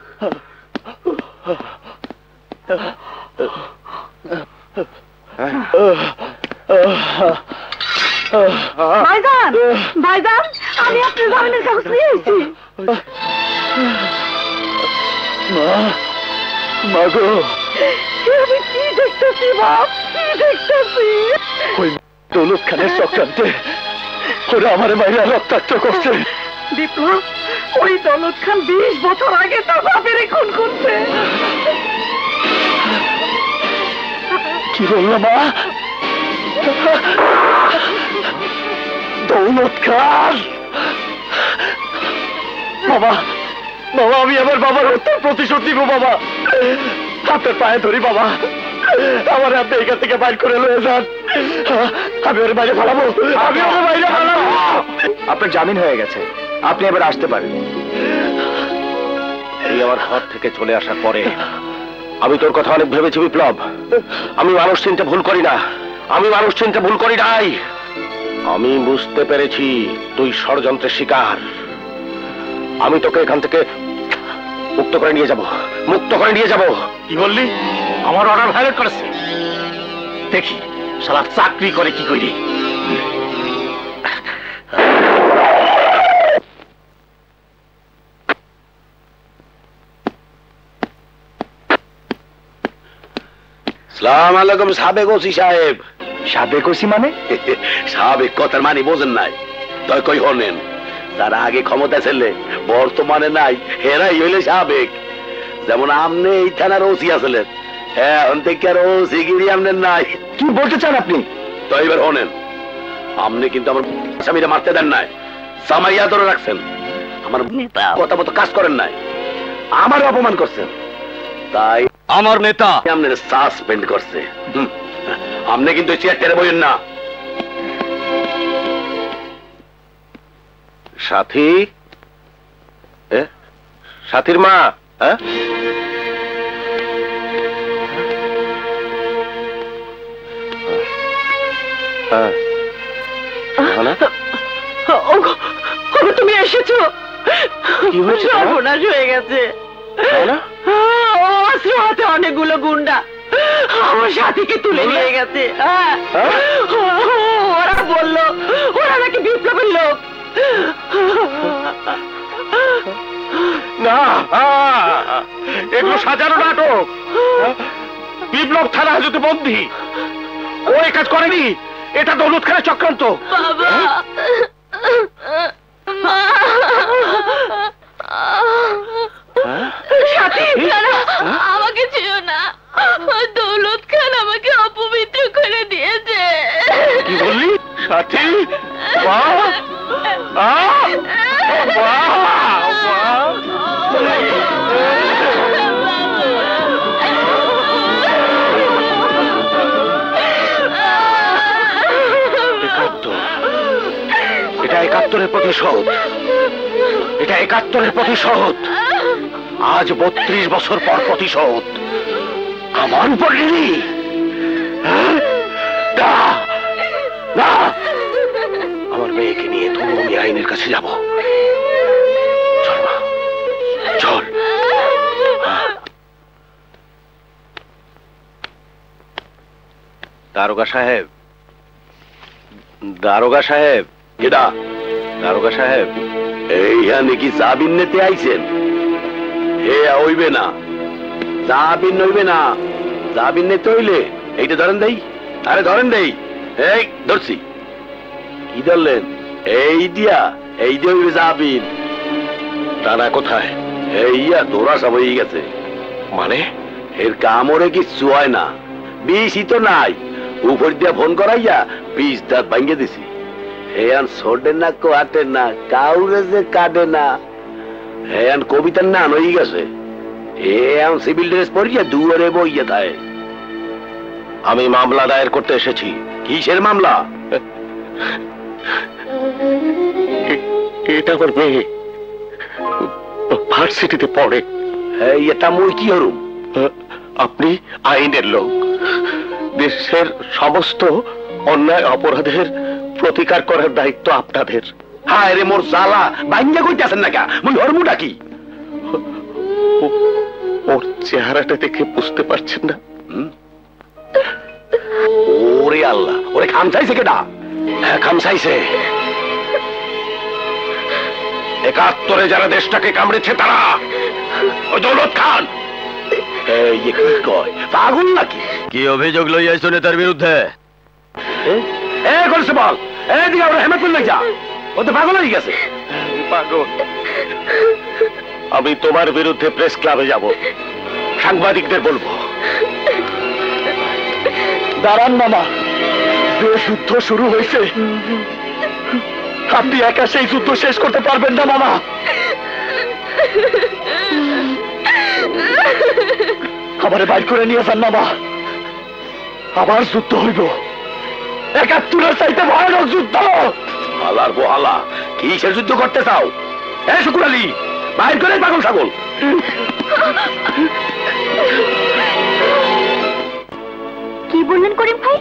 ভাইজান, ভাইজান, আমি আপনার জামিনের কাগজ নিয়ে এসেছি। মাগো, আমি কি দেখতেছি বাপ, কি দেখতেছি? ওই দৌলত খানের চক্রান্তে ওরা আমার মাইরা রক্তাক্ত করছে। বিপ্লব, ওই দৌলত খান বিশ বছর আগে তার বাপের খুন করছে। কি বললো মা? দৌলত খান? বাবা, বাবা, আমি আমার বাবার হত্যার প্রতিশোধ দিব বাবা। আপনার পায়ে ধরি বাবা, আমার আপনি এখান থেকে বাইর করে লয়ে যান। আমি ওর বাইরে ফালাবো, আমি ওর বাইরে ফালাবো। আপনার জামিন হয়ে গেছে, আপনি এবার আসতে পারেন। এই আমার ঘর থেকে চলে আসার পরে আমি তোর কথা অনেক ভেবেছি বিপ্লব। আমি মানুষ চিনতে ভুল করি না, আমি মানুষ চিনতে ভুল করি নাই। আমি বুঝতে পেরেছি তুই ষড়যন্ত্রের শিকার। আমি তোকে এখান থেকে মুক্ত করে নিয়ে যাব, মুক্ত করে নিয়ে যাব। কি বললি? আমার অর্ডার ভায়োলেট করেছে? দেখি শালা চাকরি করে কি করি। সালাম আলাইকুম সাবেক ওসি সাহেব। সাবেক ওসি মানে? সাবেক কথার মানে বোঝেন নাই? তাই কই হনেন, তারা আগে ক্ষমতা ছেলে বর্তমানে নাই, হেরাই হইলে সাবেক। যেমন আমনে এই থানার ওসি আসলেন, হ্যাঁ অন্তে আর ওসি গিরি আমনের নাই। কি বলতে চান আপনি? তো এবার হনেন, আমনে কিন্তু আমার স্বামীরা মারতে দেন নাই, সামাইয়া ধরে রাখছেন, আমার কথা মতো কাজ করেন নাই, আমার অপমান করছেন। তাই আমার নেতা আমনে সাসপেন্ড করছে। আমনে কিন্তু চেয়ার টেরে বইয়েন না। সাথী, সাথীর মা, হ্যাঁ তুমি এসেছো? সর্বনাশ হয়ে গেছে। হাতে অনেকগুলো গুন্ডা আমার সাথীকে তুলে নিয়ে গেছে। ওরা বললো ওরা নাকি বিপ্লবের লোক। না, এগুলো সাজানো নাটক। বিপ্লব থানা হাজতে বন্দী, ও এই কাজ করেনি। এটা দৌলত খানের চক্রান্ত। বাবা, আমাকে চেয়েও না, দৌলত খান আমাকে অপবিত্র করে দিয়েছে। কি বললি সাথী? এটা একাত্তরের প্রতিশোধ, এটা একাত্তরের প্রতিশোধ। আজ বত্রিশ বছর পর প্রতিশোধ আমার উপর নিলি? আমার মেয়েকে নিয়ে তুমি আমি আইনের কাছে যাব। চল মা, চল। দারোগা সাহেব, দারোগা সাহেব। কেডা? দারোগা সাহেব, এই নাকি জামিন নিতে আইছেন? হে হইবে না, জামিন হইবে না। জামিন নিতে হইলে এইটা ধরেন দেই। আরে ধরেন দেই। এই ধরছি। কি ধরলেন? এই দিয়া, এই দিয়ে হইবে জামিন। তারা কোথায়? এইয়া দৌড়া সব হয়ে গেছে। মানে এর কামড়ে কিচ্ছু হয় না, বিষই তো নাই। উপর দিয়া ফোন করাইয়া বিষ দাঁত ভাঙ্গে দিছি। হেয়ান ছোটে না, কাটে না, কাউরে যে কাটে না। হেয়ান কবিতার নাম হয়ে গেছে। হেয়ান সিভিল ড্রেস পরিয়া দুয়ারে বইয়া থাকে। আমি মামলা দায়ের করতে এসেছি। কিসের মামলা? এটা আমার মেয়ে, ভার্সিটিতে পড়ে। এটা মই কি হরুম? আপনি আইনের লোক, দেশের সমস্ত অন্যায় অপরাধের প্রতিকার করার দায়িত্ব আপনাদের। হায় রে মোর জ্বালা, বাইঙ্গা কইতেছেন না কা? মই হরমুটা কি? ওর চেহারাটা দেখে বুঝতে পারছেন না? ওরে আল্লাহ, ওরে খামসাইছে কেডা? হ্যাঁ খামসাইছে একাত্তরে যারা দেশটাকে কামড়েছে তারা। ওই দৌলত খান। এই কি কয়, পাগল নাকি? কি অভিযোগ লইয়াইছো নেতার বিরুদ্ধে? এ করছে বল। এদিকে আমরা হেমতপুর লই যা। ও তো পাগল হয়ে গেছে। পাগল? আমি তোমার বিরুদ্ধে প্রেস ক্লাবে যাব, সাংবাদিকদের বলবো। দাঁড়ান মামা, যে যুদ্ধ শুরু হয়েছে আপনি একা সেই যুদ্ধ শেষ করতে পারবেন না মামা। আমারে বাইর করে নিয়ে যান মামা, আবার যুদ্ধ হইব। একাত্তরের চাইতে ভয়ানক যুদ্ধ। হালার বহালা, কিসের যুদ্ধ করতে চাও? এ শুকুর আলী, বাইর করে পাগল ছাগল। কি বললেন করিম ভাই?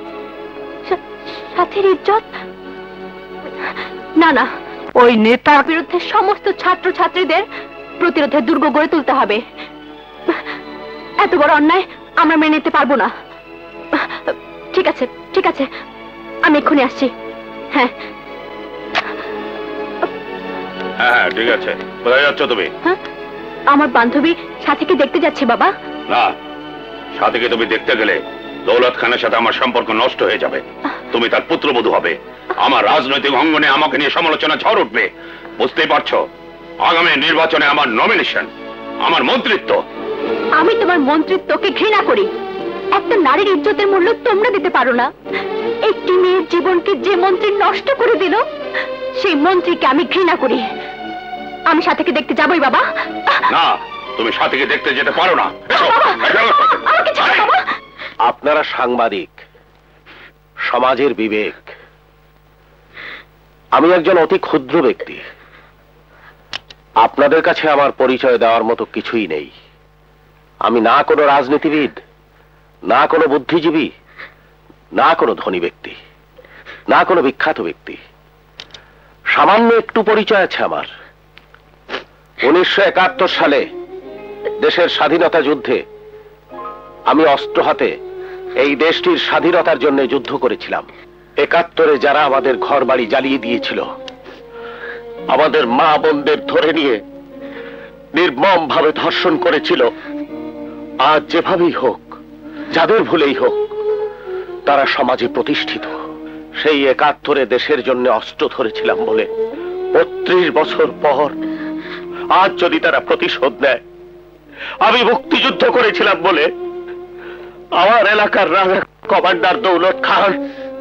সাথীর ইজ্জত? না না, ওই নেতার বিরুদ্ধে সমস্ত ছাত্র ছাত্রীদের প্রতিরোধের দুর্গ গড়ে তুলতে হবে। এত বড় অন্যায় আমরা মেনে নিতে পারবো না। ঠিক আছে ঠিক আছে, আমি এক্ষুনি আসছি। হ্যাঁ হ্যাঁ ঠিক আছে। কোথায় যাচ্ছ তুমি? হ্যাঁ, আমার বান্ধবী সাথীকে দেখতে যাচ্ছে বাবা। না, সাথীকে তুমি দেখতে গেলে দৌলত খানের সাথে আমার সম্পর্ক নষ্ট হয়ে যাবে। তুমি তার পুত্রবধূ হবে। আমার রাজনৈতিক অঙ্গনে আমাকে নিয়ে সমালোচনা ঝড় উঠবে। বুঝতেই পারছো, আগামী নির্বাচনে আমার নমিনেশন, আমার মন্ত্রিত্ব। আমি তোমার মন্ত্রিত্বকে ঘৃণা করি। একটা নারীর ইজ্জতের মূল্য তোমরা দিতে পারো না। একটি মেয়ের জীবনকে যে মন্ত্রী নষ্ট করে দিল, সেই মন্ত্রীকে আমি ঘৃণা করি। আমি সাথীকে দেখতে যাবই বাবা। না, তুমি সাথীকে দেখতে যেতে পারো না। আপনারা সাংবাদিক, সমাজের বিবেক। আমি একজন অতি ক্ষুদ্র ব্যক্তি। আপনাদের কাছে আমার পরিচয় দেওয়ার মতো কিছুই নেই। আমি না কোনো রাজনীতিবিদ, না কোনো বুদ্ধিজীবী, না কোনো ধনী ব্যক্তি, না কোনো বিখ্যাত ব্যক্তি। সামান্য একটু পরিচয় আছে আমার। উনিশশো একাত্তর সালে দেশের স্বাধীনতা যুদ্ধে আমি অস্ত্র হাতে এই দেশটির স্বাধীনতার জন্য যুদ্ধ করেছিলাম। একাত্তরে যারা আমাদের ঘর বাড়ি জ্বালিয়ে দিয়েছিল, আমাদের মা বোনদের ধরে নিয়ে নির্মম ভাবে ধর্ষণ করেছিল, আজ যেভাবেই হোক, যাদের ভুলেই হোক, তারা সমাজে প্রতিষ্ঠিত। সেই একাত্তরে দেশের জন্য অস্ত্র ধরেছিলাম বলে বত্রিশ বছর পর আজ যদি তারা প্রতিশোধ নেয়, আমি মুক্তিযুদ্ধ করেছিলাম বলে আমার এলাকার রাজা কমান্ডার দৌলত খান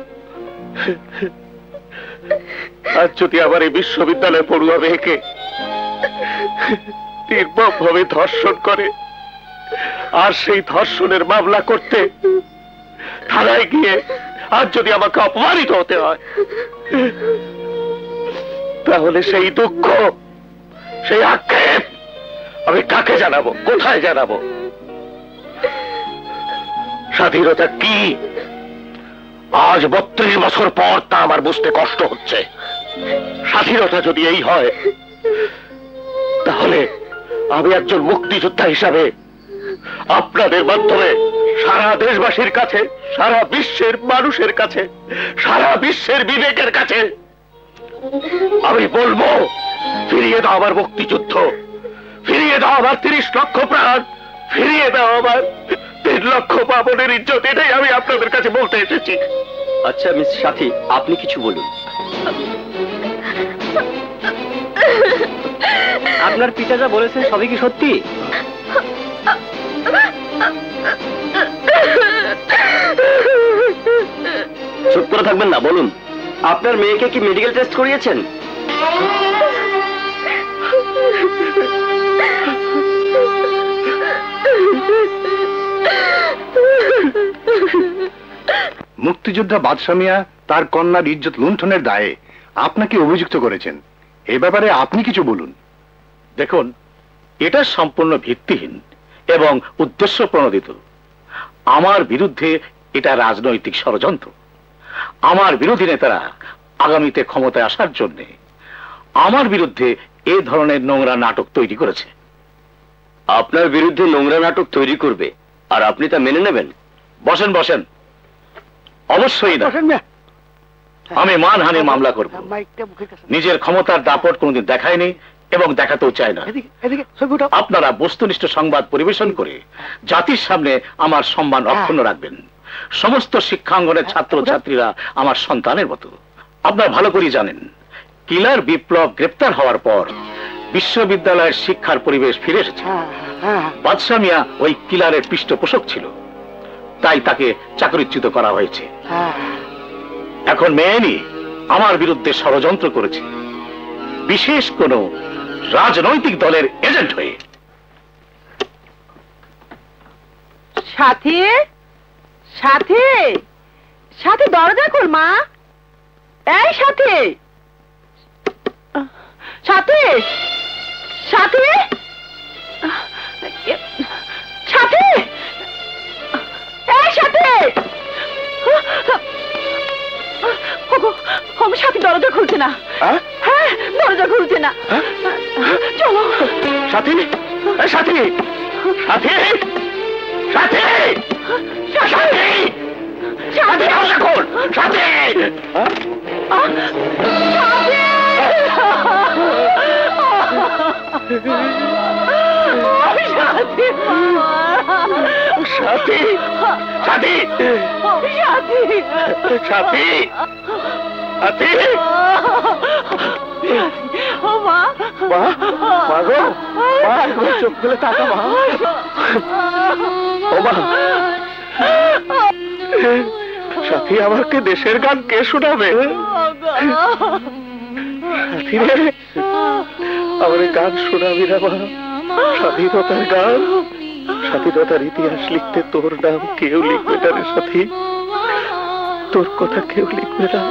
আজ যদি আমার এই বিশ্ববিদ্যালয়ে পড়ুয়া মেয়েকে নির্মম ভাবে ধর্ষণ করে, আর সেই ধর্ষণের মামলা করতে থানায় গিয়ে আজ যদি আমাকে অপমানিত হতে হয়, তাহলে সেই দুঃখ, সেই আক্ষেপ আমি কাকে জানাবো, কোথায় জানাবো? স্বাধীনতা কি আজ বত্রিশ বছর পর তা আমার বুঝতে কষ্ট হচ্ছে। স্বাধীনতা যদি এই হয়, তাহলে আমি একজন মুক্তিযোদ্ধা হিসাবে আপনাদের মাধ্যমে সারা দেশবাসীর কাছে, সারা বিশ্বের মানুষের কাছে, সারা বিশ্বের বিবেকের কাছে আমি বলবো, ফিরিয়ে দাও আমার মুক্তিযুদ্ধ, ফিরিয়ে দাও আমার তিরিশ লক্ষ প্রাণ, ফিরিয়ে দাও আমার তিন লক্ষ বাবনের ইজ্জত। এটাই আমি আপনাদের কাছে বলতে এসেছি। আচ্ছা মিস সাথী, আপনি কিছু বলুন। আপনার পিতা যা বলেছেন সবই কি সত্যি? চুপ করে থাকবেন না, বলুন। আপনার মেয়েকে কি মেডিকেল টেস্ট করিয়েছেন? মুক্তিযোদ্ধা বাদশা মিয়া তার কন্যার ইজ্জত লুণ্ঠনের দায়ে আপনাকে অভিযুক্ত করেছেন, এ ব্যাপারে আপনি কিছু বলুন। দেখুন, এটা সম্পূর্ণ ভিত্তিহীন এবং উদ্দেশ্য প্রণোদিত। আমার বিরুদ্ধে এটা রাজনৈতিক ষড়যন্ত্র। আমার বিরোধী নেতারা আগামীতে ক্ষমতায় আসার জন্য আমার বিরুদ্ধে এ ধরনের নোংরা নাটক তৈরি করেছে। আপনার বিরুদ্ধে নোংরা নাটক তৈরি করবে আর আপনি তা মেনে নেবেন? বসেন বসেন। অবশ্যই না, আমি মানহানির মামলা করব। নিজের ক্ষমতার দাপট কোনদিন দেখায়নি এবং দেখাতেও চায় না। আপনারা বস্তুনিষ্ঠ সংবাদ পরিবেশন করে জাতির সামনে আমার সম্মান অক্ষুণ্ণ রাখবেন। সমস্ত শিক্ষাঙ্গনের ছাত্র ছাত্রীরা আমার সন্তানের মতো। আপনারা ভালো করে জানেন, কিলার বিপ্লব গ্রেপ্তার হওয়ার পর বিশ্ববিদ্যালয়ের শিক্ষার পরিবেশ ফিরে এসেছে। বাদশা মিয়া ওই কিলারের পৃষ্ঠপোষক ছিল, তাই তাকে চাকরিচ্যুত করা হয়েছে। এখন মেয়েনি আমার বিরুদ্ধে ষড়যন্ত্র করেছে, বিশেষ কোন রাজনৈতিক দলের এজেন্ট হয়ে। সাথী, সাথী, সাথী, দরজা খোল মা। এই সাথী, সাথী, সাথী, সাথী, এই সাথী। আমার সাথী দরজা খুলছে না। হ্যাঁ, দরজা খুলছে না। চলো সাথী, সাথী, সাথী, সাথী, সাথী, সাথী, দরজা খোল, সাথী। সাথী, সাথী, সাথী, সাথী, মা, মা, মা গো, মা, একবার চোখ খুলে তাকা মা। ও মা, সাথী, আমাকে দেশের গান কে শোনাবে? সাথী রে, আমার গান শোনাবি না মা? স্বাধীনতার গান, স্বাধীনতার ইতিহাস লিখতে তোর নাম কেউ লিখবে না রে সাথী, তোর কথা কেউ লিখবে না।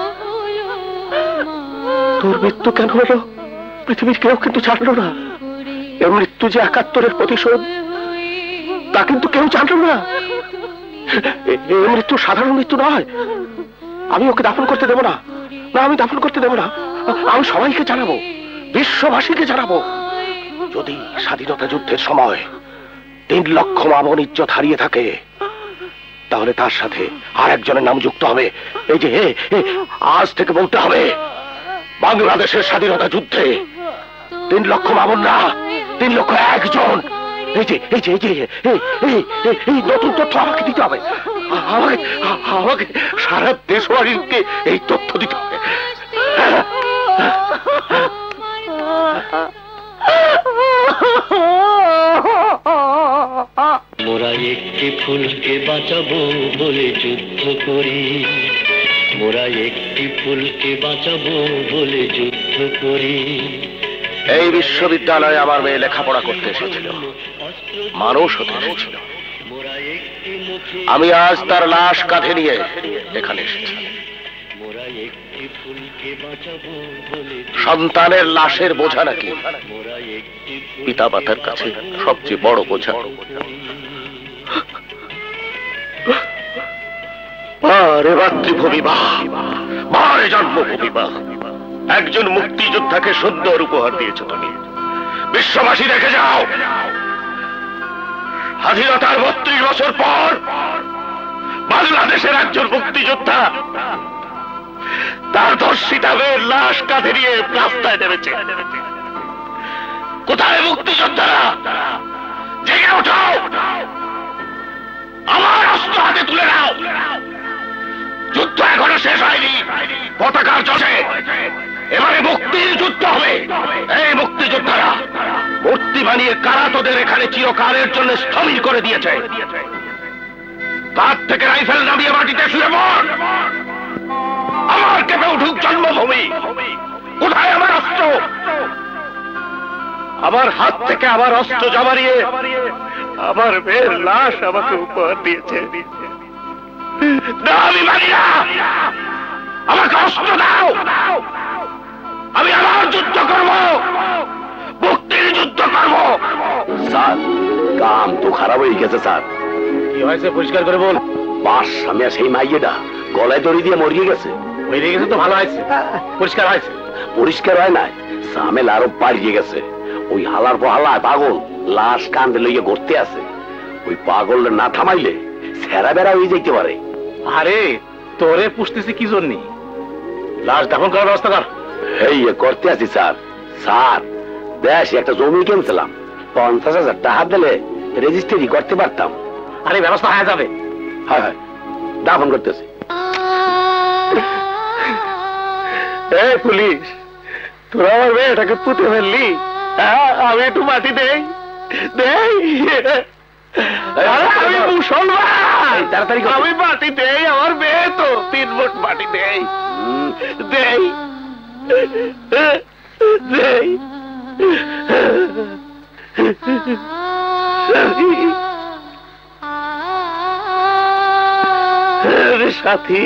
তোর মৃত্যু কেন হলো পৃথিবীর কেউ কিন্তু জানলো না। এর মৃত্যু যে একাত্তরের প্রতিশোধ তা কিন্তু কেউ জানলো না। এই মৃত্যু সাধারণ মৃত্যু নয়। আমি ওকে দাফন করতে দেবো না, না আমি দাফন করতে দেবো না। আমি সবাইকে জানাবো, বিশ্ববাসীকে জানাবো, যদি স্বাধীনতা যুদ্ধের সময় তিন লক্ষ মামন ইজ্জত হারিয়ে থাকে তাহলে তার সাথে আর একজনের নাম যুক্ত হবে। এই যে আজ থেকে বলতে হবে, বাংলাদেশের স্বাধীনতা যুদ্ধে তিন লক্ষ মামন না, তিন লক্ষ একজন। এই যে এই যে এই যে এই নতুন তথ্য আমাকে দিতে হবে। আমাকে আমাকে সারা দেশবাসীকে এই তথ্য দিতে হবে। মোরা একটি ফুলকে বাঁচাবো বলে যুদ্ধ করি, মোরা একটি ফুলকে বাঁচাবো বলে যুদ্ধ করি। এই বিশ্ববিদ্যালয়ে আমার মেয়ে লেখাপড়া করতে এসেছিল, মানুষ হতে এসেছিল। আমি আজ তার লাশ কাঁধে নিয়ে এখানে এসেছি। সন্তানের লাশের বোঝা নাকি পিতা মাতার কাছে সবচেয়ে বড় বোঝা। বারে মাতৃভূমি বা বারে জন্মভূমি বা একজন মুক্তিযোদ্ধাকে সুন্দর উপহার দিয়েছ তুমি। বিশ্ববাসী দেখে যাও, স্বাধীনতার বত্রিশ বছর পর বাংলাদেশের একজন মুক্তিযোদ্ধা তার ধর্ষিতা মেয়ের লাশ কাঁধে নিয়ে রাস্তায় নেমেছে। কোথায় মুক্তিযোদ্ধারা? জেগে ওঠো, আমার অস্ত্র হাতে তুলে নাও। যুদ্ধ এখনো শেষ হয়নি, পতাকার চষে এবারে মুক্তির যুদ্ধ হবে। এই মুক্তিযোদ্ধারা, মূর্তি বানিয়ে কারা তোদের এখানে চিরকালের জন্য স্থবির করে দিয়েছে? কাঁধ থেকে রাইফেল নামিয়ে মাটিতে শুয়ে পড়। আমার কেঁপে উঠুক জন্মভূমি। কোথায় আমার অস্ত্র? আমার হাত থেকে আমার অস্ত্র জমারিয়ে আমার মেয়ের লাশ আমাকে উপহার দিয়েছে। না, আমি মানি না। আমাকে অস্ত্র দাও, আমি আমার যুদ্ধ করব, মুক্তির যুদ্ধ করব। স্যার, কাম তো খারাপ হয়ে গেছে স্যার। কি হয়েছে পরিষ্কার করে বল। বাস আমি সেই মাইয়েটা গলায় দড়ি দিয়ে মরিয়ে গেছে। মরিয়ে গেছে তো ভালো হয়েছে, পরিষ্কার হয়েছে। পরিষ্কার হয় নাই, সামেল আরো বাড়িয়ে গেছে। ওই হালার পর হালায় পাগল লাশ কান্দে লইয়ে ঘুরতে আছে। ওই পাগল না থামাইলে সেরা বেড়া হয়ে যাইতে পারে। আরে তোরে পুষতেছি কি জন্য? লাশ দাফন করার ব্যবস্থা কর। এই করতে আছি স্যার। স্যার, দেশ একটা জমি কিনছিলাম, পঞ্চাশ হাজার টাকা দিলে রেজিস্ট্রি করতে পারতাম। আরে ব্যবস্থা হয়ে যাবে। হ্যাঁ হ্যাঁ, দাফন করতেছি। এই পুলিশ, তোরা আমার মেয়েটাকে পুঁতে ফেললি। আমি একটু মাটি দেই দেই। আমি মুসলমান, তাড়াতাড়ি আমি মাটি দেই। আমার মেয়ে তো তিন ফুট মাটি দেই দেই দেই। সাথী,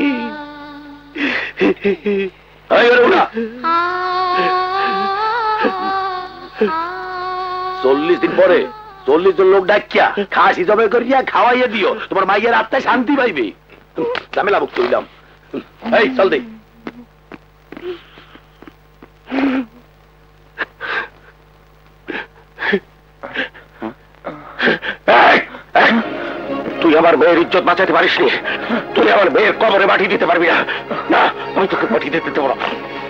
চল্লিশ দিন পরে চল্লিশ জন লোক ডাকিয়া খাসি জমে করিয়া খাওয়াইয়া দিও, তোমার মাইয়ের আত্মায় শান্তি পাইবে। ঝামেলা মুক্ত হইলাম। এই চল দে। তুই আমার মেয়ের ইজ্জত বাঁচাতে পারিস নি। তুই আমার মেয়ের কবরে মাটি দিতে পারবি না। না, আমি তোকে মাটি দিতে দেবো না।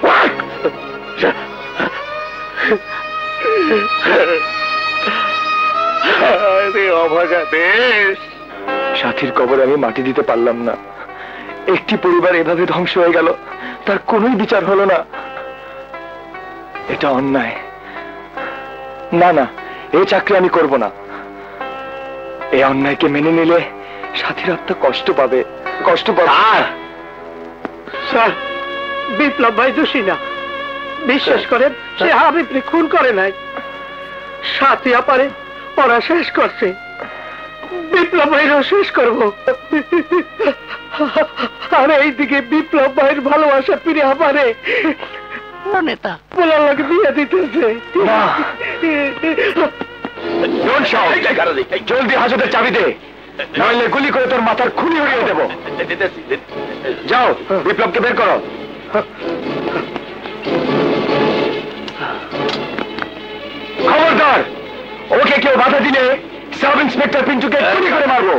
অভাগা দেশ। সাথীর কবরে আমি মাটি দিতে পারলাম না। একটি পরিবার এভাবে ধ্বংস হয়ে গেল, তার কোনোই বিচার হলো না। এটা অন্যায়। না না, এই চাকরি আমি করব না। এই অন্যায়কে মেনে নিলে সাথীর আত্মা কষ্ট পাবে, কষ্ট পাবে। স্যার, বিপ্লব ভাই দোষী না। বিশ্বাস করেন, সে হাবিবকে খুন করে নাই। সাথী আপারে ওরা শেষ করছে, বিপ্লব ভাইরাও শেষ করব। আর এইদিকে বিপ্লব ভাইয়ের ভালোবাসা ফিরে আপারে নেতা বলার লাগে বিয়ে দিতেছে। জলদি হাজতের চাবি দে, নইলে গুলি করে তোর মাথার খুলি উড়িয়ে দেবো। যাও, বিপ্লবকে বের করো। খবরদার, ওকে কেউ বাধা দিলে সাব ইন্সপেক্টর পিন্টুকে গুলি করে মারবো।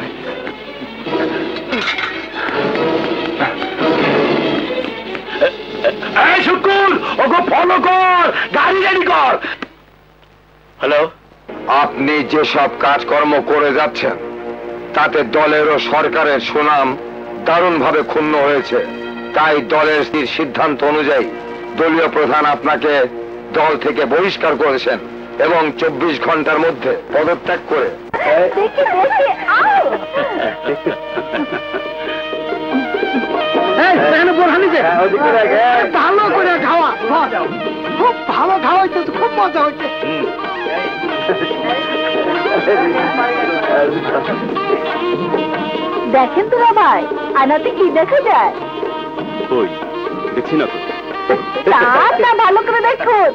এই শুকুর, ওকে ফলো কর, গাড়ি রেডি কর। হ্যালো, আপনি যেসব কাজকর্ম করে যাচ্ছেন তাতে দলের ও সরকারের সুনাম দারুণভাবে ক্ষুণ্ণ হয়েছে। তাই দলের সিদ্ধান্ত অনুযায়ী দলীয় প্রধান আপনাকে দল থেকে বহিষ্কার করেছেন এবং চব্বিশ ঘন্টার মধ্যে পদত্যাগ করে ভালো করে খাওয়া, খুব ভালো খাওয়া হইতে, খুব মজা হইতে। দেখেন তো ভাই, আনাতে কি দেখা যায়? ওই দেখছি না তো। তা না, ভালো করে দেখুন।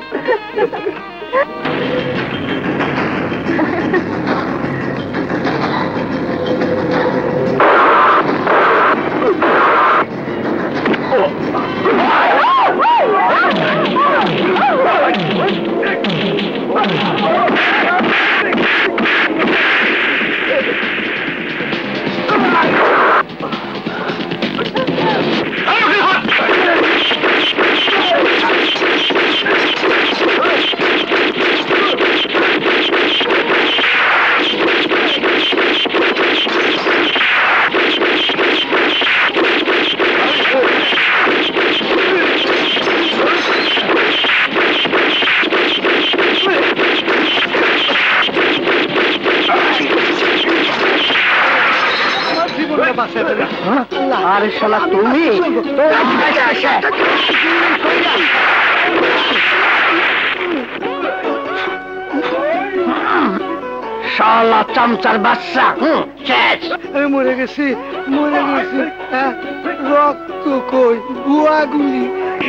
জীবনটা বাঁচায় দেবে। আরে শালা তুমি শালা চামচার বাচ্চা শেষ। আমি মরে গেছি মরে গেছি হ্যাঁ, রক্ত কই গুয়াগুলি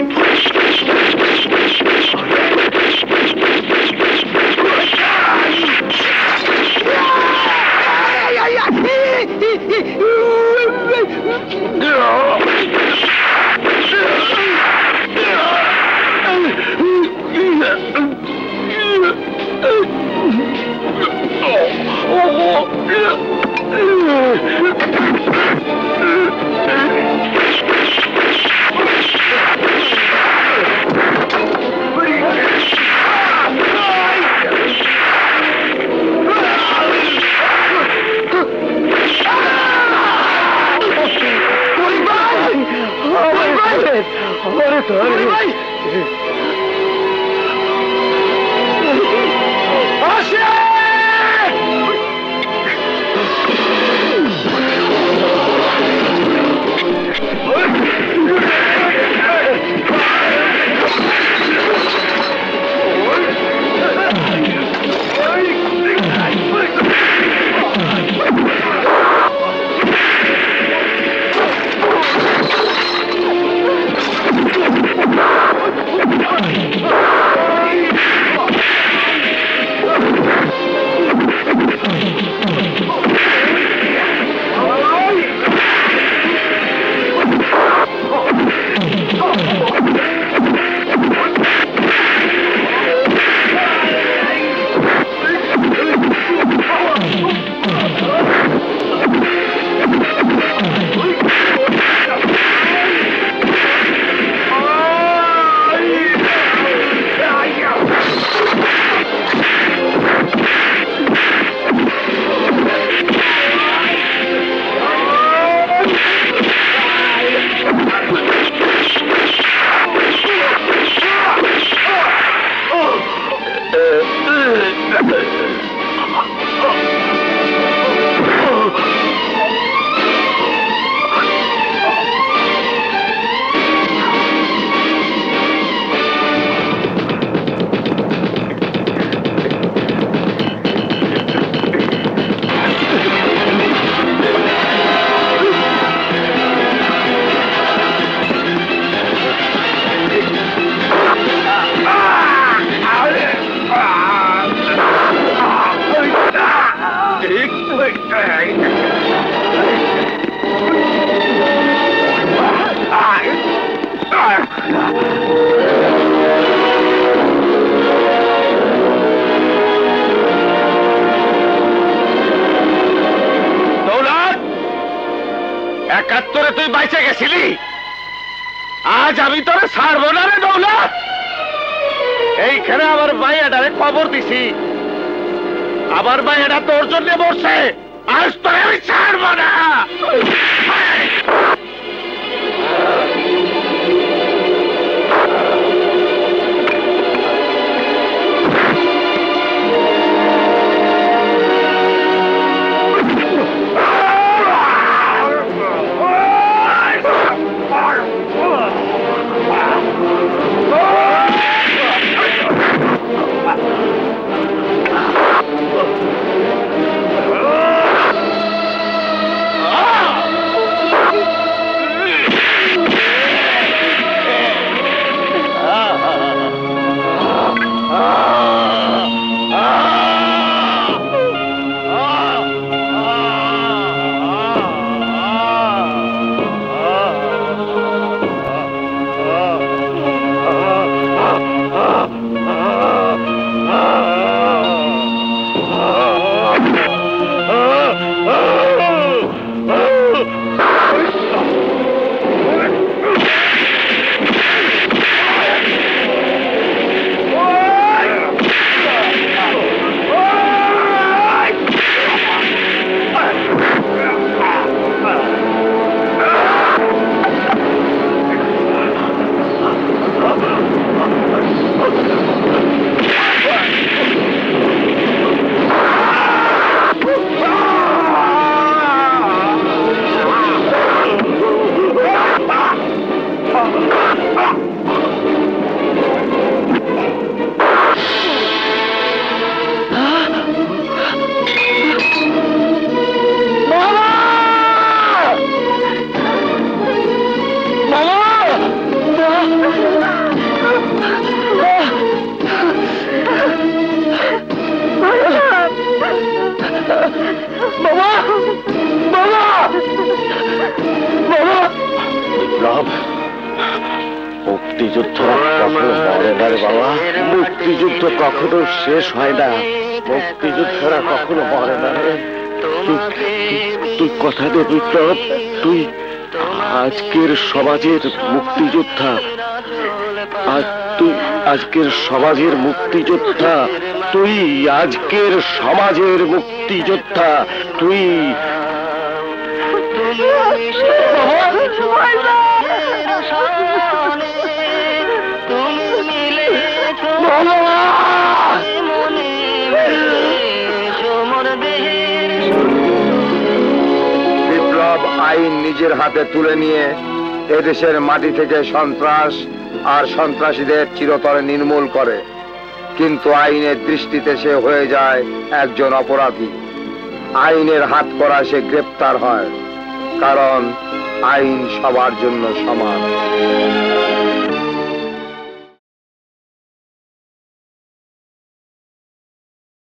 একাত্তরে তুই বাইচে গেছিলি, আজ আমি তোরে ছাড়বো না রে দৌলত। এইখানে আমার ভাইয়াটারে খবর দিছি, আমার ভাইয়াটা তোর জন্য বসছে, আজ তোরে আমি ছাড়বো না। মুক্তিযুদ্ধ কখনো মরে না রে বাবা, মুক্তিযুদ্ধ কখনো শেষ হয় না, মুক্তিযুদ্ধরা কখনো মরে না রে। তুই কথা দে বিপ্লব, তুই আজকের সমাজের মুক্তিযোদ্ধা, আজ তুই আজকের সমাজের মুক্তিযোদ্ধা, তুই আজকের সমাজের মুক্তিযোদ্ধা, তুই বিপ্লব আইন নিজের হাতে তুলে নিয়ে এদেশের মাটি থেকে সন্ত্রাস আর সন্ত্রাসীদের চিরতরে নির্মূল করে, কিন্তু আইনের দৃষ্টিতে সে হয়ে যায় একজন অপরাধী। আইনের হাত করা সে গ্রেপ্তার হয়, কারণ আইন সবার জন্য সমান।